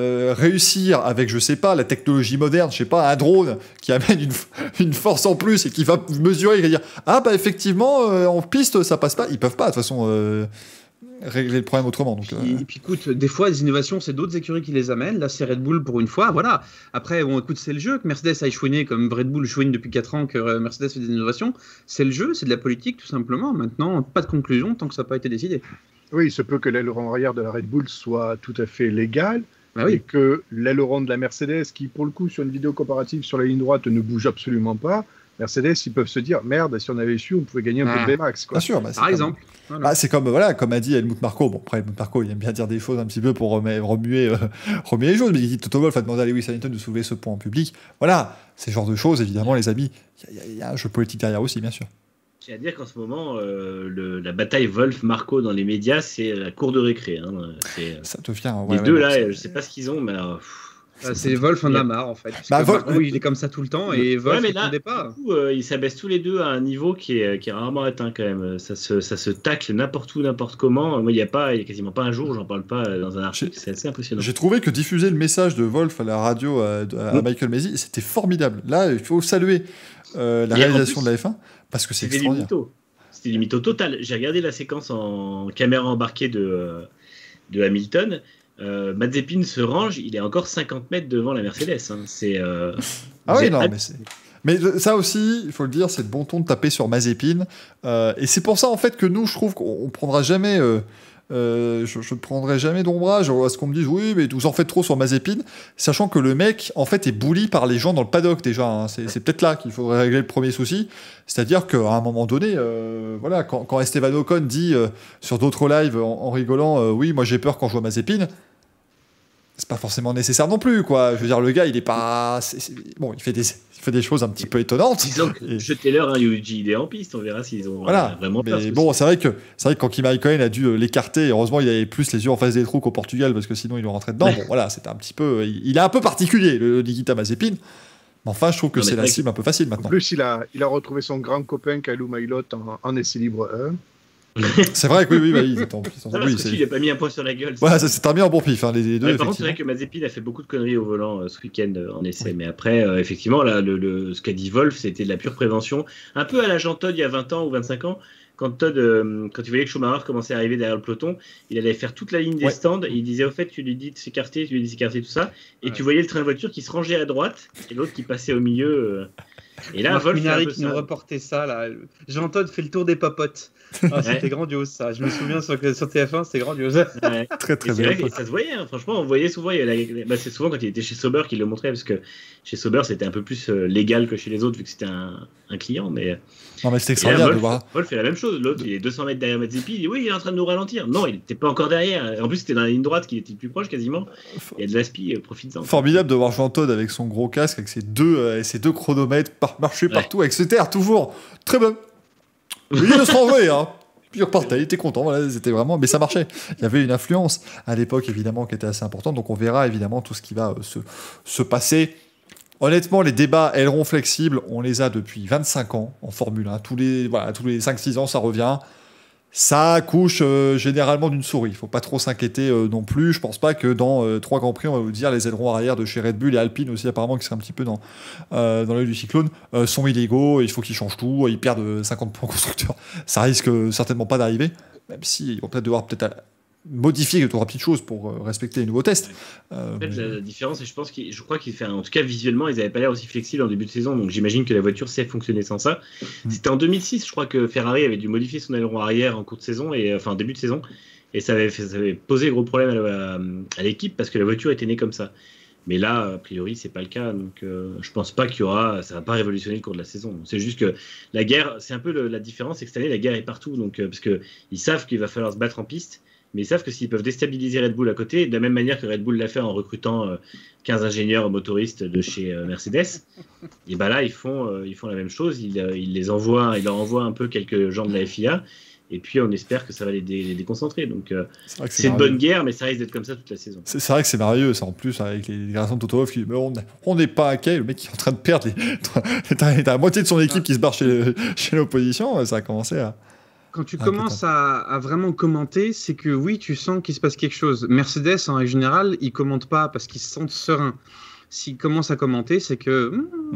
réussir avec, je sais pas, la technologie moderne, je sais pas, un drone qui amène une force en plus et qui va mesurer et qui va dire effectivement, en piste ça passe pas. Ils peuvent pas de toute façon. Régler le problème autrement. Donc, et puis écoute, des fois, les innovations, c'est d'autres écuries qui les amènent. Là, c'est Red Bull pour une fois. Voilà. Après, écoute, c'est le jeu. Que Mercedes aille chouiner comme Red Bull chouine depuis 4 ans, que Mercedes fait des innovations. C'est le jeu, c'est de la politique, tout simplement. Maintenant, pas de conclusion tant que ça n'a pas été décidé. Oui, il se peut que l'aileron arrière de la Red Bull soit tout à fait légal. Oui. Et que l'aileron de la Mercedes, qui pour le coup, sur une vidéo comparative sur la ligne droite, ne bouge absolument pas. Mercedes, ils peuvent se dire merde, si on avait su, on pouvait gagner un peu de VMAX. Bien sûr, par exemple. Voilà. C'est comme a dit Helmut Marko. Bon, après, Helmut Marko, il aime bien dire des choses un petit peu pour remuer les choses, mais il dit Toto Wolff a demandé à Lewis Hamilton de soulever ce point en public. Voilà, ces genres de choses, évidemment, les amis, il y a un jeu politique derrière aussi, bien sûr. J'ai à dire qu'en ce moment, la bataille Wolff-Marko dans les médias, c'est la cour de récré. Ça te vient. Les deux, là, je sais pas ce qu'ils ont, mais. C'est Wolff en a marre en fait. Marco, il est comme ça tout le temps et Wolff il ne pas. Du coup, ils s'abaissent tous les deux à un niveau qui est rarement atteint quand même. Ça se tacle n'importe où, n'importe comment. Moi, il y a quasiment pas un jour où j'en parle pas dans un article. C'est assez impressionnant. J'ai trouvé que diffuser le message de Wolff à la radio à Michael Masi, c'était formidable. Là, il faut saluer la réalisation de la F1 parce que c'est extraordinaire. C'était du mytho total. J'ai regardé la séquence en caméra embarquée de Hamilton. Mazepin se range, il est encore 50 mètres devant la Mercedes. Mais ça aussi, il faut le dire, c'est de bon ton de taper sur Mazepin. Et c'est pour ça, en fait, que nous, je trouve qu'on ne prendra jamais... je ne prendrai jamais d'ombrage à ce qu'on me dise oui, mais vous en faites trop sur Mazepin, sachant que le mec, en fait, est bully par les gens dans le paddock déjà. C'est peut-être là qu'il faudrait régler le premier souci. C'est-à-dire qu'à un moment donné, quand Esteban Ocon dit sur d'autres lives en rigolant oui, moi j'ai peur quand je vois Mazepin, c'est pas forcément nécessaire non plus, quoi. Je veux dire, le gars, il est pas... Bon, il fait des choses un petit peu étonnantes. Disons que jetez-leur un Yuji Ide en piste, on verra s'ils ont vraiment peur. Mais bon, c'est vrai que quand Kimi Raikkonen a dû l'écarter, heureusement, il avait plus les yeux en face des trous qu'au Portugal, parce que sinon, il est rentré dedans. Bon, voilà, c'était un petit peu... Il est un peu particulier, le Nikita Mazepin. Mais enfin, je trouve que c'est la cible un peu facile maintenant. En plus, il a retrouvé son grand copain Kalou Mailot en essai libre 1. C'est vrai que oui, il n'a pas mis un point sur la gueule. Ouais, ça s'est terminé en bon pif, les deux. Par contre, c'est vrai que Mazepin a fait beaucoup de conneries au volant ce week-end en essai. Mais après, effectivement, là, ce qu'a dit Wolff, c'était de la pure prévention. Un peu à la Jean Todt il y a 20 ans ou 25 ans. Quand Todd, quand il voyait que Schumacher commençait à arriver derrière le peloton, il allait faire toute la ligne des stands et il disait au fait, tu lui dis de s'écarter, tout ça. Et tu voyais le train de voiture qui se rangeait à droite et l'autre qui passait au milieu. Et là, Wolff qui nous reportait ça. Là. Jean Todt fait le tour des popotes. C'était grandiose ça. Je me souviens sur TF1, c'était grandiose. Ouais. Très bien. Et ça se voyait, franchement, on voyait souvent. C'est souvent quand il était chez Sauber qu'il le montrait, parce que chez Sauber c'était un peu plus légal que chez les autres vu que c'était un client. Mais c'était extraordinaire de voir. Wolff fait la même chose. L'autre, il est 200 mètres derrière Mazepin. Il dit oui, il est en train de nous ralentir. Non, il n'était pas encore derrière. En plus, c'était dans la ligne droite qu'il était plus proche quasiment. Il y a de l'aspi, profite-en. Formidable de voir Jean Todt avec son gros casque, avec ses deux chronomètres marcher partout avec ses terres toujours très bon. Oui, il se renvoyait, hein. Puis il repartait, il était content, voilà, c'était vraiment... Mais ça marchait. Il y avait une influence à l'époque, évidemment, qui était assez importante. Donc on verra, évidemment, tout ce qui va se passer. Honnêtement, les débats ailerons flexibles, on les a depuis 25 ans en Formule 1. Tous les 5-6 ans, ça revient. Ça accouche généralement d'une souris. Il ne faut pas trop s'inquiéter non plus. Je ne pense pas que dans 3 Grands Prix, on va vous dire, les ailerons arrière de chez Red Bull et Alpine aussi, apparemment, qui seraient un petit peu dans l'œil du cyclone, sont illégaux. Il faut qu'ils changent tout. Ils perdent 50 points constructeurs. Ça risque certainement pas d'arriver, même s'ils vont peut-être devoir modifier 2 ou 3 petites choses pour respecter les nouveaux tests. En fait, la différence, je crois qu'il fait, en tout cas visuellement, ils n'avaient pas l'air aussi flexibles en début de saison, donc j'imagine que la voiture sait fonctionner sans ça. C'était en 2006, je crois que Ferrari avait dû modifier son aileron arrière en cours de saison, en début de saison, et ça avait posé gros problème à l'équipe parce que la voiture était née comme ça. Mais là, a priori, c'est pas le cas, donc je pense pas ça va pas révolutionner le cours de la saison. C'est juste que la guerre, c'est un peu la différence, c'est que cette année, la guerre est partout, donc parce que ils savent qu'il va falloir se battre en piste. Mais ils savent que s'ils peuvent déstabiliser Red Bull à côté, de la même manière que Red Bull l'a fait en recrutant 15 ingénieurs motoristes de chez Mercedes, et ben là ils font la même chose. Ils leur envoient un peu quelques gens de la FIA, et puis on espère que ça va les déconcentrer. Donc c'est une bonne guerre, mais ça risque d'être comme ça toute la saison. C'est vrai que c'est merveilleux, ça, en plus, avec les déclarations de Toto Wolff qui dit on n'est pas inquiet, le mec qui est en train de perdre, t'as la moitié de son équipe qui se barre chez l'opposition, ça a commencé à... Quand tu commences à vraiment commenter, c'est que oui, tu sens qu'il se passe quelque chose. Mercedes, en règle générale, ils commentent pas parce qu'ils se sentent sereins. S'ils commencent à commenter, c'est que...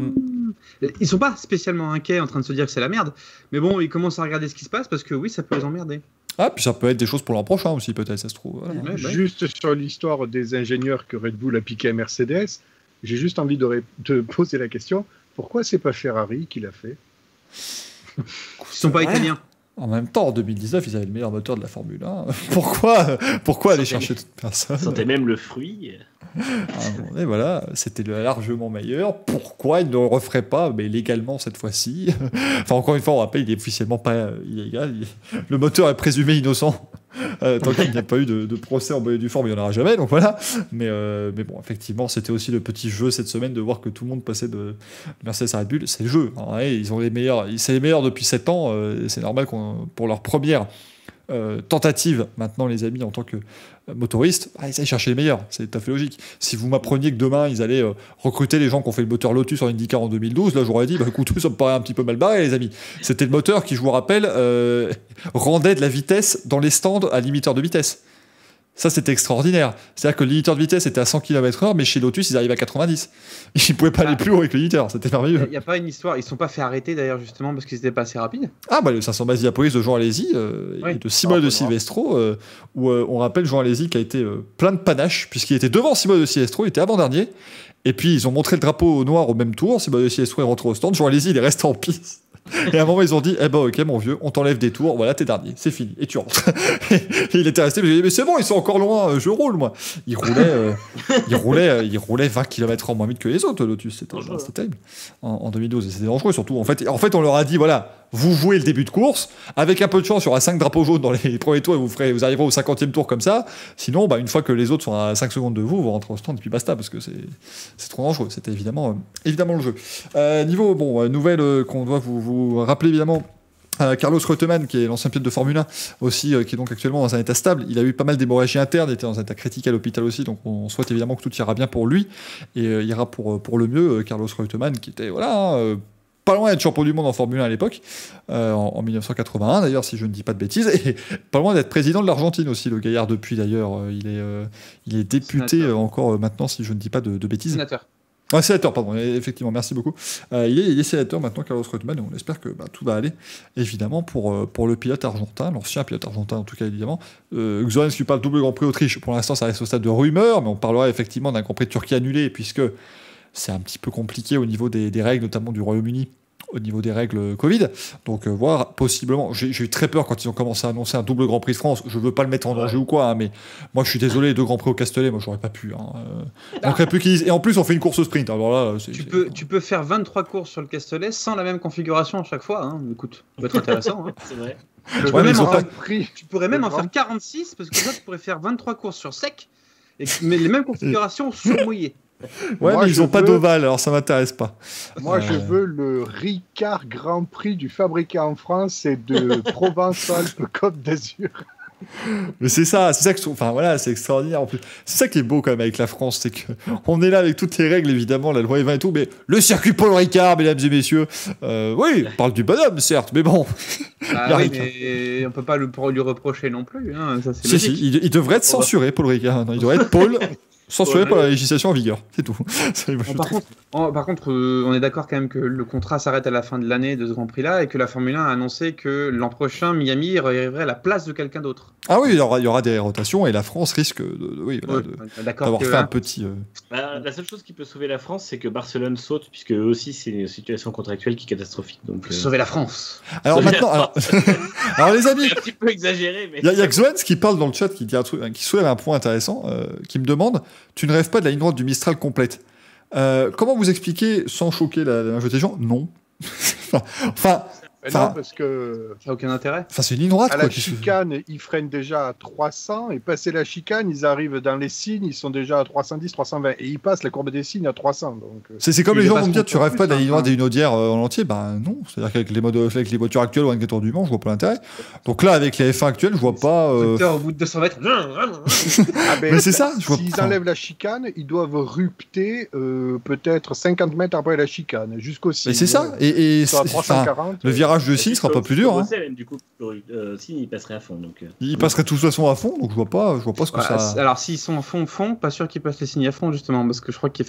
Ils sont pas spécialement inquiets en train de se dire que c'est la merde. Mais bon, ils commencent à regarder ce qui se passe parce que oui, ça peut les emmerder. Ah, puis ça peut être des choses pour l'an prochain aussi, peut-être, ça se trouve. Voilà. Juste sur l'histoire des ingénieurs que Red Bull a piqué à Mercedes, j'ai juste envie de poser la question, pourquoi c'est pas Ferrari qui l'a fait? Ils sont pas italiens. En même temps, en 2019, ils avaient le meilleur moteur de la Formule 1. Pourquoi aller chercher toute personne? Ils sentaient même le fruit. Et voilà, c'était largement meilleur. Pourquoi ils ne le referaient pas, mais légalement cette fois-ci? Enfin, encore une fois, on rappelle, il n'est officiellement pas illégal. Le moteur est présumé innocent. Tant qu'il n'y a pas eu de procès en bonne et due forme, il n'y en aura jamais. Donc voilà. Mais bon, effectivement, c'était aussi le petit jeu cette semaine de voir que tout le monde passait de Mercedes à Red Bull. C'est le jeu. Hein, ils ont les meilleurs. C'est les meilleurs depuis 7 ans. C'est normal pour leur première tentative, maintenant, les amis, en tant que motoristes, ils allaient chercher les meilleurs. C'est tout à fait logique. Si vous m'appreniez que demain, ils allaient recruter les gens qui ont fait le moteur Lotus en IndyCar en 2012, là, j'aurais dit, écoute, ça me paraît un petit peu mal barré, les amis. C'était le moteur qui, je vous rappelle, rendait de la vitesse dans les stands à limiteur de vitesse. Ça, c'était extraordinaire. C'est-à-dire que le limiteur de vitesse était à 100 km/h, mais chez Lotus, ils arrivaient à 90. Ils ne pouvaient pas aller plus haut avec le limiteur. C'était merveilleux. Il n'y a pas une histoire. Ils ne sont pas fait arrêter, d'ailleurs, justement, parce qu'ils n'étaient pas assez rapides. Ah, le 500 bases Diapolis de Jean Alési et de Simone de Silvestro, où on rappelle Jean Alési qui a été plein de panache, puisqu'il était devant Simone de Silvestro, il était avant-dernier. Et puis, ils ont montré le drapeau noir au même tour. Simone de Silvestro est rentré au stand. Jean Alési, il est resté en piste. Et à un moment, ils ont dit ok, mon vieux, on t'enlève des tours, voilà, t'es dernier, c'est fini, et tu rentres. Et il était resté, mais c'est bon, ils sont encore loin, je roule, moi. Il roulait 20 km/h moins vite que les autres, Lotus, c'était terrible. En 2012, et c'était dangereux, surtout. En fait, on leur a dit voilà, vous jouez le début de course, avec un peu de chance, il y aura 5 drapeaux jaunes dans les premiers tours, et vous arriverez au 50e tour comme ça. Sinon, une fois que les autres sont à 5 secondes de vous, vous rentrez au stand, et puis basta, parce que c'est trop dangereux. C'était évidemment le jeu. Nouvelle qu'on doit vous rappeler évidemment, Carlos Reutemann, qui est l'ancien pilote de Formule 1 aussi, qui est donc actuellement dans un état stable. Il a eu pas mal d'hémorragies internes, il était dans un état critique à l'hôpital aussi, donc on souhaite évidemment que tout ira bien pour lui et ira pour le mieux. Carlos Reutemann, qui était pas loin d'être champion du monde en Formule 1 à l'époque, en 1981 d'ailleurs, si je ne dis pas de bêtises, et pas loin d'être président de l'Argentine aussi, le gaillard depuis d'ailleurs. Il est député encore maintenant, si je ne dis pas de bêtises. Sénateur, pardon, effectivement, merci beaucoup. Il est sénateur maintenant, Carlos Reutemann, et on espère que tout va aller, évidemment, pour le pilote argentin, l'ancien pilote argentin en tout cas, évidemment. Xoran qui parle double Grand Prix Autriche, pour l'instant ça reste au stade de rumeur, mais on parlera effectivement d'un Grand Prix de Turquie annulé, puisque c'est un petit peu compliqué au niveau des règles, notamment du Royaume-Uni, au niveau des règles Covid. Donc, voir possiblement... J'ai eu très peur quand ils ont commencé à annoncer un double Grand Prix de France. Je veux pas le mettre en danger ou quoi, mais moi, je suis désolé, les 2 Grands Prix au Castellet, moi, j'aurais pas pu. Et en plus, on fait une course sprint. Alors là, tu peux faire 23 courses sur le Castellet sans la même configuration à chaque fois. Écoute, ça peut être intéressant. C'est vrai. Tu pourrais même en faire 46, parce que là, tu pourrais faire 23 courses sur sec, mais les mêmes configurations sur mouillé. Ouais, mais ils n'ont pas d'ovale, alors ça m'intéresse pas. Moi, je veux le Ricard Grand Prix du fabricant en France et de Provence-Alpes-Côte d'Azur. Mais c'est ça que je trouve. Enfin voilà, c'est extraordinaire en plus. C'est ça qui est beau quand même avec la France, c'est que on est là avec toutes les règles évidemment, la loi Evin et tout, mais le circuit Paul Ricard, mesdames et messieurs. Oui, on parle du bonhomme certes, mais bon. Ah oui, mais on peut pas lui reprocher non plus. Hein. Ça, c'est si, il devrait être censuré, Paul Ricard. Non, il devrait être Paul. Censuré par la législation en vigueur, c'est tout. Par contre, on est d'accord quand même que le contrat s'arrête à la fin de l'année de ce Grand Prix-là et que la Formule 1 a annoncé que l'an prochain, Miami arriverait à la place de quelqu'un d'autre. Ah oui, il y aura des rotations et la France risque d'avoir fait un petit... la seule chose qui peut sauver la France, c'est que Barcelone saute, puisque eux aussi, c'est une situation contractuelle qui est catastrophique. Donc, sauver la France. Alors maintenant, alors les amis, c'est un petit peu exagéré, mais... Il y a Xoens qui parle dans le chat, qui dit un truc, qui soulève un point intéressant, qui me demande... Tu ne rêves pas de la ligne droite du Mistral complète. Comment vous expliquer sans choquer la majorité des gens ? Non. Non, parce que... Ça n'a aucun intérêt. Enfin, c'est une ligne droite, à quoi. la chicane, ils freinent déjà à 300, et passé la chicane, ils arrivent dans les signes, ils sont déjà à 310, 320, et ils passent la courbe des signes à 300. Donc, c'est comme les gens vont me dire, tu rêves pas de la ligne droite des Hunaudières en entier ? Ben non, c'est-à-dire qu'avec les voitures actuelles ou avec les Tours du Mans, je vois pas l'intérêt. Donc là, avec les F1 actuelles, je vois pas... Au bout de 200 mètres... mais c'est ça, je vois pas. S'ils enlèvent la chicane, ils doivent rupter peut-être 50 mètres après la chicane, jusqu'au signe. Mais c'est ça, et 340, le virage de signe sera pas plus dur. Hein. Même, du coup, signe, il passerait à fond. Donc, il passerait de toute façon à fond, donc je vois pas ce que ça... Alors s'ils sont à fond, pas sûr qu'ils passent les signes à fond, justement, parce que je crois qu'ils...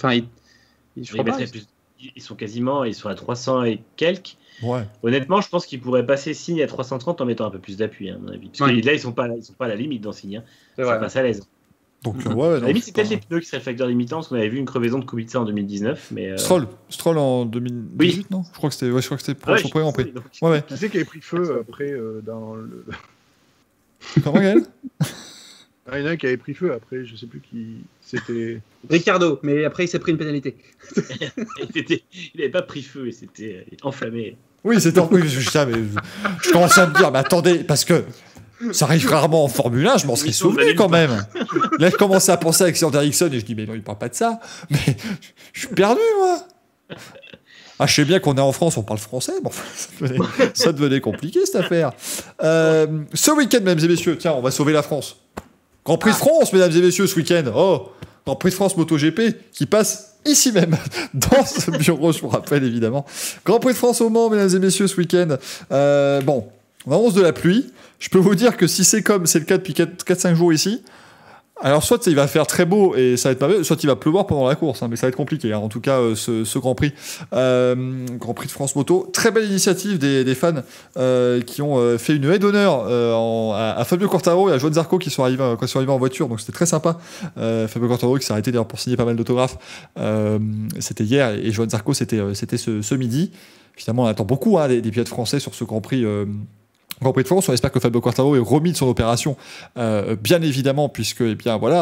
Ils sont à 300 et quelques. Ouais. Honnêtement, je pense qu'ils pourraient passer signe à 330 en mettant un peu plus d'appui, à mon avis. Parce que là, ils sont pas à la limite dans signe. Hein. Ça passe à l'aise. Donc, à la limite, c'est peut-être les pneus qui seraient le facteur limitant, parce qu'on avait vu une crevaison de Kubica en 2019. Mais Stroll en 2018, non ? Je crois que c'était pour son premier Grand Prix. Qui c'est qui avait pris feu après dans le... Comment, Gaël ? Il y en a un qui avait pris feu après, je sais plus qui c'était. Ricardo, mais après il s'est pris une pénalité. Il n'avait pas pris feu, il s'était enflammé. Oui, c'était en plus. Je commençais à me dire, mais attendez, parce que ça arrive rarement en Formule 1, je m'en serais souvenu quand même. Là, je commençais à penser à l'accident d'Ericsson et je dis, mais non, il parle pas de ça. Mais je suis perdu, moi. Ah, je sais bien qu'on est en France, on parle français. Bon, ça devenait compliqué, cette affaire. Ce week-end, mesdames et messieurs, tiens, on va sauver la France. Grand Prix de France, mesdames et messieurs, ce week-end. Oh, Grand Prix de France MotoGP qui passe ici même, dans ce bureau, je vous rappelle évidemment. Grand Prix de France au Mans, mesdames et messieurs, ce week-end. Bon, on annonce de la pluie. Je peux vous dire que si c'est comme c'est le cas depuis 4-5 jours ici, alors soit il va faire très beau et ça va être merveilleux, soit il va pleuvoir pendant la course, hein, mais ça va être compliqué, hein, en tout cas ce Grand Prix. Grand Prix de France Moto, très belle initiative des fans qui ont fait une haie d'honneur à Fabio Quartararo et à Johan Zarco qui sont arrivés en voiture, donc c'était très sympa. Fabio Quartararo qui s'est arrêté d'ailleurs pour signer pas mal d'autographes, c'était hier, et Johan Zarco c'était ce midi. Finalement on attend beaucoup des pilotes français sur ce Grand Prix de France. On espère que Fabio Quartararo est remis de son opération, bien évidemment, puisque il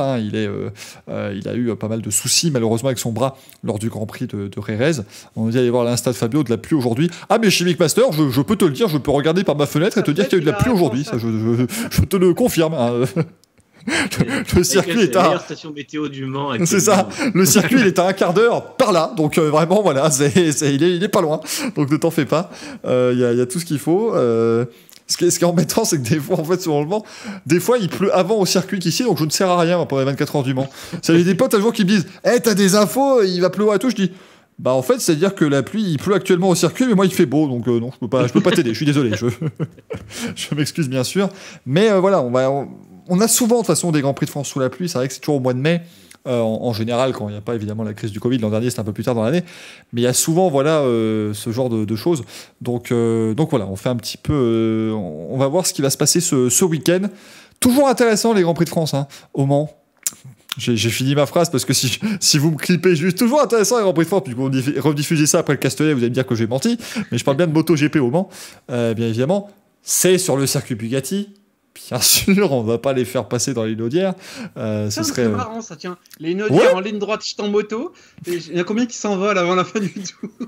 a eu pas mal de soucis malheureusement avec son bras lors du Grand Prix de Jerez. On nous dit aller voir l'insta de Fabio, de la pluie aujourd'hui. Ah mais Chimic Master, je peux te le dire, je peux regarder par ma fenêtre et te dire qu'il y a eu de la pluie aujourd'hui. Ça, je te le confirme. Hein. Le circuit est à... la meilleure station météo du Mans. C'est ça. Le circuit il est à un quart d'heure par là, donc vraiment voilà, il est pas loin. Donc ne t'en fais pas. Il y a tout ce qu'il faut. Ce qui est embêtant, c'est que des fois, en fait, sur le Mans, des fois, il pleut avant au circuit qu'ici, donc je ne sers à rien pendant les 24 heures du Mans. Ça, j'ai des potes un jour qui me disent « t'as des infos, il va pleuvoir et tout ». Je dis « Bah, en fait, c'est-à-dire que la pluie, il pleut actuellement au circuit, mais moi, il fait beau, donc non, je peux pas t'aider, je suis désolé. Je m'excuse, bien sûr. Mais voilà, on a souvent, de toute façon, des Grands Prix de France sous la pluie. C'est vrai que c'est toujours au mois de mai. En général, quand il n'y a pas évidemment la crise du Covid, l'an dernier c'était un peu plus tard dans l'année, mais il y a souvent ce genre de choses. Donc voilà, on fait un petit peu, on va voir ce qui va se passer ce week-end. Toujours intéressant les Grands Prix de France au Mans. J'ai fini ma phrase parce que si vous me clippez juste, toujours intéressant les Grands Prix de France, puis vous rediffusez ça après le Castellet, vous allez me dire que j'ai menti, mais je parle bien de MotoGP au Mans, bien évidemment. C'est sur le circuit Bugatti. Bien sûr, on va pas les faire passer dans les Hunaudières. Ce serait marrant, ça tient. Les Hunaudières en ligne droite, en moto. Il y a combien qui s'envolent avant la fin du tour?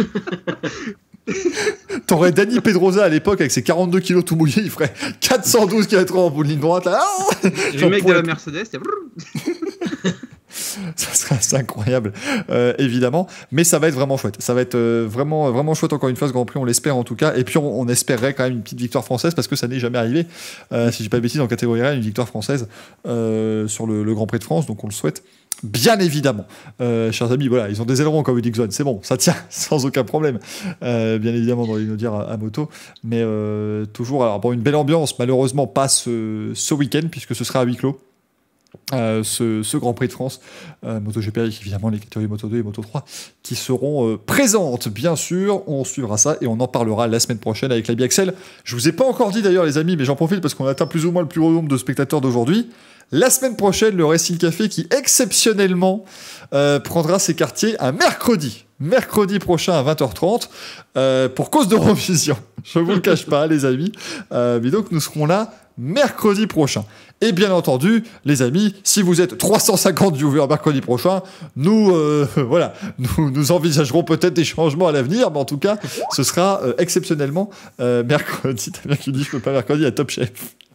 T'aurais Dani Pedrosa à l'époque avec ses 42 kilos tout mouillés, il ferait 412 km/h en ligne droite. Le mec de la Mercedes, Ça serait assez incroyable, évidemment. Mais ça va être vraiment chouette. Ça va être vraiment, vraiment chouette, encore une fois, ce Grand Prix, on l'espère en tout cas. Et puis, on espérerait quand même une petite victoire française, parce que ça n'est jamais arrivé, si je dis pas de bêtises, en catégorie R, une victoire française sur le Grand Prix de France. Donc, on le souhaite. Bien évidemment, chers amis, voilà, ils ont des ailerons comme Dixon, c'est bon, ça tient sans aucun problème. Bien évidemment, dans les dire à moto, mais toujours, alors bon, une belle ambiance, malheureusement pas ce week-end puisque ce sera à huis clos. Ce Grand Prix de France, MotoGP avec évidemment les catégories Moto 2 et Moto 3 qui seront présentes, bien sûr. On suivra ça et on en parlera la semaine prochaine avec la Biaxel. Je vous ai pas encore dit d'ailleurs, les amis, mais j'en profite parce qu'on atteint plus ou moins le plus haut nombre de spectateurs d'aujourd'hui. La semaine prochaine, le Racing Café qui exceptionnellement prendra ses quartiers un mercredi prochain à 20h30 pour cause d'Eurovision. Je vous le cache pas, les amis. Mais donc nous serons là mercredi prochain. Et bien entendu, les amis, si vous êtes 350 viewers mercredi prochain, nous envisagerons peut-être des changements à l'avenir, mais en tout cas, ce sera exceptionnellement mercredi. T'as bien qui dit je peux pas mercredi à Top Chef.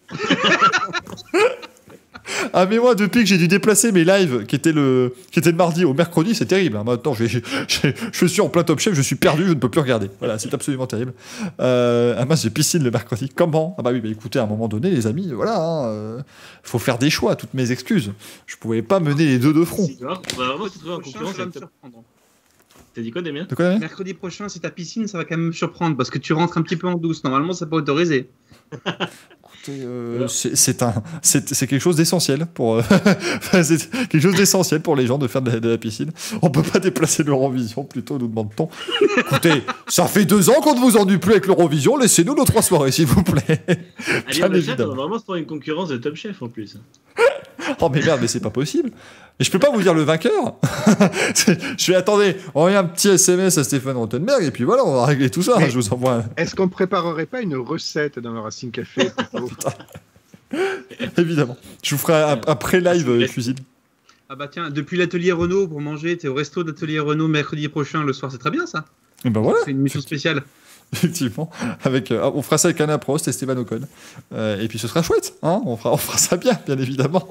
Ah mais moi depuis que j'ai dû déplacer mes lives qui étaient le mardi au mercredi, c'est terrible. Maintenant je suis en plein Top Chef, je suis perdu, je ne peux plus regarder. Voilà, c'est absolument terrible. Moi j'ai piscine le mercredi. Comment ? Ah bah oui, bah écoutez, à un moment donné les amis, voilà, faut faire des choix. Toutes mes excuses. Je pouvais pas mener les deux de front. On va vraiment se trouver en concurrence avec Top. T'as dit quoi, Damien ? De quoi, Damien ? Mercredi prochain, c'est ta piscine, ça va quand même me surprendre parce que tu rentres un petit peu en douce. Normalement, ça peut autoriser. C'est quelque chose d'essentiel pour c'est quelque chose d'essentiel pour les gens de faire de la piscine. On peut pas déplacer l'Eurovision, plutôt nous demande-t-on. Écoutez, ça fait 2 ans qu'on ne vous ennuie plus avec l'Eurovision, laissez-nous nos 3 soirées s'il vous plaît. Allez, on va vraiment se prendre une concurrence de Top Chef en plus. Oh mais merde, mais c'est pas possible. Et je peux pas vous dire le vainqueur. Attendez, envoyez un petit SMS à Stéphane Rottenberg et puis voilà, on va régler tout ça. Je vous envoie. Est-ce qu'on ne préparerait pas une recette dans le Racing Café Évidemment. Je vous ferai un pré-live cuisine. Ah bah tiens, depuis l'atelier Renault pour manger, t'es au resto de l'atelier Renault mercredi prochain le soir, c'est très bien ça. Et ben voilà. C'est une mission spéciale. Effectivement, on fera ça avec Anna Prost et Esteban Ocon. Et puis ce sera chouette, hein, on fera ça bien évidemment.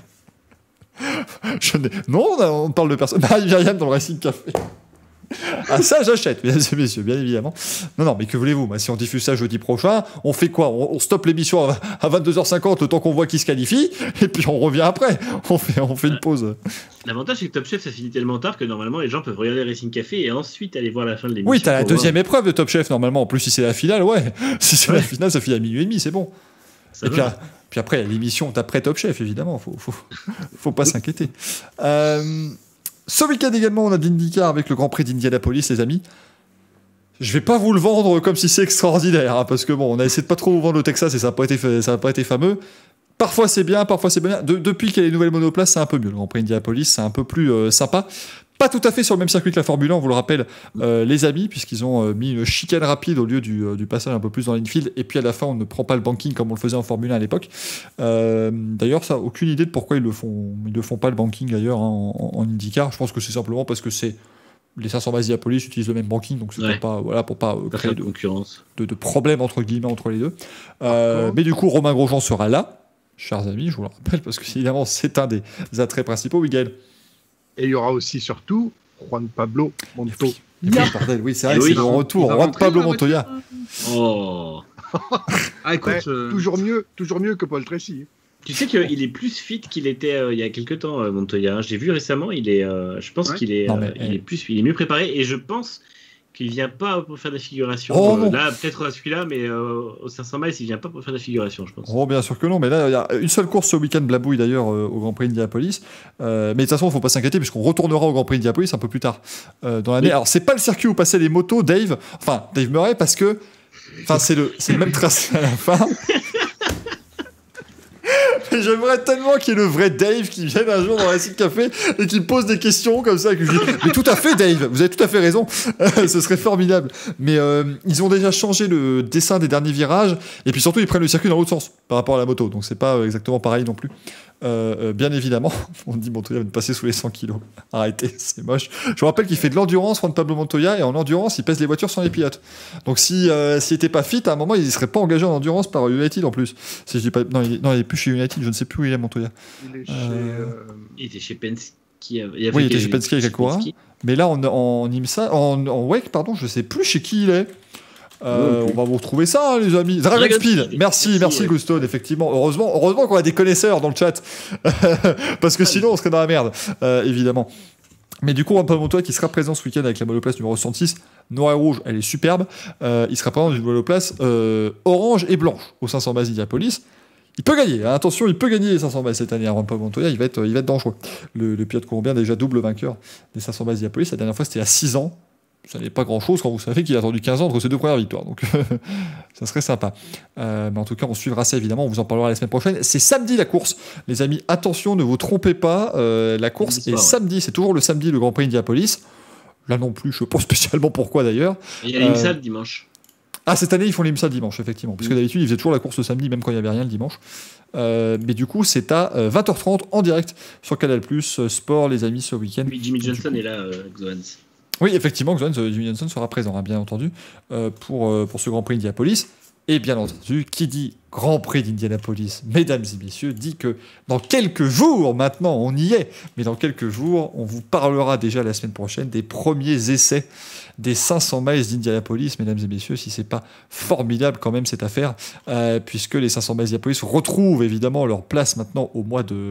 On parle de personne. Marie-Myriam dans le Racing Café. Ah ça j'achète, mesdames et messieurs, bien évidemment. Non, mais que voulez-vous ? Si on diffuse ça jeudi prochain, on fait quoi ? On stoppe l'émission à 22h50 le temps qu'on voit qui se qualifie, et puis on revient après. On fait une pause. L'avantage c'est que Top Chef ça finit tellement tard que normalement les gens peuvent regarder Racing Café et ensuite aller voir la fin de l'émission. Oui, t'as la deuxième épreuve de Top Chef normalement. En plus si c'est la finale, ouais. Si c'est la finale, ça finit à 12h30, c'est bon. Et puis après, l'émission d'après Top Chef, évidemment, faut pas s'inquiéter. Ce week-end également, on a d'IndyCar avec le Grand Prix d'Indianapolis, les amis. Je vais pas vous le vendre comme si c'est extraordinaire, hein, parce que bon, on a essayé de pas trop vous vendre le Texas et ça n'a pas été fameux. Parfois c'est bien, parfois c'est bien. Depuis qu'il y a les nouvelles monoplaces, c'est un peu mieux. Le Grand Prix d'Indianapolis, c'est un peu plus sympa. Pas tout à fait sur le même circuit que la Formule 1, on vous le rappelle, les amis, puisqu'ils ont mis une chicane rapide au lieu du passage un peu plus dans l'infield. Et puis à la fin, on ne prend pas le banking comme on le faisait en Formule 1 à l'époque. D'ailleurs, ça, aucune idée de pourquoi ils le font pas le banking d'ailleurs hein, en IndyCar. Je pense que c'est simplement parce que les 500 miles d'Indianapolis utilisent le même banking, donc c'est pour pas créer de concurrence, de problèmes entre guillemets entre les deux. Mais du coup, Romain Grosjean sera là, chers amis, je vous le rappelle, parce que évidemment, c'est un des attraits principaux, Miguel. Et il y aura aussi, surtout, Juan Pablo Montoya. Oui, c'est vrai que c'est le retour. Juan Pablo Montoya. Oh. Écoute, toujours mieux que Paul Tracy. Tu sais qu'il est plus fit qu'il était il y a quelques temps, Montoya. J'ai vu récemment, je pense qu'il est, il est mieux préparé et je pense qu'il vient pas pour faire des figurations. Là, peut-être à celui-là, mais au 500 miles, il vient pas pour faire des figurations, je pense. Oh, bien sûr que non, mais là, il y a une seule course ce week-end Blabouille d'ailleurs au Grand Prix d'Indianapolis. Mais de toute façon, il ne faut pas s'inquiéter puisqu'on retournera au Grand Prix d'Indianapolis un peu plus tard dans l'année. Oui. Alors, c'est pas le circuit où passaient les motos, Dave Murray, parce que c'est le même tracé à la fin. J'aimerais tellement qu'il y ait le vrai Dave qui vienne un jour dans Racing Café et qui pose des questions comme ça. Et que je dis, mais tout à fait, Dave, vous avez tout à fait raison. Ce serait formidable. Mais ils ont déjà changé le dessin des derniers virages. Et puis surtout, ils prennent le circuit dans l'autre sens par rapport à la moto. Donc, c'est pas exactement pareil non plus. Bien évidemment, on dit Montoya va de passer sous les 100 kilos. Arrêtez, c'est moche. Je vous rappelle qu'il fait de l'endurance, Juan Pablo Montoya, et en endurance, il pèse les voitures sans les pilotes. Donc s'il était pas fit, à un moment, il ne serait pas engagé en endurance par United en plus. Si je dis pas... Non, il est plus chez United, je ne sais plus où il est, Montoya. Il est Il était chez Penske. qui a fait Oui, il était chez Penske avec Acura. Penske. Mais là, en IMSA, en WEC, pardon, je sais plus chez qui il est. On va vous retrouver ça, hein, les amis. Dragon Speed. Merci Guston, effectivement. Heureusement qu'on a des connaisseurs dans le chat. Parce que sinon, on serait dans la merde, évidemment. Mais du coup, Juan Pablo Montoya qui sera présent ce week-end avec la monoplace numéro 66, noir et rouge, elle est superbe. Il sera présent dans une monoplace orange et blanche au 500 bases d'Indianapolis. Il peut gagner, hein, attention, il peut gagner les 500 bases cette année. Juan Pablo Montoya, il va être dangereux. Le pilote colombien, déjà double vainqueur des 500 bases d'Indianapolis. La dernière fois, c'était à 6 ans. Ça n'est pas grand-chose quand vous savez qu'il a attendu 15 ans entre ses deux premières victoires. Donc, ça serait sympa. Mais en tout cas, on suivra ça, évidemment. On vous en parlera la semaine prochaine. C'est samedi, la course. Les amis, attention, ne vous trompez pas. La course est samedi. C'est toujours le samedi, le Grand Prix Indianapolis. Là non plus, je ne sais pas spécialement pourquoi, d'ailleurs. Il y a l'IMSA le dimanche. Ah, cette année, ils font l'IMSA dimanche, effectivement. Parce que d'habitude, ils faisaient toujours la course le samedi, même quand il n'y avait rien le dimanche. Mais du coup, c'est à 20h30 en direct sur Canal+, Sport, les amis, ce week-end. Oui, Jimmy Johnson est là, Xoans. Oui, effectivement, Jimmy Johnson sera présent, hein, bien entendu, pour ce Grand Prix d'Indianapolis. Et bien entendu, qui dit Grand Prix d'Indianapolis, mesdames et messieurs, dit que dans quelques jours, maintenant, on y est, mais dans quelques jours, on vous parlera déjà la semaine prochaine des premiers essais des 500 miles d'Indianapolis, mesdames et messieurs, si c'est pas formidable quand même cette affaire, puisque les 500 miles d'Indianapolis retrouvent évidemment leur place maintenant au mois de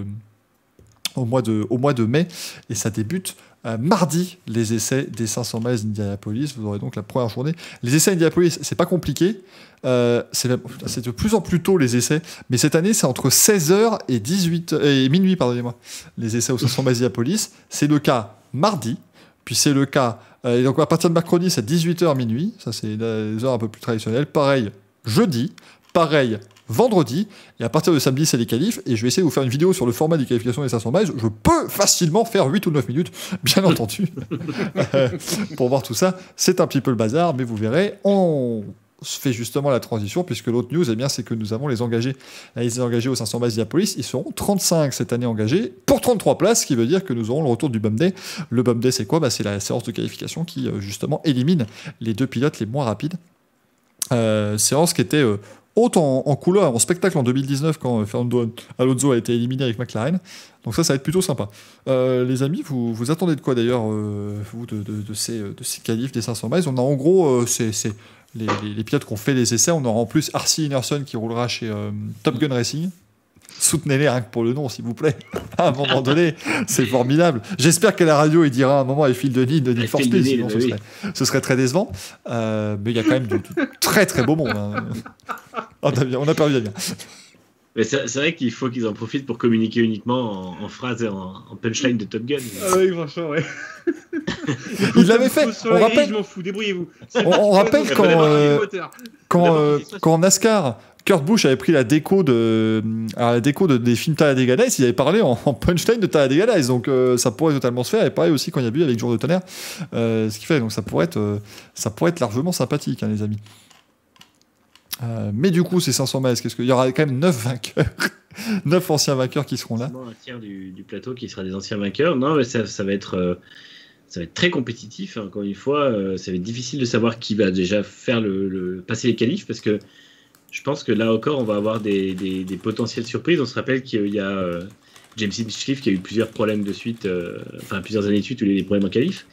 mai, et ça débute mardi, les essais des 500 miles d'Indianapolis. Vous aurez donc la première journée. Les essais d'Indianapolis, c'est pas compliqué. C'est de plus en plus tôt, les essais. Mais cette année, c'est entre 16h et minuit, pardonnez-moi. Les essais aux 500 miles d'Indianapolis. C'est le cas mardi. Puis c'est le cas... et donc à partir de mercredi, c'est 18h minuit. Ça, c'est les heures un peu plus traditionnelles. Pareil, jeudi. Pareil, vendredi, et à partir de samedi, c'est les qualifs, et je vais essayer de vous faire une vidéo sur le format des qualifications des 500 miles. Je peux facilement faire 8 ou 9 minutes, bien entendu, pour voir tout ça. C'est un petit peu le bazar, mais vous verrez, on fait justement la transition, puisque l'autre news, eh bien, c'est que nous avons les engagés aux 500 miles d'Indianapolis. Ils seront 35 cette année engagés, pour 33 places, ce qui veut dire que nous aurons le retour du Bum Day. Le Bum Day, c'est quoi ? C'est la séance de qualification qui, justement, élimine les deux pilotes les moins rapides. Séance qui était... haute en couleur, en spectacle en 2019 quand Fernando Alonso a été éliminé avec McLaren. Donc ça va être plutôt sympa. Les amis, vous attendez de quoi d'ailleurs, vous, de ces qualifs des 500 miles ? On a en gros, c'est les pilotes qui ont fait les essais. On aura en plus Arcie Inersson qui roulera chez Top Gun Racing. Soutenez-les rien que pour le nom, s'il vous plaît. À un moment donné, c'est formidable. J'espère qu'à la radio, il dira à un moment avec Phil Denis de Need for Speed, sinon ce serait très décevant. Mais il y a quand même du très très beau monde. Hein. On a perdu bien. Mais c'est vrai qu'il faut qu'ils en profitent pour communiquer uniquement en phrases et en punchline de Top Gun. Ah oui, franchement, ouais. Il l'avait fait. On rappelle. Je m'en fous, débrouillez-vous. On rappelle quand NASCAR, Kurt Busch avait pris la déco des films Talladega Nights, il avait parlé en punchline de Talladega Nights, donc ça pourrait totalement se faire. Et pareil aussi quand il y a eu avec Jour de Tonnerre, ce qui fait donc ça pourrait être largement sympathique, hein, les amis. Mais du coup, ces 500 miles, qu'est-ce qu'il y aura quand même 9 vainqueurs, 9 anciens vainqueurs qui seront là. Un tiers du plateau qui sera des anciens vainqueurs. Non, mais ça va être très compétitif. Encore une fois, ça va être difficile de savoir qui va déjà faire passer les qualifs, parce que je pense que là encore, on va avoir des potentielles surprises. On se rappelle qu'il y a James Hinchcliffe qui a eu plusieurs problèmes de suite, plusieurs années de suite où il y a eu des problèmes en qualif.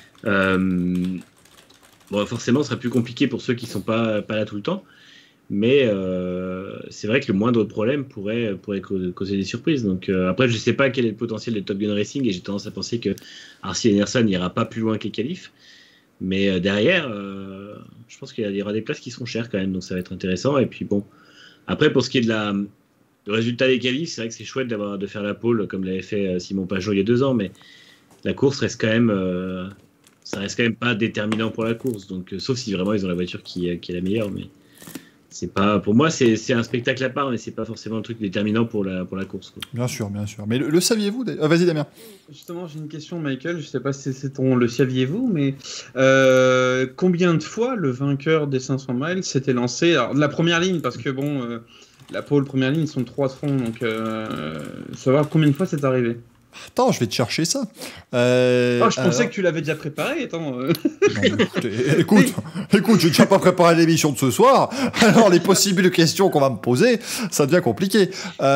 Bon, forcément, ce sera plus compliqué pour ceux qui ne sont pas là tout le temps. Mais c'est vrai que le moindre problème pourrait causer des surprises. Donc, après, je ne sais pas quel est le potentiel de Top Gun Racing, et j'ai tendance à penser que Arcie Inersson n'ira pas plus loin que les qualifs. Mais derrière, je pense qu'il y aura des places qui seront chères quand même, donc ça va être intéressant. Et puis bon, après, pour ce qui est du résultat des qualifs, c'est vrai que c'est chouette de faire la pole comme l'avait fait Simon Pajot il y a 2 ans, mais la course reste quand même... ça reste quand même pas déterminant pour la course. Donc, sauf si vraiment ils ont la voiture qui est la meilleure, mais... C'est pas, pour moi, c'est un spectacle à part, mais c'est pas forcément un truc déterminant pour la course, quoi. Bien sûr. Mais le saviez-vous Vas-y, Damien. Justement, j'ai une question, Michael. Je sais pas si c'est le saviez-vous, mais combien de fois le vainqueur des 500 miles s'était lancé? Alors, de la première ligne, parce que bon, la pole première ligne, ils sont 3 de fond, donc savoir combien de fois c'est arrivé. Attends, je vais te chercher ça. Je pensais que tu l'avais déjà préparé. Attends. Non, écoute, j'ai déjà pas préparé l'émission de ce soir. Alors les possibles questions qu'on va me poser, ça devient compliqué.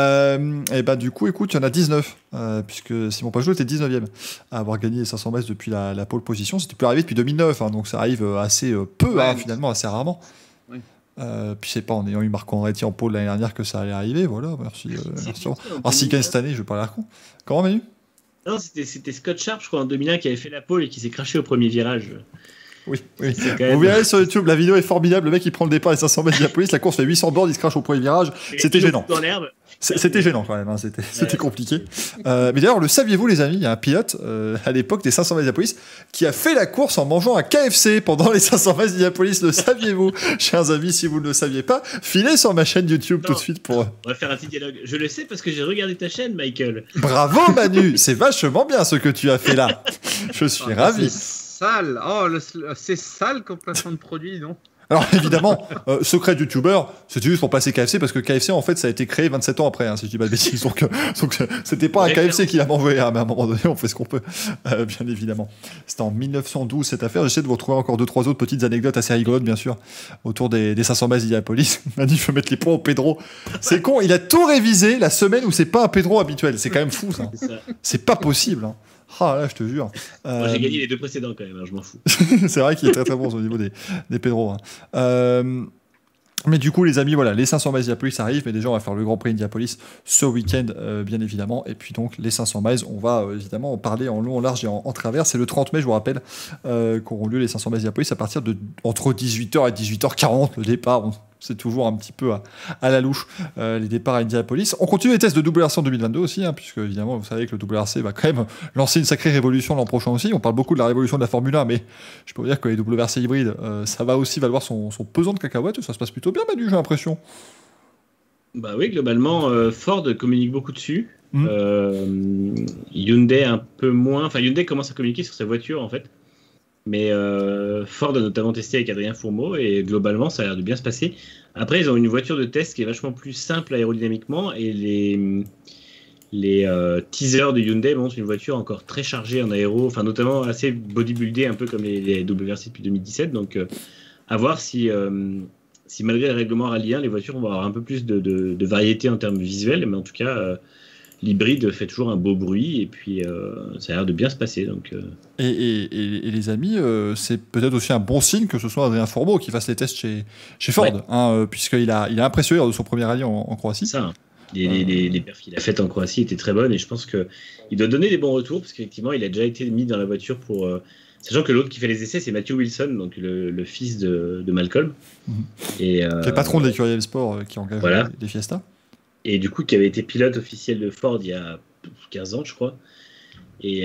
Et bah du coup, écoute, il y en a 19, puisque Simon Pajot était 19e à avoir gagné les 500 mètres depuis la pole position. C'était plus arrivé depuis 2009, hein, donc ça arrive assez peu, finalement, assez rarement. Oui. Puis c'est pas en ayant eu Marco Andretti en pole l'année dernière que ça allait arriver. Voilà, merci. Alors s'il gagne cette année, je vais pas l'air con. Comment, Manu? Non, c'était Scott Sharp, je crois, en 2001, qui avait fait la pole et qui s'est craché au premier virage. Oui. Vous verrez sur YouTube, la vidéo est formidable. Le mec, il prend le départ à 500 mètres de la police. La course fait 800 bornes, il se crache au premier virage. C'était gênant. C'était gênant quand même. Hein. C'était compliqué. Mais d'ailleurs, le saviez-vous, les amis, il y a un pilote à l'époque des 500 mètres de la police qui a fait la course en mangeant un KFC pendant les 500 mètres de la police. Le saviez-vous, chers amis? Si vous ne le saviez pas, filez sur ma chaîne YouTube tout de suite pour. On va faire un petit dialogue. Je le sais parce que j'ai regardé ta chaîne, Michael. Bravo, Manu. C'est vachement bien ce que tu as fait là. Je suis ravi. Sale. C'est sale comme placement de produit, non? Alors évidemment, secret de youtubeur, c'était juste pour passer KFC parce que KFC en fait ça a été créé 27 ans après, hein, si je dis pas de bêtises. Donc c'était pas un KFC qui l'a envoyé, hein, mais à un moment donné on fait ce qu'on peut, bien évidemment. C'était en 1912 cette affaire. J'essaie de vous retrouver encore 2-3 autres petites anecdotes assez rigolotes bien sûr autour des 500 bases d'Indianapolis. Manu veut mettre les points au Pedro. C'est con, il a tout révisé la semaine où c'est pas un Pedro habituel. C'est quand même fou ça. C'est pas possible. Hein. Ah là, je te jure. Moi, j'ai gagné les 2 précédents quand même, hein, je m'en fous. C'est vrai qu'il est très très bon au niveau des Pedro. Hein. Mais du coup, les amis, voilà, les 500 miles d'Indianapolis arrivent, mais déjà, on va faire le Grand Prix d'Indianapolis ce week-end, bien évidemment. Et puis donc, les 500 miles, on va évidemment en parler en long, en large et en travers. C'est le 30 mai, je vous rappelle, qu'auront lieu les 500 miles d'Indianapolis à partir de entre 18h et 18h40, le départ. C'est toujours un petit peu à la louche, les départs à Indianapolis. On continue les tests de WRC en 2022 aussi, hein, puisque évidemment, vous savez que le WRC va quand même lancer une sacrée révolution l'an prochain aussi. On parle beaucoup de la révolution de la Formule 1, mais je peux vous dire que les WRC hybrides, ça va aussi valoir son pesant de cacahuètes. Ça se passe plutôt bien, Manu, j'ai l'impression. Bah oui, globalement, Ford communique beaucoup dessus. Hyundai un peu moins. Enfin, Hyundai commence à communiquer sur sa voiture, en fait. Mais Ford a notamment testé avec Adrien Fourmeau et globalement ça a l'air de bien se passer. Après ils ont une voiture de test qui est vachement plus simple aérodynamiquement et les teasers de Hyundai montrent une voiture encore très chargée en aéro, enfin notamment assez bodybuildée un peu comme les WRC depuis 2017. Donc à voir si malgré le règlement Rallye 1 les voitures vont avoir un peu plus de variété en termes visuels, mais en tout cas l'hybride fait toujours un beau bruit et puis ça a l'air de bien se passer. Donc, Et les amis, c'est peut-être aussi un bon signe que ce soit Adrien Fourmeau qui fasse les tests chez Ford, hein, puisqu'il a impressionné lors de son premier rallye en Croatie. C'est ça. Hein. Les perfs qu'il a faites en Croatie étaient très bonnes et je pense qu'il doit donner des bons retours parce qu'effectivement il a déjà été mis dans la voiture pour... Sachant que l'autre qui fait les essais c'est Matthew Wilson, donc le fils de Malcolm. Et, qui est patron de l'écurie Sport qui engage les Fiesta. Et du coup, qui avait été pilote officiel de Ford il y a 15 ans, je crois. Et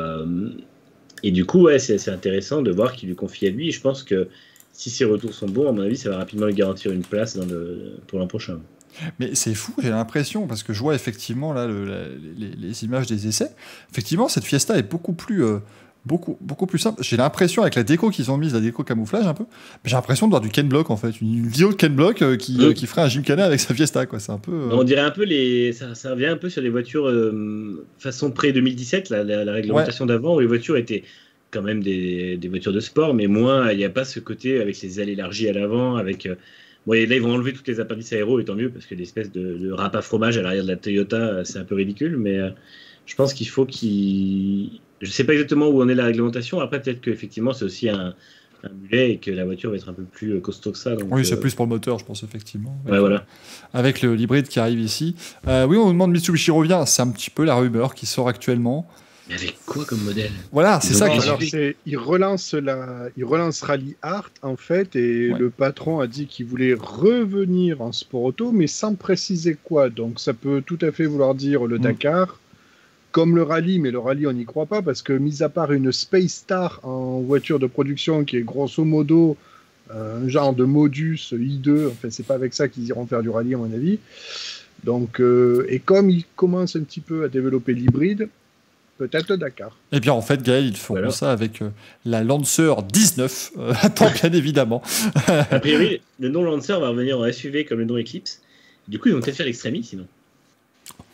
du coup, ouais, c'est intéressant de voir qu'il lui confie à lui. Et je pense que si ses retours sont bons, à mon avis, ça va rapidement lui garantir une place pour l'an prochain. Mais c'est fou, j'ai l'impression, parce que je vois effectivement là, les images des essais. Effectivement, cette Fiesta est beaucoup plus simple. J'ai l'impression, avec la déco qu'ils ont mise, la déco camouflage un peu, j'ai l'impression de voir du Ken Block en fait, une vidéo de Ken Block qui ferait un gymkhana avec sa Fiesta, quoi. C'est un peu. On dirait un peu ça revient un peu sur les voitures façon pré 2017, la réglementation d'avant où les voitures étaient quand même des voitures de sport, mais moins, il n'y a pas ce côté avec les ailes élargies à l'avant, avec. Bon, là, ils vont enlever toutes les appendices aéro, et tant mieux, parce que l'espèce de râpe à fromage à l'arrière de la Toyota, c'est un peu ridicule, mais je pense qu'il faut qu'ils. Je ne sais pas exactement où en est la réglementation. Après, peut-être qu'effectivement, c'est aussi un mulet et que la voiture va être un peu plus costaud que ça. Donc, oui, c'est plus pour le moteur, je pense, effectivement. Ouais, voilà. Avec l'hybride qui arrive ici. Oui, on nous demande Mitsubishi revient. C'est un petit peu la rumeur qui sort actuellement. Mais avec quoi comme modèle? Voilà, c'est ça. Alors, il relance Rally Art, en fait, et le patron a dit qu'il voulait revenir en sport auto, mais sans préciser quoi. Donc, ça peut tout à fait vouloir dire le Dakar. Comme le rallye, mais le rallye, on n'y croit pas, parce que, mis à part une Space Star en voiture de production, qui est grosso modo un genre de Modus I2, enfin, c'est pas avec ça qu'ils iront faire du rallye, à mon avis. Donc, et comme ils commencent un petit peu à développer l'hybride, peut-être le Dakar. Eh bien, en fait, Gaël, ils font ça avec la Lancer 19, attends, bien évidemment. A priori, le nom Lancer va revenir en SUV comme le nom Eclipse. Du coup, ils vont peut-être faire l'Extreme, sinon.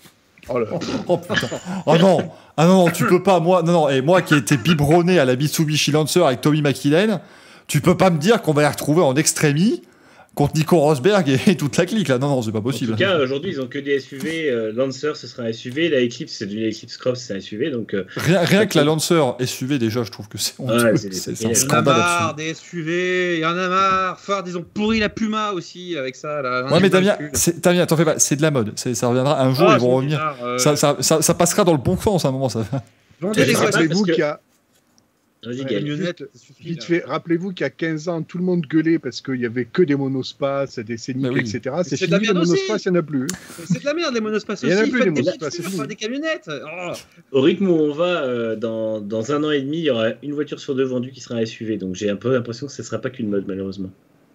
Oh là. Oh putain. Oh non. Ah non, tu peux pas. Moi, non, et moi qui ai été biberonné à la Mitsubishi Lancer avec Tommy McKinnon, tu peux pas me dire qu'on va les retrouver en extrémie contre Nico Rosberg et toute la clique là. Non, c'est pas possible. En tout cas, aujourd'hui, ils ont que des SUV. Lancer, ce sera un SUV. La Eclipse, c'est du Eclipse Cross, c'est un SUV. Donc, rien que la Lancer SUV, déjà, je trouve que c'est honteux. Ouais, c'est un il y en a Il y en a scandale marre absolu. des SUV, il y en a marre. Ford, ils ont pourri la Puma aussi avec ça. Là. Ouais, mais Damien, t'en fais pas. C'est de la mode. Ça reviendra un jour, ils vont revenir. Ça passera dans le bon sens à un moment. Ça. Vendez les Je sais pas, voitures. Rappelez-vous parce que- qu'il y a. vas-y, Ouais, Gaël. Mignonnette, vite, ça suffit, vite là. fait, rappelez-vous qu'il y a 15 ans, tout le monde gueulait parce qu'il y avait que des monospaces, des Scénic, Mais oui. etc. C'est c'est de la fini, les merde aussi. monospaces, il n'y en a plus. C'est de la merde, les monospaces Il y en a aussi. plus, Faites les des monospaces, voitures, c'est fini. pas des camionnettes. Oh. Au rythme où on va, dans 1 an et demi, il y aura une voiture sur 2 vendue qui sera un SUV. Donc j'ai un peu l'impression que ce ne sera pas qu'une mode, malheureusement.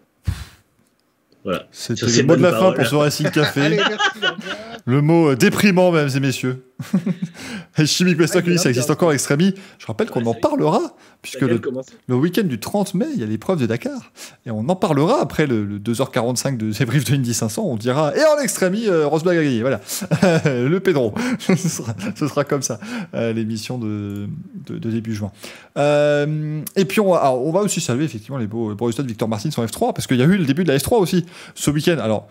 Voilà. C'était Sur le ces mot de la bonnes fin paroles. pour ce Racing Café. Allez, merci. au revoir. Le mot déprimant, mesdames et messieurs. Et Chimique Western Clinic, ça existe encore Extremi. Je rappelle qu'on en parlera, puisque Daniel, le comment ça Le week-end du 30 mai, il y a l'épreuve de Dakar. Et on en parlera après le 2h45 de débrief de Indy 500. On dira, et en extrémie, Rosberg a gagné. Voilà. Le Pedro. ce sera comme ça, l'émission de début juin. Et puis, on va aussi saluer effectivement les beaux résultats de Victor Martins en F3, parce qu'il y a eu le début de la F3 aussi, ce week-end. Alors,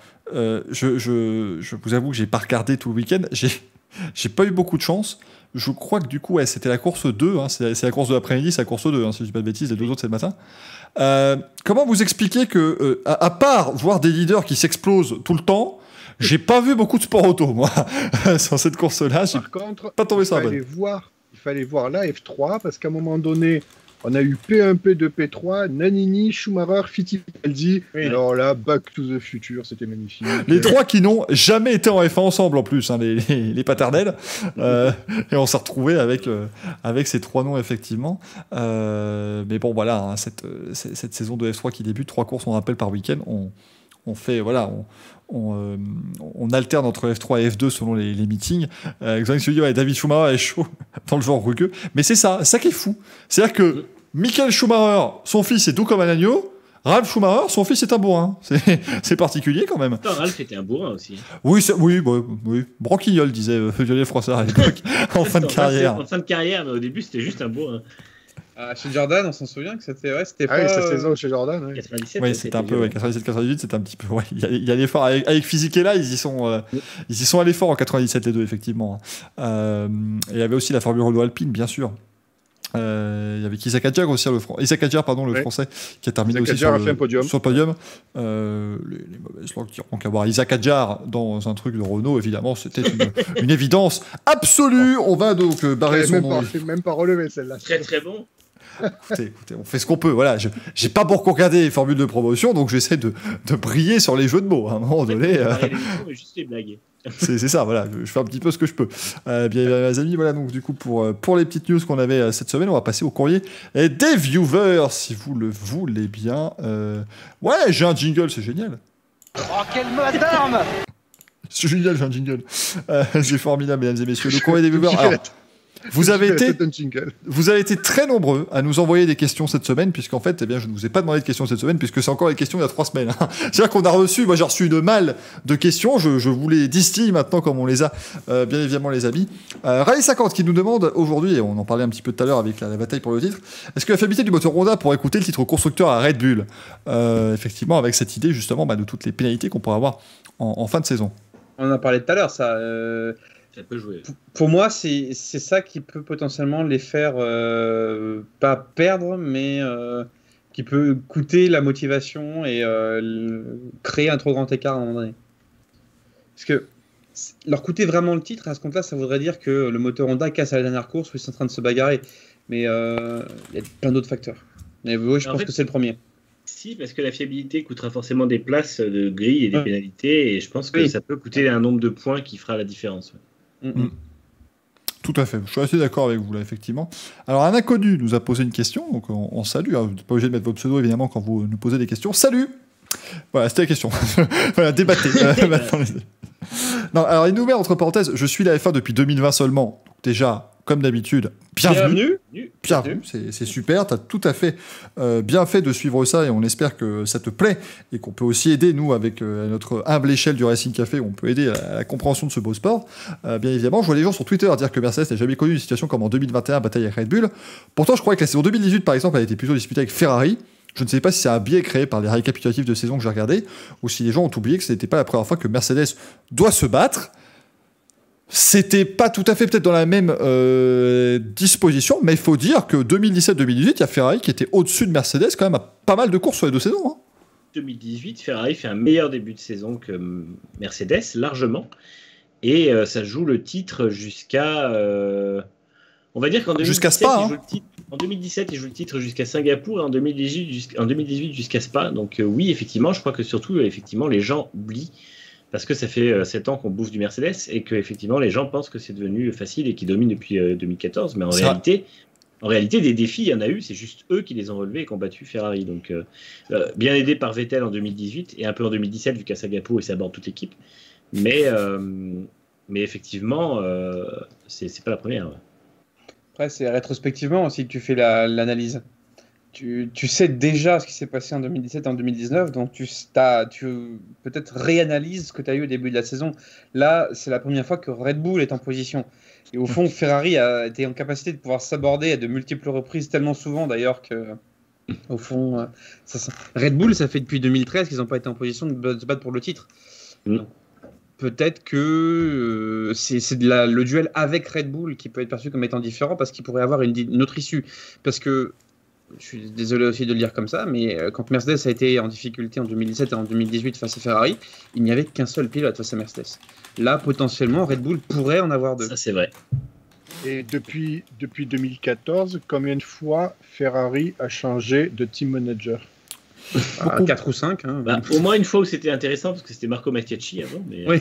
je vous avoue que j'ai pas regardé tout le week-end. J'ai pas eu beaucoup de chance. Je crois que du coup, c'était la course 2, hein, c'est la course de l'après-midi, c'est la course 2, hein, si je dis pas de bêtises, les deux autres c'est le matin. Comment vous expliquez que, à part voir des leaders qui s'explosent tout le temps, j'ai pas vu beaucoup de sport auto, moi, sur cette course-là. J'ai Par contre, pas tombé sur la bonne. il fallait voir la F3 parce qu'à un moment donné, on a eu P1, P2, P3, Nannini, Schumacher, Fittipaldi. Oui. Alors là, Back to the Future, c'était magnifique. Les trois qui n'ont jamais été en F1 ensemble en plus, hein, les paternels. Et on s'est retrouvés avec ces trois noms effectivement. Mais bon voilà, hein, cette saison de F3 qui débute, 3 courses on rappelle par week-end. On fait voilà, on alterne entre F3 et F2 selon les meetings. Exactement, je dis, ouais, David Schumacher est chaud dans le genre rugueux. Mais c'est ça qui est fou. C'est-à-dire que Michael Schumacher, son fils est doux comme un agneau. Ralf Schumacher, son fils est un bourrin. C'est particulier quand même. Attends, Ralph était un bourrin aussi. Oui, oui. Branquignol, disait Lionel Froissart à l'époque, en fin de carrière. En fin de carrière, mais au début, c'était juste un bourrin. Chez Jordan, on s'en souvient que c'était Ah pas. oui, sa saison chez Jordan. Ouais. 97. Oui, c'était un peu, 97-98, c'était un petit peu. Ouais, il y a l'effort. Avec Fisichella, ils y sont allés fort en 97, les deux, effectivement. Et il y avait aussi la Formule Renault Alpine, bien sûr. Il y avait Isaac Hadjar aussi, le français, qui a terminé Isaac aussi Hadjar a fait un podium. sur le podium. Les mauvaises langues diront qu'avoir Isaac Hadjar dans un truc de Renault, évidemment, c'était une évidence absolue. On va donc barrer son nom. Même pas relevé celle-là. Très très bon. Écoutez, on fait ce qu'on peut. Voilà, j'ai pas beaucoup regardé les formules de promotion, donc j'essaie de briller sur les jeux de mots. À un moment donné, Mais juste les blagues. c'est ça. Voilà, je fais un petit peu ce que je peux. Bien, mes amis, voilà. Donc du coup, pour les petites news qu'on avait cette semaine, on va passer au courrier et des viewers, si vous le voulez bien. Ouais, j'ai un jingle, c'est génial. Oh, quel mot d'arme! C'est génial, j'ai un jingle. C'est formidable, mesdames et messieurs. Le courrier des viewers. Alors, vous avez été très nombreux à nous envoyer des questions cette semaine, puisqu'en fait, eh bien, je ne vous ai pas demandé de questions cette semaine, puisque c'est encore les questions il y a 3 semaines. Hein. C'est-à-dire qu'on a reçu, moi j'ai reçu une malle de questions, je vous les distille maintenant comme on les a, bien évidemment les amis. Rallye 50 qui nous demande aujourd'hui, et on en parlait un petit peu tout à l'heure avec la bataille pour le titre, est-ce que la fiabilité du moteur Honda pourrait coûter le titre constructeur à Red Bull? Effectivement, avec cette idée justement de toutes les pénalités qu'on pourrait avoir en fin de saison. On en a parlé tout à l'heure, ça. Ça peut jouer. Pour moi, c'est ça qui peut potentiellement les faire pas perdre, mais qui peut coûter la motivation et créer un trop grand écart à un moment donné. Parce que leur coûter vraiment le titre, à ce compte-là, ça voudrait dire que le moteur Honda casse à la dernière course où ils sont en train de se bagarrer. Mais il y a plein d'autres facteurs. Mais oui, je pense que c'est le premier. Si, parce que la fiabilité coûtera forcément des places de grille et des pénalités, et je pense que ça peut coûter un nombre de points qui fera la différence. Ouais. Tout à fait, je suis assez d'accord avec vous là, effectivement. Alors, un inconnu nous a posé une question, donc on salue, hein. Vous n'êtes pas obligé de mettre votre pseudo évidemment quand vous nous posez des questions. Salut! Voilà, c'était la question. Voilà, débattez. Non, alors il nous met entre parenthèses, je suis la F1 depuis 2020 seulement. Donc, déjà, comme d'habitude, bienvenue. Bienvenue. C'est super, tu as tout à fait bien fait de suivre ça et on espère que ça te plaît et qu'on peut aussi aider, nous, avec notre humble échelle du Racing Café, on peut aider à la compréhension de ce beau sport. Bien évidemment, je vois les gens sur Twitter dire que Mercedes n'a jamais connu une situation comme en 2021, bataille avec Red Bull. Pourtant, je crois que la saison 2018, par exemple, a été plutôt disputée avec Ferrari. Je ne sais pas si c'est un biais créé par les récapitulatifs de saison que j'ai regardé ou si les gens ont oublié que ce n'était pas la première fois que Mercedes doit se battre. C'était pas tout à fait peut-être dans la même disposition, mais il faut dire que 2017-2018, il y a Ferrari qui était au-dessus de Mercedes quand même à pas mal de courses sur les 2 saisons. 2018, Ferrari fait un meilleur début de saison que Mercedes, largement. Et ça joue le titre jusqu'à... on va dire qu'en 2017, jusqu'à Spa, en 2017, il joue le titre jusqu'à Singapour et en 2018 jusqu'à Spa. Donc oui, effectivement, je crois que surtout, effectivement, les gens oublient parce que ça fait 7 ans qu'on bouffe du Mercedes et que effectivement les gens pensent que c'est devenu facile et qu'ils dominent depuis 2014. Mais en réalité, des défis, il y en a eu. C'est juste eux qui les ont relevés et qui ont battu Ferrari. Donc bien aidé par Vettel en 2018 et un peu en 2017 vu qu'à Singapour, il s'aborde toute l'équipe. Mais effectivement, c'est pas la première. Après, c'est rétrospectivement aussi que tu fais l'analyse. Tu sais déjà ce qui s'est passé en 2017 et en 2019, donc tu peut-être réanalyses ce que tu as eu au début de la saison. Là, c'est la première fois que Red Bull est en position. Et au fond, Ferrari a été en capacité de pouvoir s'aborder à de multiples reprises, tellement souvent d'ailleurs que, au fond, Red Bull, ça fait depuis 2013 qu'ils n'ont pas été en position de se battre pour le titre. Donc, peut-être que c'est le duel avec Red Bull qui peut être perçu comme étant différent parce qu'il pourrait avoir une autre issue. Parce que, je suis désolé aussi de le dire comme ça, mais quand Mercedes a été en difficulté en 2017 et en 2018 face à Ferrari, il n'y avait qu'un seul pilote face à Mercedes. Là, potentiellement, Red Bull pourrait en avoir 2. Ça, c'est vrai. Et depuis 2014, combien de fois Ferrari a changé de team manager? 4 ou 5. Hein. Au moins une fois où c'était intéressant, parce que c'était Marco Mattiacci avant. Mais... Oui.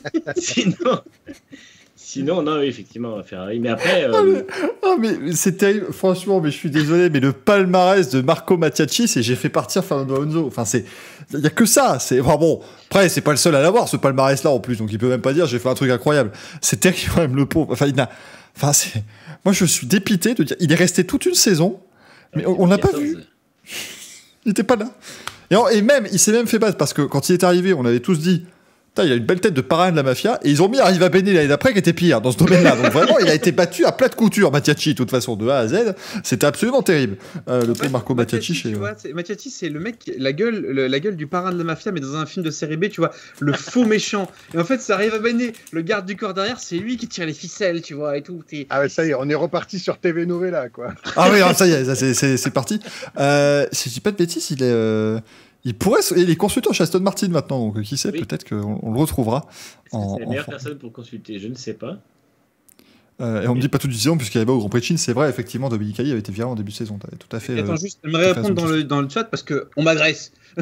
Sinon, non, effectivement, Ferrari. Mais après. Mais c'est terrible, franchement, mais je suis désolé, mais le palmarès de Marco Mattiacci, c'est j'ai fait partir Fernando Alonso. Enfin, il n'y a que ça. Bon, après, c'est pas le seul à l'avoir, ce palmarès-là, en plus, donc il peut même pas dire j'ai fait un truc incroyable. C'est terrible, quand même, le pauvre. Moi, je suis dépité de dire il est resté toute une saison, mais on l'a pas vu. Il était pas là. Et même, il s'est même fait battre parce que quand il est arrivé, on avait tous dit il a une belle tête de parrain de la mafia et ils ont mis Arriva Bene l'année d'après qui était pire dans ce domaine-là. Donc vraiment, il a été battu à plat de couture, Mattiacci, de toute façon, de A à Z. C'était absolument terrible. Le pauvre Marco Mattiacci. Tu vois, Mattiacci, c'est le mec, la gueule du parrain de la mafia, mais dans un film de série B, tu vois, le faux méchant. Et en fait, c'est Arriva Bene, le garde du corps derrière, c'est lui qui tire les ficelles, tu vois, et tout. Ah ouais, ça y est, on est reparti sur TV Novella, quoi. Ah oui, ça y est, c'est parti. Si je dis pas de bêtises, il est consultant chez Aston Martin maintenant, donc qui sait, peut-être qu'on le retrouvera. Est-ce que c'est la meilleure personne pour consulter? Je ne sais pas. Et on me dit pas tout du saison, puisqu'il y avait au Grand Prix de Chine, c'est vrai, effectivement, Dominique avait été viré en début de saison. T'avais tout à fait. Attends, juste, j'aimerais répondre dans le chat parce qu'on m'agresse. Il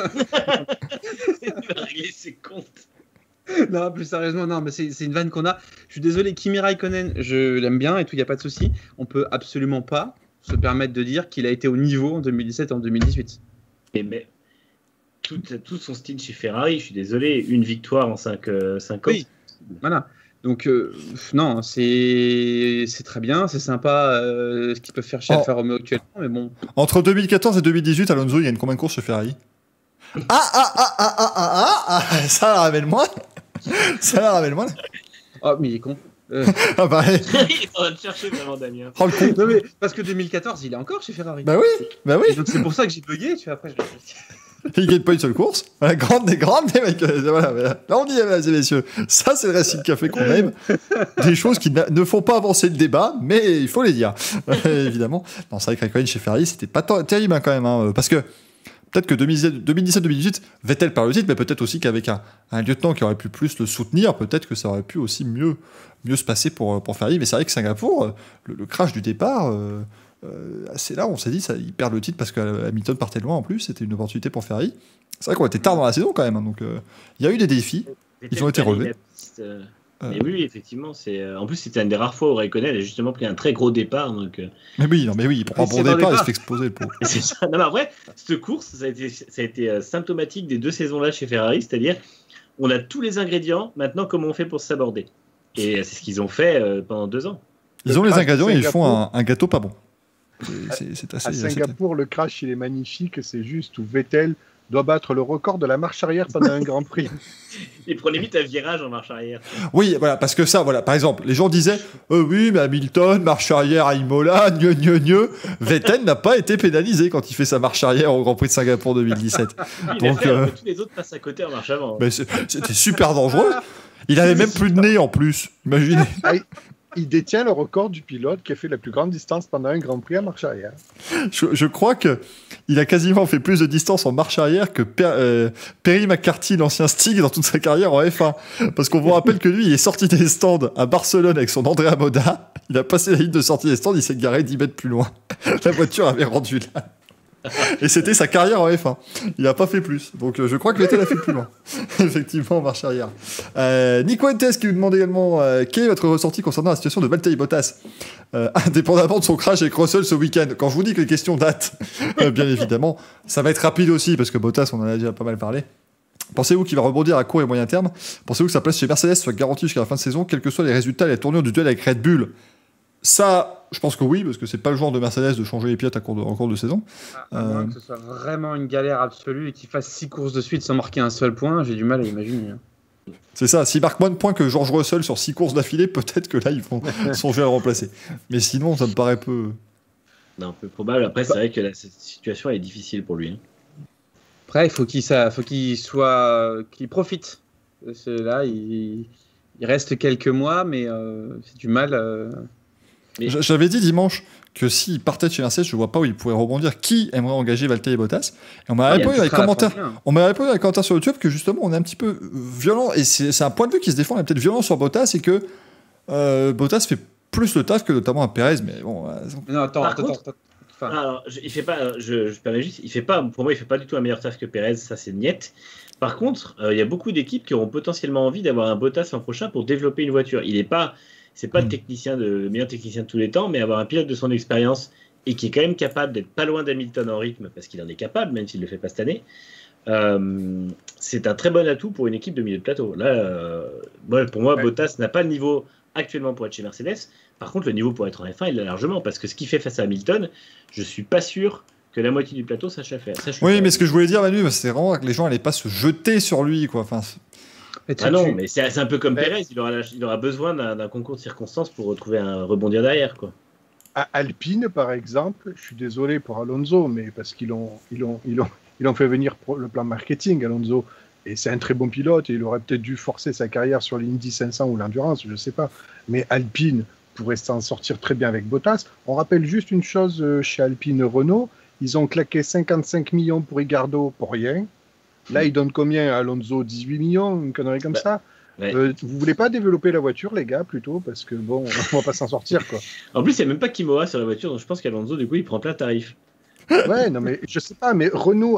va régler ses comptes. Non, plus sérieusement, non, mais c'est une vanne qu'on a. Je suis désolé, Kimi Raikkonen, je l'aime bien et tout, il n'y a pas de souci. On peut absolument pas se permettre de dire qu'il a été au niveau en 2017 et en 2018. Mais tout son style chez Ferrari, je suis désolé, une victoire en 5 ans. Oui, voilà. Donc, non, c'est très bien, c'est sympa ce qu'ils peuvent faire chez Alfa Romeo actuellement, mais bon. Entre 2014 et 2018, Alonso, il y a combien de courses chez Ferrari? Ça la ramène moins. Oh, mais il est con. Ah bah, Il est en train de chercher vraiment, Damien. Oh, le con. Non, mais parce que 2014, il est encore chez Ferrari. Bah oui. Et donc c'est pour ça que j'ai bugué, tu vois, après Il gagne pas une seule course. Voilà, grande, mec. Voilà. Là, on y est, mesdames et messieurs. Ça, c'est le Racing Café qu'on aime. Des choses qui ne font pas avancer le débat, mais il faut les dire. Évidemment. Non, c'est vrai que Raikkonen chez Ferrari, c'était pas terrible quand même. Parce que peut-être que 2017-2018, Vettel perd le titre, mais peut-être aussi qu'avec un lieutenant qui aurait pu plus le soutenir, peut-être que ça aurait pu aussi mieux se passer pour Ferrari. Mais c'est vrai que Singapour, le crash du départ... c'est là où on s'est dit ils perdent le titre parce que Hamilton partait loin en plus, c'était une opportunité pour Ferrari. C'est vrai qu'on était tard dans la saison quand même, hein, donc il y a eu des défis, ils ont été relevés. Mais oui, effectivement, en plus c'était une des rares fois où Raikkonen a justement pris un très gros départ. Donc, Mais oui, il prend un bon départ, il se fait exploser le pauvre. C'est ça. Non, mais en vrai, cette course, ça a été symptomatique des 2 saisons-là chez Ferrari, c'est-à-dire on a tous les ingrédients, maintenant comment on fait pour s'aborder. Et c'est ce qu'ils ont fait pendant 2 ans. Ils ont les crash ingrédients de et ils font Singapour. un gâteau pas bon. C'est assez... À Singapour, le crash, il est magnifique. C'est juste où Vettel doit battre le record de la marche arrière pendant un Grand Prix. Il prenait vite un virage en marche arrière. Oui, voilà, parce que ça, voilà, par exemple, les gens disaient oui, mais Hamilton, marche arrière à Imola, gneu. Vettel n'a pas été pénalisé quand il fait sa marche arrière au Grand Prix de Singapour 2017. Il a Donc, fait, tous les autres passent à côté en marche avant. mais c'était super dangereux. Il avait même plus de nez en plus, imaginez. Il détient le record du pilote qui a fait la plus grande distance pendant un Grand Prix à marche arrière. Je crois qu'il a quasiment fait plus de distance en marche arrière que Perry McCarthy, l'ancien Stig, dans toute sa carrière en F1. Parce qu'on vous rappelle que lui, il est sorti des stands à Barcelone avec son Andrea Moda. Il a passé la ligne de sortie des stands, il s'est garé 10 mètres plus loin. La voiture avait rendu là. Et c'était sa carrière en F1. Il n'a pas fait plus. Donc je crois que Vettel a fait plus loin. Effectivement, en marche arrière. Nico Entes qui nous demande également quel est votre ressenti concernant la situation de Valtteri Bottas, indépendamment de son crash avec Russell ce week-end. Quand je vous dis que les questions datent, bien évidemment, ça va être rapide aussi parce que Bottas, on en a déjà pas mal parlé. Pensez-vous qu'il va rebondir à court et moyen terme? Pensez-vous que sa place chez Mercedes soit garantie jusqu'à la fin de saison, quels que soient les résultats et les tournures du duel avec Red Bull? Ça, je pense que oui, parce que c'est pas le genre de Mercedes de changer les pilotes en cours de saison. À moins que ce soit vraiment une galère absolue et qu'il fasse 6 courses de suite sans marquer un seul point, j'ai du mal à imaginer. C'est ça, s'il marque moins de points que George Russell sur 6 courses d'affilée, peut-être que là, ils vont songer à le remplacer. Mais sinon, ça me paraît peu... Non, peu probable. Après, c'est vrai que cette situation elle est difficile pour lui. Après, il faut qu'il profite. Là, il reste quelques mois, mais c'est du mal... J'avais dit dimanche que s'il partait de chez Mercedes, je vois pas où il pourrait rebondir. Qui aimerait engager Valtteri Bottas? Et on m'a répondu dans les commentaires. On m'a répondu dans les commentaires sur YouTube que justement on est un petit peu violent et c'est un point de vue qui se défend. On est peut-être violent sur Bottas et que Bottas fait plus le taf que notamment un Perez. Mais bon. Non, attends. Alors, il fait pas. Je permets juste. Il fait pas. Pour moi, il fait pas du tout un meilleur taf que Perez. Ça, c'est niette. Par contre, il y a beaucoup d'équipes qui auront potentiellement envie d'avoir un Bottas l'an prochain pour développer une voiture. C'est pas le meilleur technicien de tous les temps, mais avoir un pilote de son expérience et qui est quand même capable d'être pas loin d'Hamilton en rythme, parce qu'il en est capable, même s'il ne le fait pas cette année, c'est un très bon atout pour une équipe de milieu de plateau. Là, pour moi, Bottas n'a pas le niveau actuellement pour être chez Mercedes. Par contre, le niveau pour être en F1, il l'a largement, parce que ce qu'il fait face à Hamilton, je suis pas sûr que la moitié du plateau sache faire. Oui, mais ce que je voulais dire, Manu, c'est vraiment que les gens n'allaient pas se jeter sur lui, quoi. Enfin, non, mais c'est un peu comme Perez, il aura besoin d'un concours de circonstances pour retrouver un rebondir derrière, quoi. À Alpine, par exemple, je suis désolé pour Alonso, mais parce qu'ils l'ont fait venir pour le plan marketing, Alonso, et c'est un très bon pilote, et il aurait peut-être dû forcer sa carrière sur l'Indy 500 ou l'Endurance, je ne sais pas. Mais Alpine pourrait s'en sortir très bien avec Bottas. On rappelle juste une chose chez Alpine Renault, ils ont claqué 55 millions pour Ricardo pour rien. Là, il donne combien à Alonso? 18 millions, une connerie comme ça. Ouais. Vous voulez pas développer la voiture, les gars, plutôt? Parce que bon, on va pas s'en sortir, quoi. En plus, il n'y a même pas Kimoa sur la voiture, donc je pense qu'Alonso, du coup, il prend plein de tarifs. Ouais, non, mais je sais pas, mais Renault,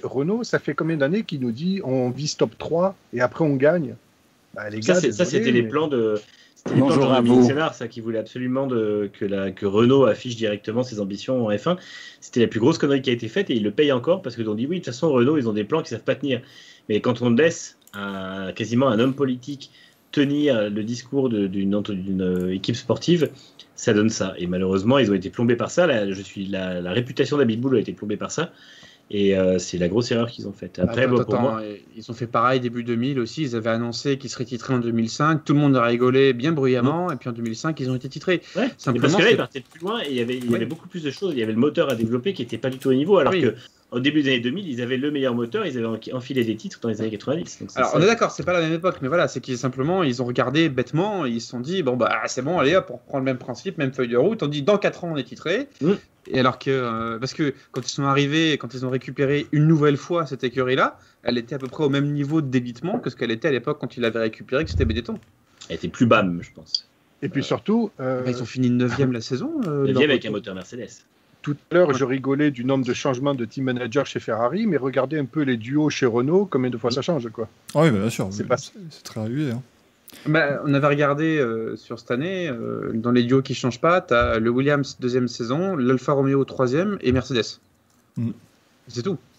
ça fait combien d'années qu'il nous dit on vise top 3 et après on gagne? Bah, les gars, ça, c'était les plans de. C'était les plans de Jean-Dominique Sénard, ça, qui voulait absolument que Renault affiche directement ses ambitions en F1. C'était la plus grosse connerie qui a été faite et ils le payent encore parce qu'ils ont dit oui, de toute façon, Renault, ils ont des plans qui ne savent pas tenir. Mais quand on laisse quasiment un homme politique tenir le discours d'une équipe sportive, ça donne ça. Et malheureusement, ils ont été plombés par ça. La réputation d'Habib Bull a été plombée par ça. Et c'est la grosse erreur qu'ils ont faite. Après, pour moi... Ils ont fait pareil début 2000 aussi. Ils avaient annoncé qu'ils seraient titrés en 2005. Tout le monde a rigolé bien bruyamment. Et puis en 2005, ils ont été titrés. Ouais, simplement, parce que là, ils partaient plus loin et il y avait beaucoup plus de choses. Il y avait le moteur à développer qui n'était pas du tout au niveau. Alors qu'au début des années 2000, ils avaient le meilleur moteur. Ils avaient enfilé des titres dans les années 90. Donc alors, on est d'accord, c'est pas la même époque. Mais voilà, c'est qu'ils simplement, ils ont regardé bêtement. Ils se sont dit, bon, bah, c'est bon, allez hop, on reprend le même principe, même feuille de route. On dit, dans 4 ans, on est titré. Et alors que, parce que quand ils sont arrivés, quand ils ont récupéré une nouvelle fois cette écurie-là, elle était à peu près au même niveau de débitement que ce qu'elle était à l'époque quand ils l'avaient récupérée, que c'était Benetton. Elle était plus bas, je pense. Et puis surtout... ils ont fini 9e la saison. 9e avec un moteur Mercedes. Tout à l'heure, je rigolais du nombre de changements de team manager chez Ferrari, mais regardez un peu les duos chez Renault, combien de fois ça change, quoi. Ah oui, bien sûr. C'est très régulier. Hein. Bah, on avait regardé sur cette année, dans les duos qui ne changent pas, tu as le Williams 2e saison, l'Alfa Romeo 3e et Mercedes. C'est tout.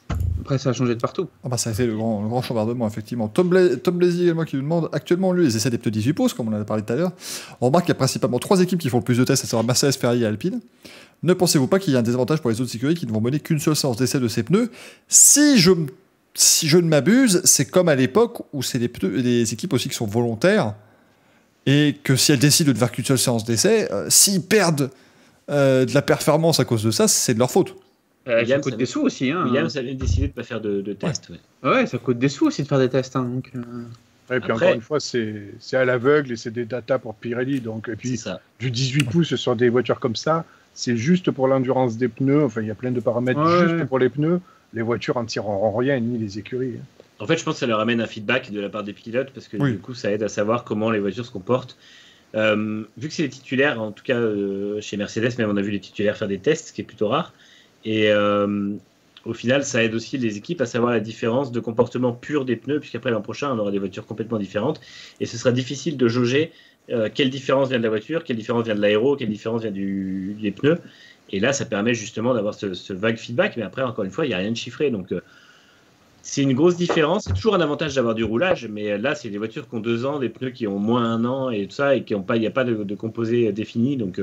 Après, ça a changé de partout. Ah bah ça a été le grand chambardement, effectivement. Tom Blazy également qui nous demande, actuellement lui, ils essaient des pneus 18 pouces, comme on en a parlé tout à l'heure. On remarque qu'il y a principalement 3 équipes qui font le plus de tests, à savoir Mercedes, Ferrari et Alpine. Ne pensez-vous pas qu'il y a un désavantage pour les autres écuries qui ne vont mener qu'une seule séance d'essai de ces pneus? Si je ne m'abuse, c'est comme à l'époque où c'est des équipes aussi qui sont volontaires, et que si elles décident de faire qu'une seule séance d'essai, s'ils perdent de la performance à cause de ça, c'est de leur faute. Ça coûte des sous aussi. Hein. Williams a décidé de ne pas faire de tests. Ouais, ça coûte des sous aussi de faire des tests. Hein, donc, Et puis Après- encore une fois, c'est à l'aveugle et c'est des datas pour Pirelli. Donc, et C'est puis ça. du 18 pouces sur des voitures comme ça, c'est juste pour l'endurance des pneus. Enfin, il y a plein de paramètres juste pour les pneus. Les voitures en tireront rien, ni les écuries. En fait, je pense que ça leur amène un feedback de la part des pilotes parce que du coup, ça aide à savoir comment les voitures se comportent. Vu que c'est les titulaires, en tout cas chez Mercedes, même on a vu les titulaires faire des tests, ce qui est plutôt rare. Et au final, ça aide aussi les équipes à savoir la différence de comportement pur des pneus, puisqu'après l'an prochain, on aura des voitures complètement différentes. Et ce sera difficile de jauger quelle différence vient de la voiture, quelle différence vient de l'aéro, quelle différence vient des pneus. Et là, ça permet justement d'avoir ce vague feedback. Mais après, encore une fois, il n'y a rien de chiffré. Donc, c'est une grosse différence. C'est toujours un avantage d'avoir du roulage. Mais là, c'est des voitures qui ont 2 ans, des pneus qui ont moins 1 an et tout ça, et il n'y a pas de composés définis. Donc,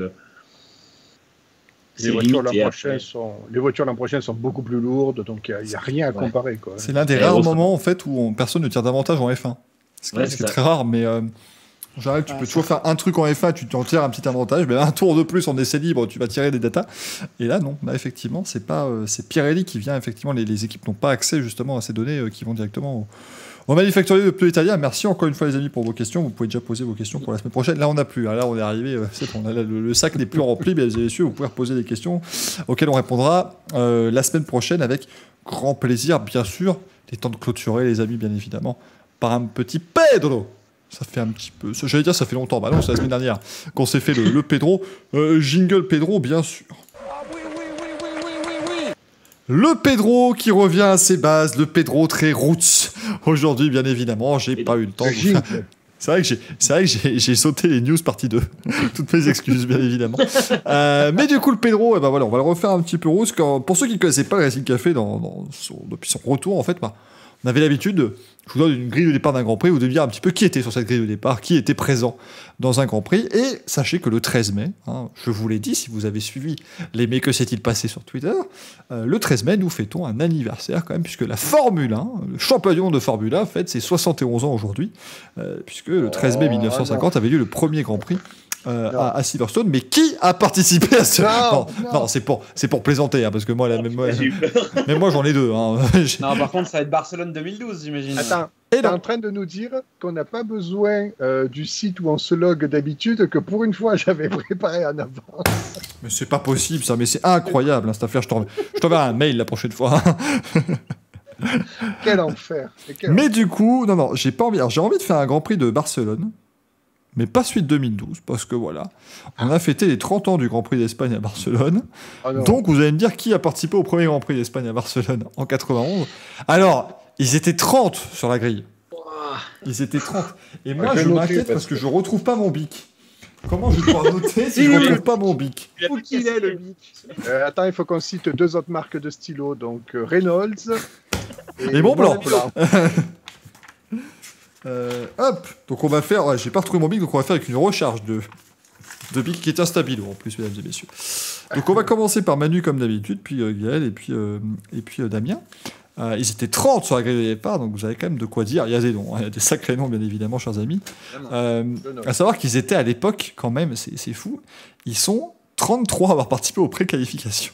Les voitures l'an prochain sont beaucoup plus lourdes, donc il n'y a rien à comparer. Quoi. C'est l'un des rares moments en fait, où personne ne tire davantage en F1. C'est très rare, mais j'arrive, tu peux toujours faire un truc en F1, tu t'en tires un petit avantage, mais un tour de plus en essai libre, tu vas tirer des datas. Et là, non, là, effectivement, c'est Pirelli qui vient, effectivement, les équipes n'ont pas accès justement à ces données qui vont directement au manufacturier de pneus italien. Merci encore une fois les amis pour vos questions. Vous pouvez déjà poser vos questions pour la semaine prochaine. Là on n'a plus. Là on est arrivé. C'est bon. Là, le sac n'est plus rempli, mesdames et messieurs. Vous pouvez reposer des questions auxquelles on répondra la semaine prochaine avec grand plaisir, bien sûr. Il est temps de clôturer les amis, bien évidemment, par un petit Pedro. Ça fait un petit peu. J'allais dire ça fait longtemps. Bah non, c'est la semaine dernière qu'on s'est fait le Pedro. Jingle Pedro, bien sûr. Le Pedro qui revient à ses bases, le Pedro très roots. Aujourd'hui, bien évidemment, j'ai pas eu le temps de faire... C'est vrai que j'ai sauté les news partie 2. Toutes mes excuses, bien évidemment. Mais du coup, le Pedro, on va le refaire un petit peu roots. Pour ceux qui ne connaissaient pas le Racing Café depuis son retour, en fait, on avait l'habitude, je vous donne une grille de départ d'un Grand Prix, ou de dire un petit peu qui était sur cette grille de départ, qui était présent dans un Grand Prix. Et sachez que le 13 mai, je vous l'ai dit, si vous avez suivi les mais que s'est-il passé sur Twitter, le 13 mai, nous fêtons un anniversaire quand même, puisque la Formule 1, le championnat du monde de Formule 1, fête ses 71 ans aujourd'hui, puisque le 13 mai 1950 avait lieu le premier Grand Prix à Silverstone. Mais qui a participé à ce... Non, c'est pour plaisanter, parce que moi, même moi j'en ai 2. Non, par contre, ça va être Barcelone 2012, j'imagine. Attends, t'es en train de nous dire qu'on n'a pas besoin du site où on se log d'habitude, que pour une fois j'avais préparé en avance. Mais c'est pas possible ça, mais c'est incroyable cette affaire. Je t'enverrai un mail la prochaine fois. Quel enfer. Mais du coup, non, j'ai pas envie. Alors, j'ai envie de faire un Grand Prix de Barcelone, mais pas celui de 2012, parce que voilà, on a fêté les 30 ans du Grand Prix d'Espagne à Barcelone. Donc vous allez me dire qui a participé au premier Grand Prix d'Espagne à Barcelone en 91. Alors, ils étaient 30 sur la grille. Ils étaient 30. Et moi, je m'inquiète parce que je retrouve pas mon bic. Comment je vais pouvoir noter si je retrouve pas mon bic? Où qu'il est le bic? Attends, il faut qu'on cite 2 autres marques de stylo, donc Reynolds et Montblanc. Hop, donc on va faire, j'ai pas retrouvé mon bic, donc on va faire avec une recharge de bic qui est instabile en plus, mesdames et messieurs. Donc on va commencer par Manu comme d'habitude, puis Gaël et puis Damien. Ils étaient 30 sur la grille de départ, donc vous avez quand même de quoi dire. Il y a des noms, il y a des sacrés noms, bien évidemment, chers amis. À savoir qu'ils étaient à l'époque, quand même, c'est fou, ils sont 33 à avoir participé aux préqualifications.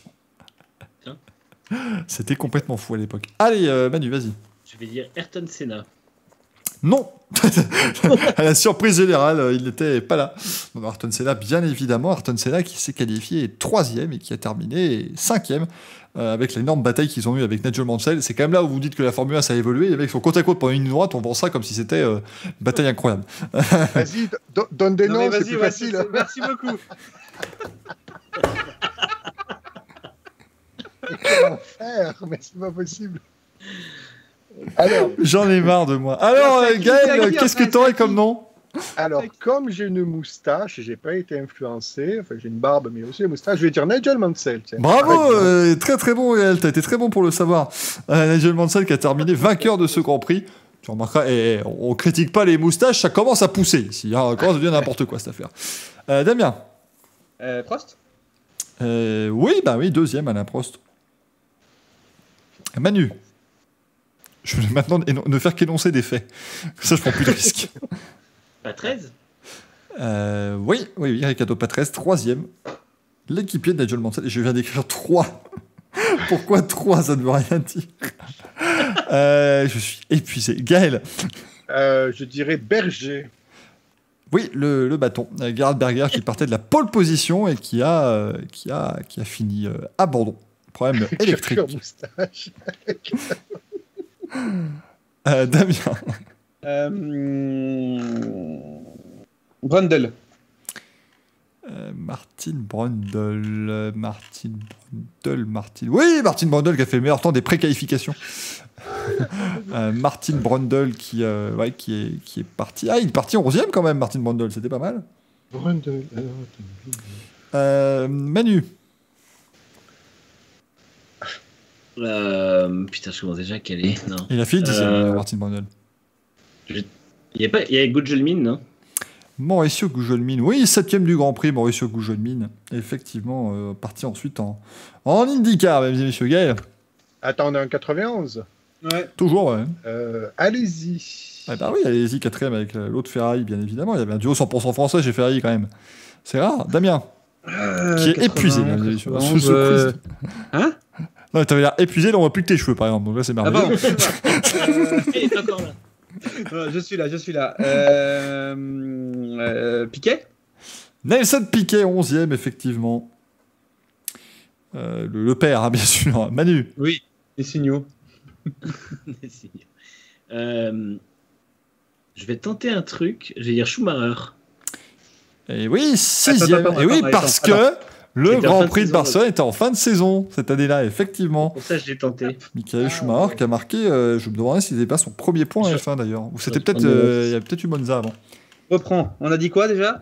C'était complètement fou à l'époque. Allez, Manu, vas-y. Je vais dire Ayrton Senna. Non. À la surprise générale, il n'était pas là. Donc, Ayrton Senna, bien évidemment. Ayrton Senna qui s'est qualifié 3e et qui a terminé 5e avec l'énorme bataille qu'ils ont eue avec Nigel Mansell. C'est quand même là où vous dites que la Formule 1 ça a évolué. Les mecs sont côte à côte pendant une ligne droite. On vend ça comme si c'était une bataille incroyable. Vas-y, donne des noms, c'est plus facile. Merci beaucoup. Quel enfer, mais c'est pas possible. Alors, j'en ai marre de moi. Alors, Gaël, qu'est-ce que t'aurais comme nom? Alors, comme j'ai une moustache, j'ai pas été influencé. Enfin, j'ai une barbe, mais aussi une moustache. Je vais dire Nigel Mansell. Tiens. Bravo, très très bon, Gaël. T'as été très bon pour le savoir. Nigel Mansell qui a terminé vainqueur de ce Grand Prix. Tu remarqueras, on critique pas les moustaches, ça commence à pousser ici. Hein, ça commence à devenir n'importe quoi cette affaire. Damien. Prost. Oui, deuxième Alain Prost. Manu. Je vais maintenant ne faire qu'énoncer des faits. Ça, je prends plus de risques. Pas 13 Oui, Ricardo Patrese, troisième. L'équipier de Nigel Mansell. Et je viens d'écrire 3. Pourquoi 3? Ça ne veut rien dire. Je suis épuisé. Gaël. Je dirais Berger. Oui, le bâton. Gerhard Berger qui partait de la pole position et qui a fini abandon. Problème électrique. Moustache. Damien. Brundle. Martin Brundle. Oui, Martin Brundle qui a fait le meilleur temps des préqualifications. Martin Brundle qui est parti. Ah, il est parti 11e quand même, Martin Brundle. C'était pas mal. Brundle. Manu. Putain, je commence déjà quel est. Non. Il a fait 10e, Martin Brundle. Il y a Gugelmin, non? Mauricio Gugelmin. Oui, 7e du Grand Prix, Mauricio Gugelmin. Effectivement, parti ensuite en IndyCar, mesdames et messieurs. Gaël. Attends, on est en 91. Ouais. Toujours, ouais. Allez-y. Ah bah oui, allez-y, 4e avec l'autre Ferrari, bien évidemment. Il y avait un duo 100% français chez Ferrari quand même. C'est rare. Damien. Qui est épuisé, mesdames et messieurs. Ce quiz. Hein? Non, t'avais l'air épuisé, là on voit plus que tes cheveux par exemple. Donc là c'est merveilleux. Il est encore là. Je suis là. Piquet. Nelson Piquet, 11e, effectivement. Le père, hein, bien sûr. Manu. Oui, les signaux. Je vais tenter un truc. Je vais dire Schumacher. Et oui, 6e. Et oui, parce que le Grand Prix de Barcelone était en fin de saison cette année-là, effectivement. Pour ça, je l'ai tenté. Michael Schumacher qui a marqué, je me demandais s'il n'était pas son premier point à F1 d'ailleurs. Ou c'était peut-être, il y a peut-être eu Monza avant. Reprends. On a dit quoi déjà?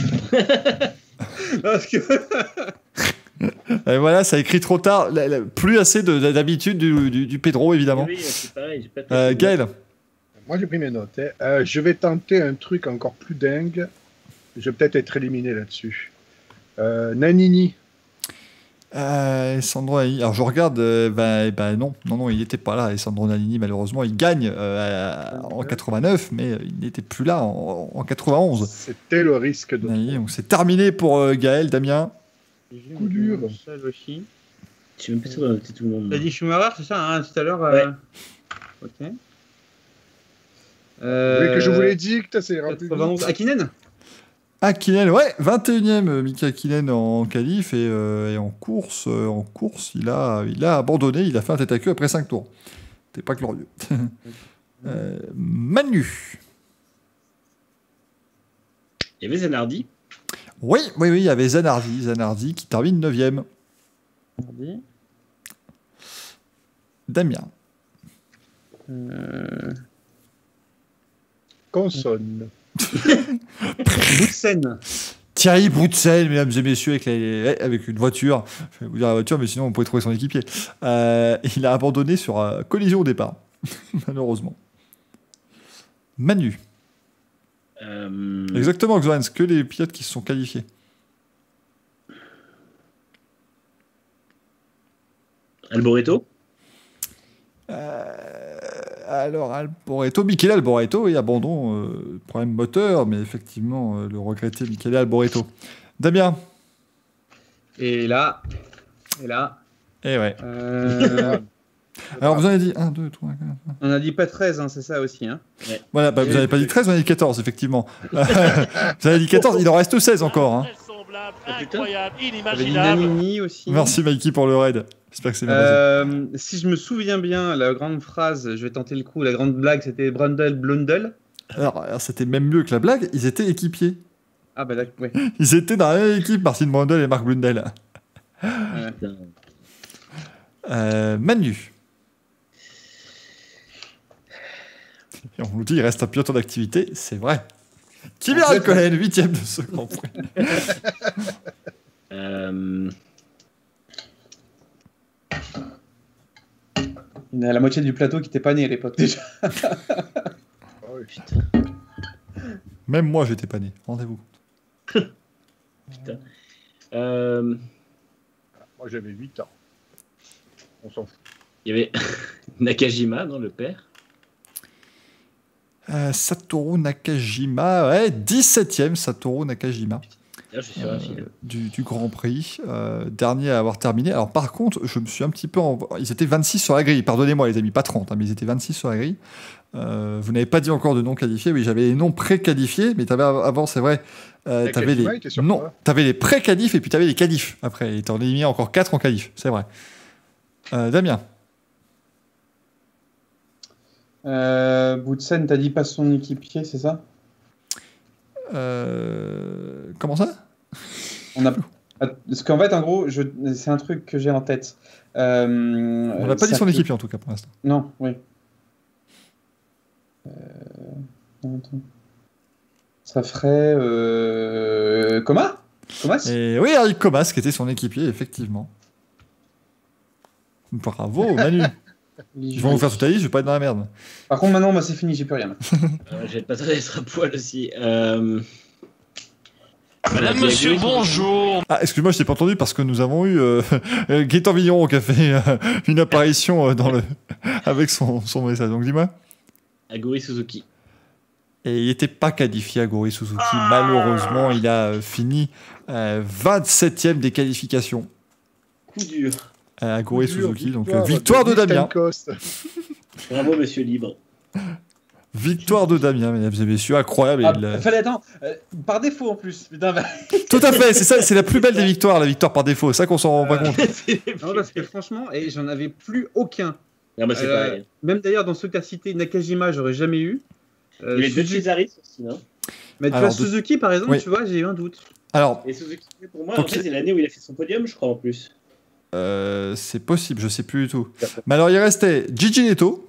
Parce que... Et voilà, ça a écrit trop tard. Plus assez d'habitude du Pedro, évidemment. Oui, c'est pareil. J'ai pas Gaël. Moi, j'ai pris mes notes. Je vais tenter un truc encore plus dingue. Je vais peut-être être éliminé là-dessus. Nannini. Alessandro Nannini. Alors je regarde, non, il n'était pas là. Alessandro Nannini, malheureusement, il gagne en 89, mais il n'était plus là en 91. C'était le risque de. Nannini, donc c'est terminé pour Gaël, Damien. Coup dur. Je suis même pas sûr de noter tout le monde. T'as dit Schumacher, c'est ça, hein, tout à l'heure? Ouais. Ok. Oui, que je vous l'ai dit, que ça ira plus 91. vite. Hakkinen. Hakkinen, ouais, 21e, Mika Hakkinen en qualif et en course, il a abandonné, il a fait un tête à queue après 5 tours. C'était pas glorieux. Manu. Il y avait Zanardi. Oui, il y avait Zanardi qui termine 9e. Damien. Consonne. Boutsen. Thierry Boutsen, mesdames et messieurs, avec une voiture. Je vais vous dire la voiture, mais sinon on pourrait trouver son équipier. Il a abandonné sur collision au départ, malheureusement. Manu. Exactement, Xoans, que les pilotes qui se sont qualifiés. Alboreto. Alors, Michele Alboreto, oui, abandon, problème moteur, mais effectivement, le regretté Michele Alboreto. Damien. Et là. Et ouais. Alors, vous en avez dit 1, 2, 3, 4. On a dit pas 13, hein, c'est ça aussi. Hein. Ouais. Voilà, vous n'avez pas dit 13, vous en avez dit 14, effectivement. Vous avez dit 14, il en reste 16 encore. Hein. Incroyable, T'avais dit inimaginable. Nannini aussi. Merci, Mikey, pour le raid. J'espère que c'est bien passé. Si je me souviens bien, la grande phrase, je vais tenter le coup, la grande blague, c'était Brundle, Blundle. Alors, c'était même mieux que la blague, ils étaient équipiers. Ah bah d'accord, ouais. Ils étaient dans la même équipe, Martin Brundle et Mark Blundell. Manu. Et on nous dit il reste un pilote en activité, c'est vrai. Kimi Räikkönen, 8ème de ce Grand Prix. Il y a la moitié du plateau qui n'était pas né à l'époque déjà. Oh, Putain. Même moi, j'étais pas né. Rendez-vous. Putain. Moi, j'avais 8 ans. On s'en fout. Il y avait Nakajima, non, le père. Satoru Nakajima, ouais, 17ème Satoru Nakajima. Là, je suis sur un fil. Du Grand Prix, dernier à avoir terminé. Alors par contre, je me suis un petit peu... Ils étaient 26 sur la grille, pardonnez-moi les amis, pas 30, hein, mais ils étaient 26 sur la grille. Vous n'avez pas dit encore de noms qualifiés, oui, j'avais les noms pré-qualifiés, mais t'avais avant, c'est vrai, t'avais les... était sur Non, quoi t'avais les pré-qualifs et puis t'avais les qualifs après, et t'en éliminé encore 4 en qualif, c'est vrai. Damien. Boutsen, t'as dit pas son équipier, c'est ça? Comment ça? Parce qu'en fait, en gros, c'est un truc que j'ai en tête. On n'a pas dit son équipier en tout cas pour l'instant. Non, oui. Attends. Ça ferait... Comas? Et oui, Eric Comas qui était son équipier, effectivement. Bravo, Manu. Ils vont vous faire toute la liste, je vais pas être dans la merde. Par contre, maintenant, c'est fini, j'ai plus rien. J'ai pas tardé à être à poil aussi. Madame, monsieur, bonjour. Ah, excuse-moi, je t'ai pas entendu parce que nous avons eu Gaëtan Vigneron qui a fait une apparition avec son message. Donc dis-moi. Aguri Suzuki. Et il n'était pas qualifié, Aguri Suzuki. Malheureusement, il a fini 27ème des qualifications. Coup dur. Aguri Suzuki. Donc victoire de Damien. Bravo, monsieur Libre. Victoire de Damien, mesdames et messieurs, incroyable. Fallait attendre, par défaut en plus. Putain, Tout à fait, c'est ça, c'est la plus belle des victoires, la victoire par défaut. C'est ça qu'on s'en rend pas compte. Non, parce que franchement, et j'en avais plus aucun. Non, bah, c'est pareil. Même d'ailleurs, dans ceux que tu as cités, Nakajima, j'aurais jamais eu. Il y avait deux Cesaris aussi, non? Mais tu vois, Suzuki, par exemple, tu vois, j'ai eu un doute. Alors, et Suzuki, pour moi, en fait, c'est l'année où il a fait son podium, je crois, en plus. C'est possible, je sais plus du tout. Mais alors, il restait Gigi Neto.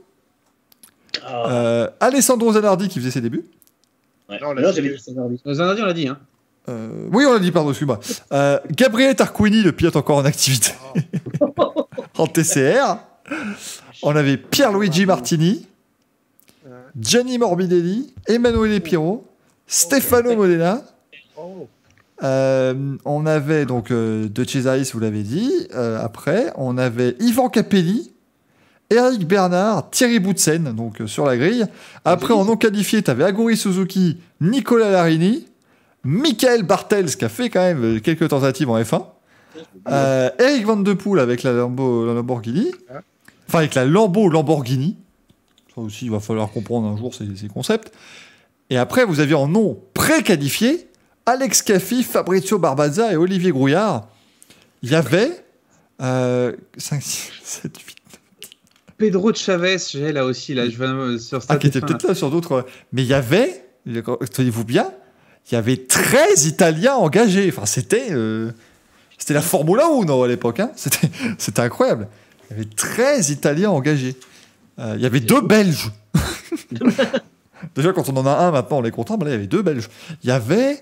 Alessandro Zanardi qui faisait ses débuts. Ouais. Non, j'avais dit Zanardi. Zanardi, on l'a dit. Hein. Oui, on l'a dit, pardon, excuse-moi. Gabriele Tarquini, le pilote encore en activité en TCR. On avait Pierluigi Martini, Gianni Morbidelli, Emanuele Pirro, Stefano Modena. On avait donc De Cesaris, vous l'avez dit. Après, on avait Ivan Capelli, Eric Bernard, Thierry Boutsen, donc sur la grille. Après, en non qualifié, tu avais Aguri Suzuki, Nicolas Larini, Michael Bartels, qui a fait quand même quelques tentatives en F1. Eric Van de Poel avec la Lamborghini. Enfin, avec la Lamborghini. Ça aussi, il va falloir comprendre un jour ces concepts. Et après, vous aviez en non pré-qualifié Alex Caffi, Fabrizio Barbazza et Olivier Grouillard. Il y avait 5, 6, 7, 8... Pedro Chavez, j'ai là aussi, là, je vais sur Stade qui était peut-être là sur d'autres. Mais il y avait, tenez-vous bien, il y avait 13 Italiens engagés. Enfin, c'était la Formule 1 non, à l'époque. Hein, c'était incroyable. Il y avait 13 Italiens engagés. Il y avait 2 Belges. Déjà, quand on en a un, maintenant, on est content. Mais là, il y avait 2 Belges. Il y avait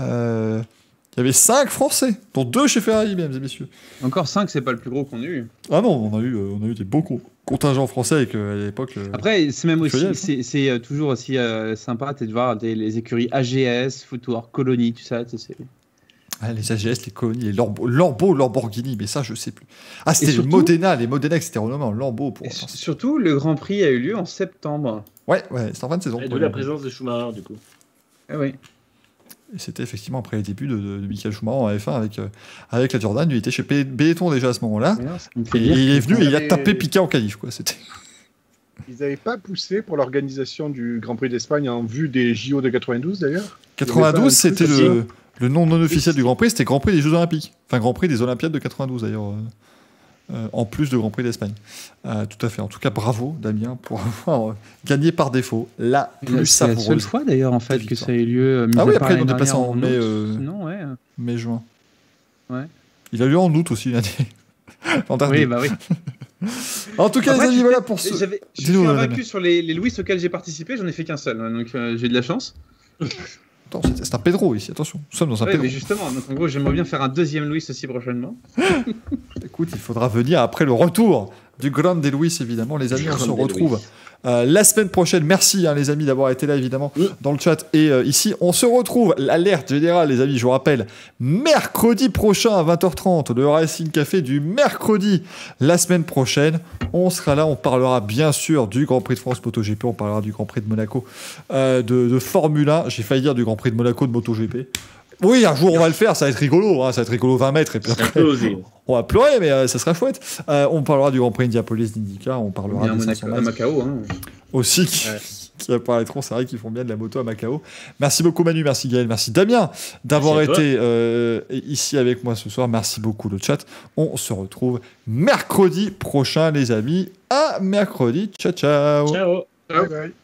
5 Français, dont 2 chez Ferrari, mesdames et messieurs. Encore 5, c'est pas le plus gros qu'on ait eu. Ah non, on a eu des beaux contingents français avec, à l'époque. Après, c'est même aussi, c'est toujours aussi sympa de voir les écuries AGS, Footwork, Colony, tout ça. Les AGS, les Colony, les Lambeau, Lamborghini, mais ça, je sais plus. Ah, c'était surtout, les Modena qui s'étaient renommés en Lambeau. Surtout, le Grand Prix a eu lieu en septembre. Ouais, c'était en fin de saison. Et de la présence de Schumacher, du coup. Ah oui. Et c'était effectivement après les débuts de Michael Schumacher en F1 avec la Jordan. Lui, il était chez Benetton déjà à ce moment-là. Et il est venu et il a tapé Piquet en qualif. Ils n'avaient pas poussé pour l'organisation du Grand Prix d'Espagne en vue des JO de 92 d'ailleurs. 92, c'était le nom non officiel du Grand Prix, c'était Grand Prix des Jeux Olympiques. Enfin, Grand Prix des Olympiades de 92 d'ailleurs. En plus de Grand Prix d'Espagne. Tout à fait. En tout cas, bravo Damien pour avoir gagné par défaut la plus savoureuse. C'est la seule fois d'ailleurs en fait que ça a eu lieu. Ah oui, après ils l'ont déplacé en mai, mai-juin. Ouais. Il a eu lieu en août aussi l'année. Oui, bah oui. En tout cas, les amis, voilà pour ce. Je suis invaincu sur les Louis auxquels j'ai participé, j'en ai fait qu'un seul, donc j'ai de la chance. Attends, c'est un Pedro ici, attention. Nous sommes dans un Ouais, Pedro. mais justement, donc en gros, j'aimerais bien faire un deuxième Louis aussi prochainement. Écoute, il faudra venir après le retour du Grande Louis, évidemment. Les amis, on se retrouve la semaine prochaine. Merci, les amis, d'avoir été là, évidemment, dans le chat. Et ici, on se retrouve, l'alerte générale, les amis, je vous rappelle, mercredi prochain à 20h30, le Racing Café du mercredi. La semaine prochaine, on sera là, on parlera bien sûr du Grand Prix de France MotoGP, on parlera du Grand Prix de Monaco, de Formule 1. J'ai failli dire du Grand Prix de Monaco de MotoGP. Oui, un jour on va le faire, ça va être rigolo, ça va être rigolo 20 mètres et puis après, on va pleurer, mais ça sera chouette. On parlera du Grand Prix Indianapolis d'IndyCar, on parlera des 500 à Macao aussi qui apparaîtront, c'est vrai qu'ils font bien de la moto à Macao. Merci beaucoup Manu, merci Gaël, merci Damien d'avoir été ici avec moi ce soir, merci beaucoup le chat. On se retrouve mercredi prochain les amis, à mercredi, ciao ciao. Ciao. Bye bye.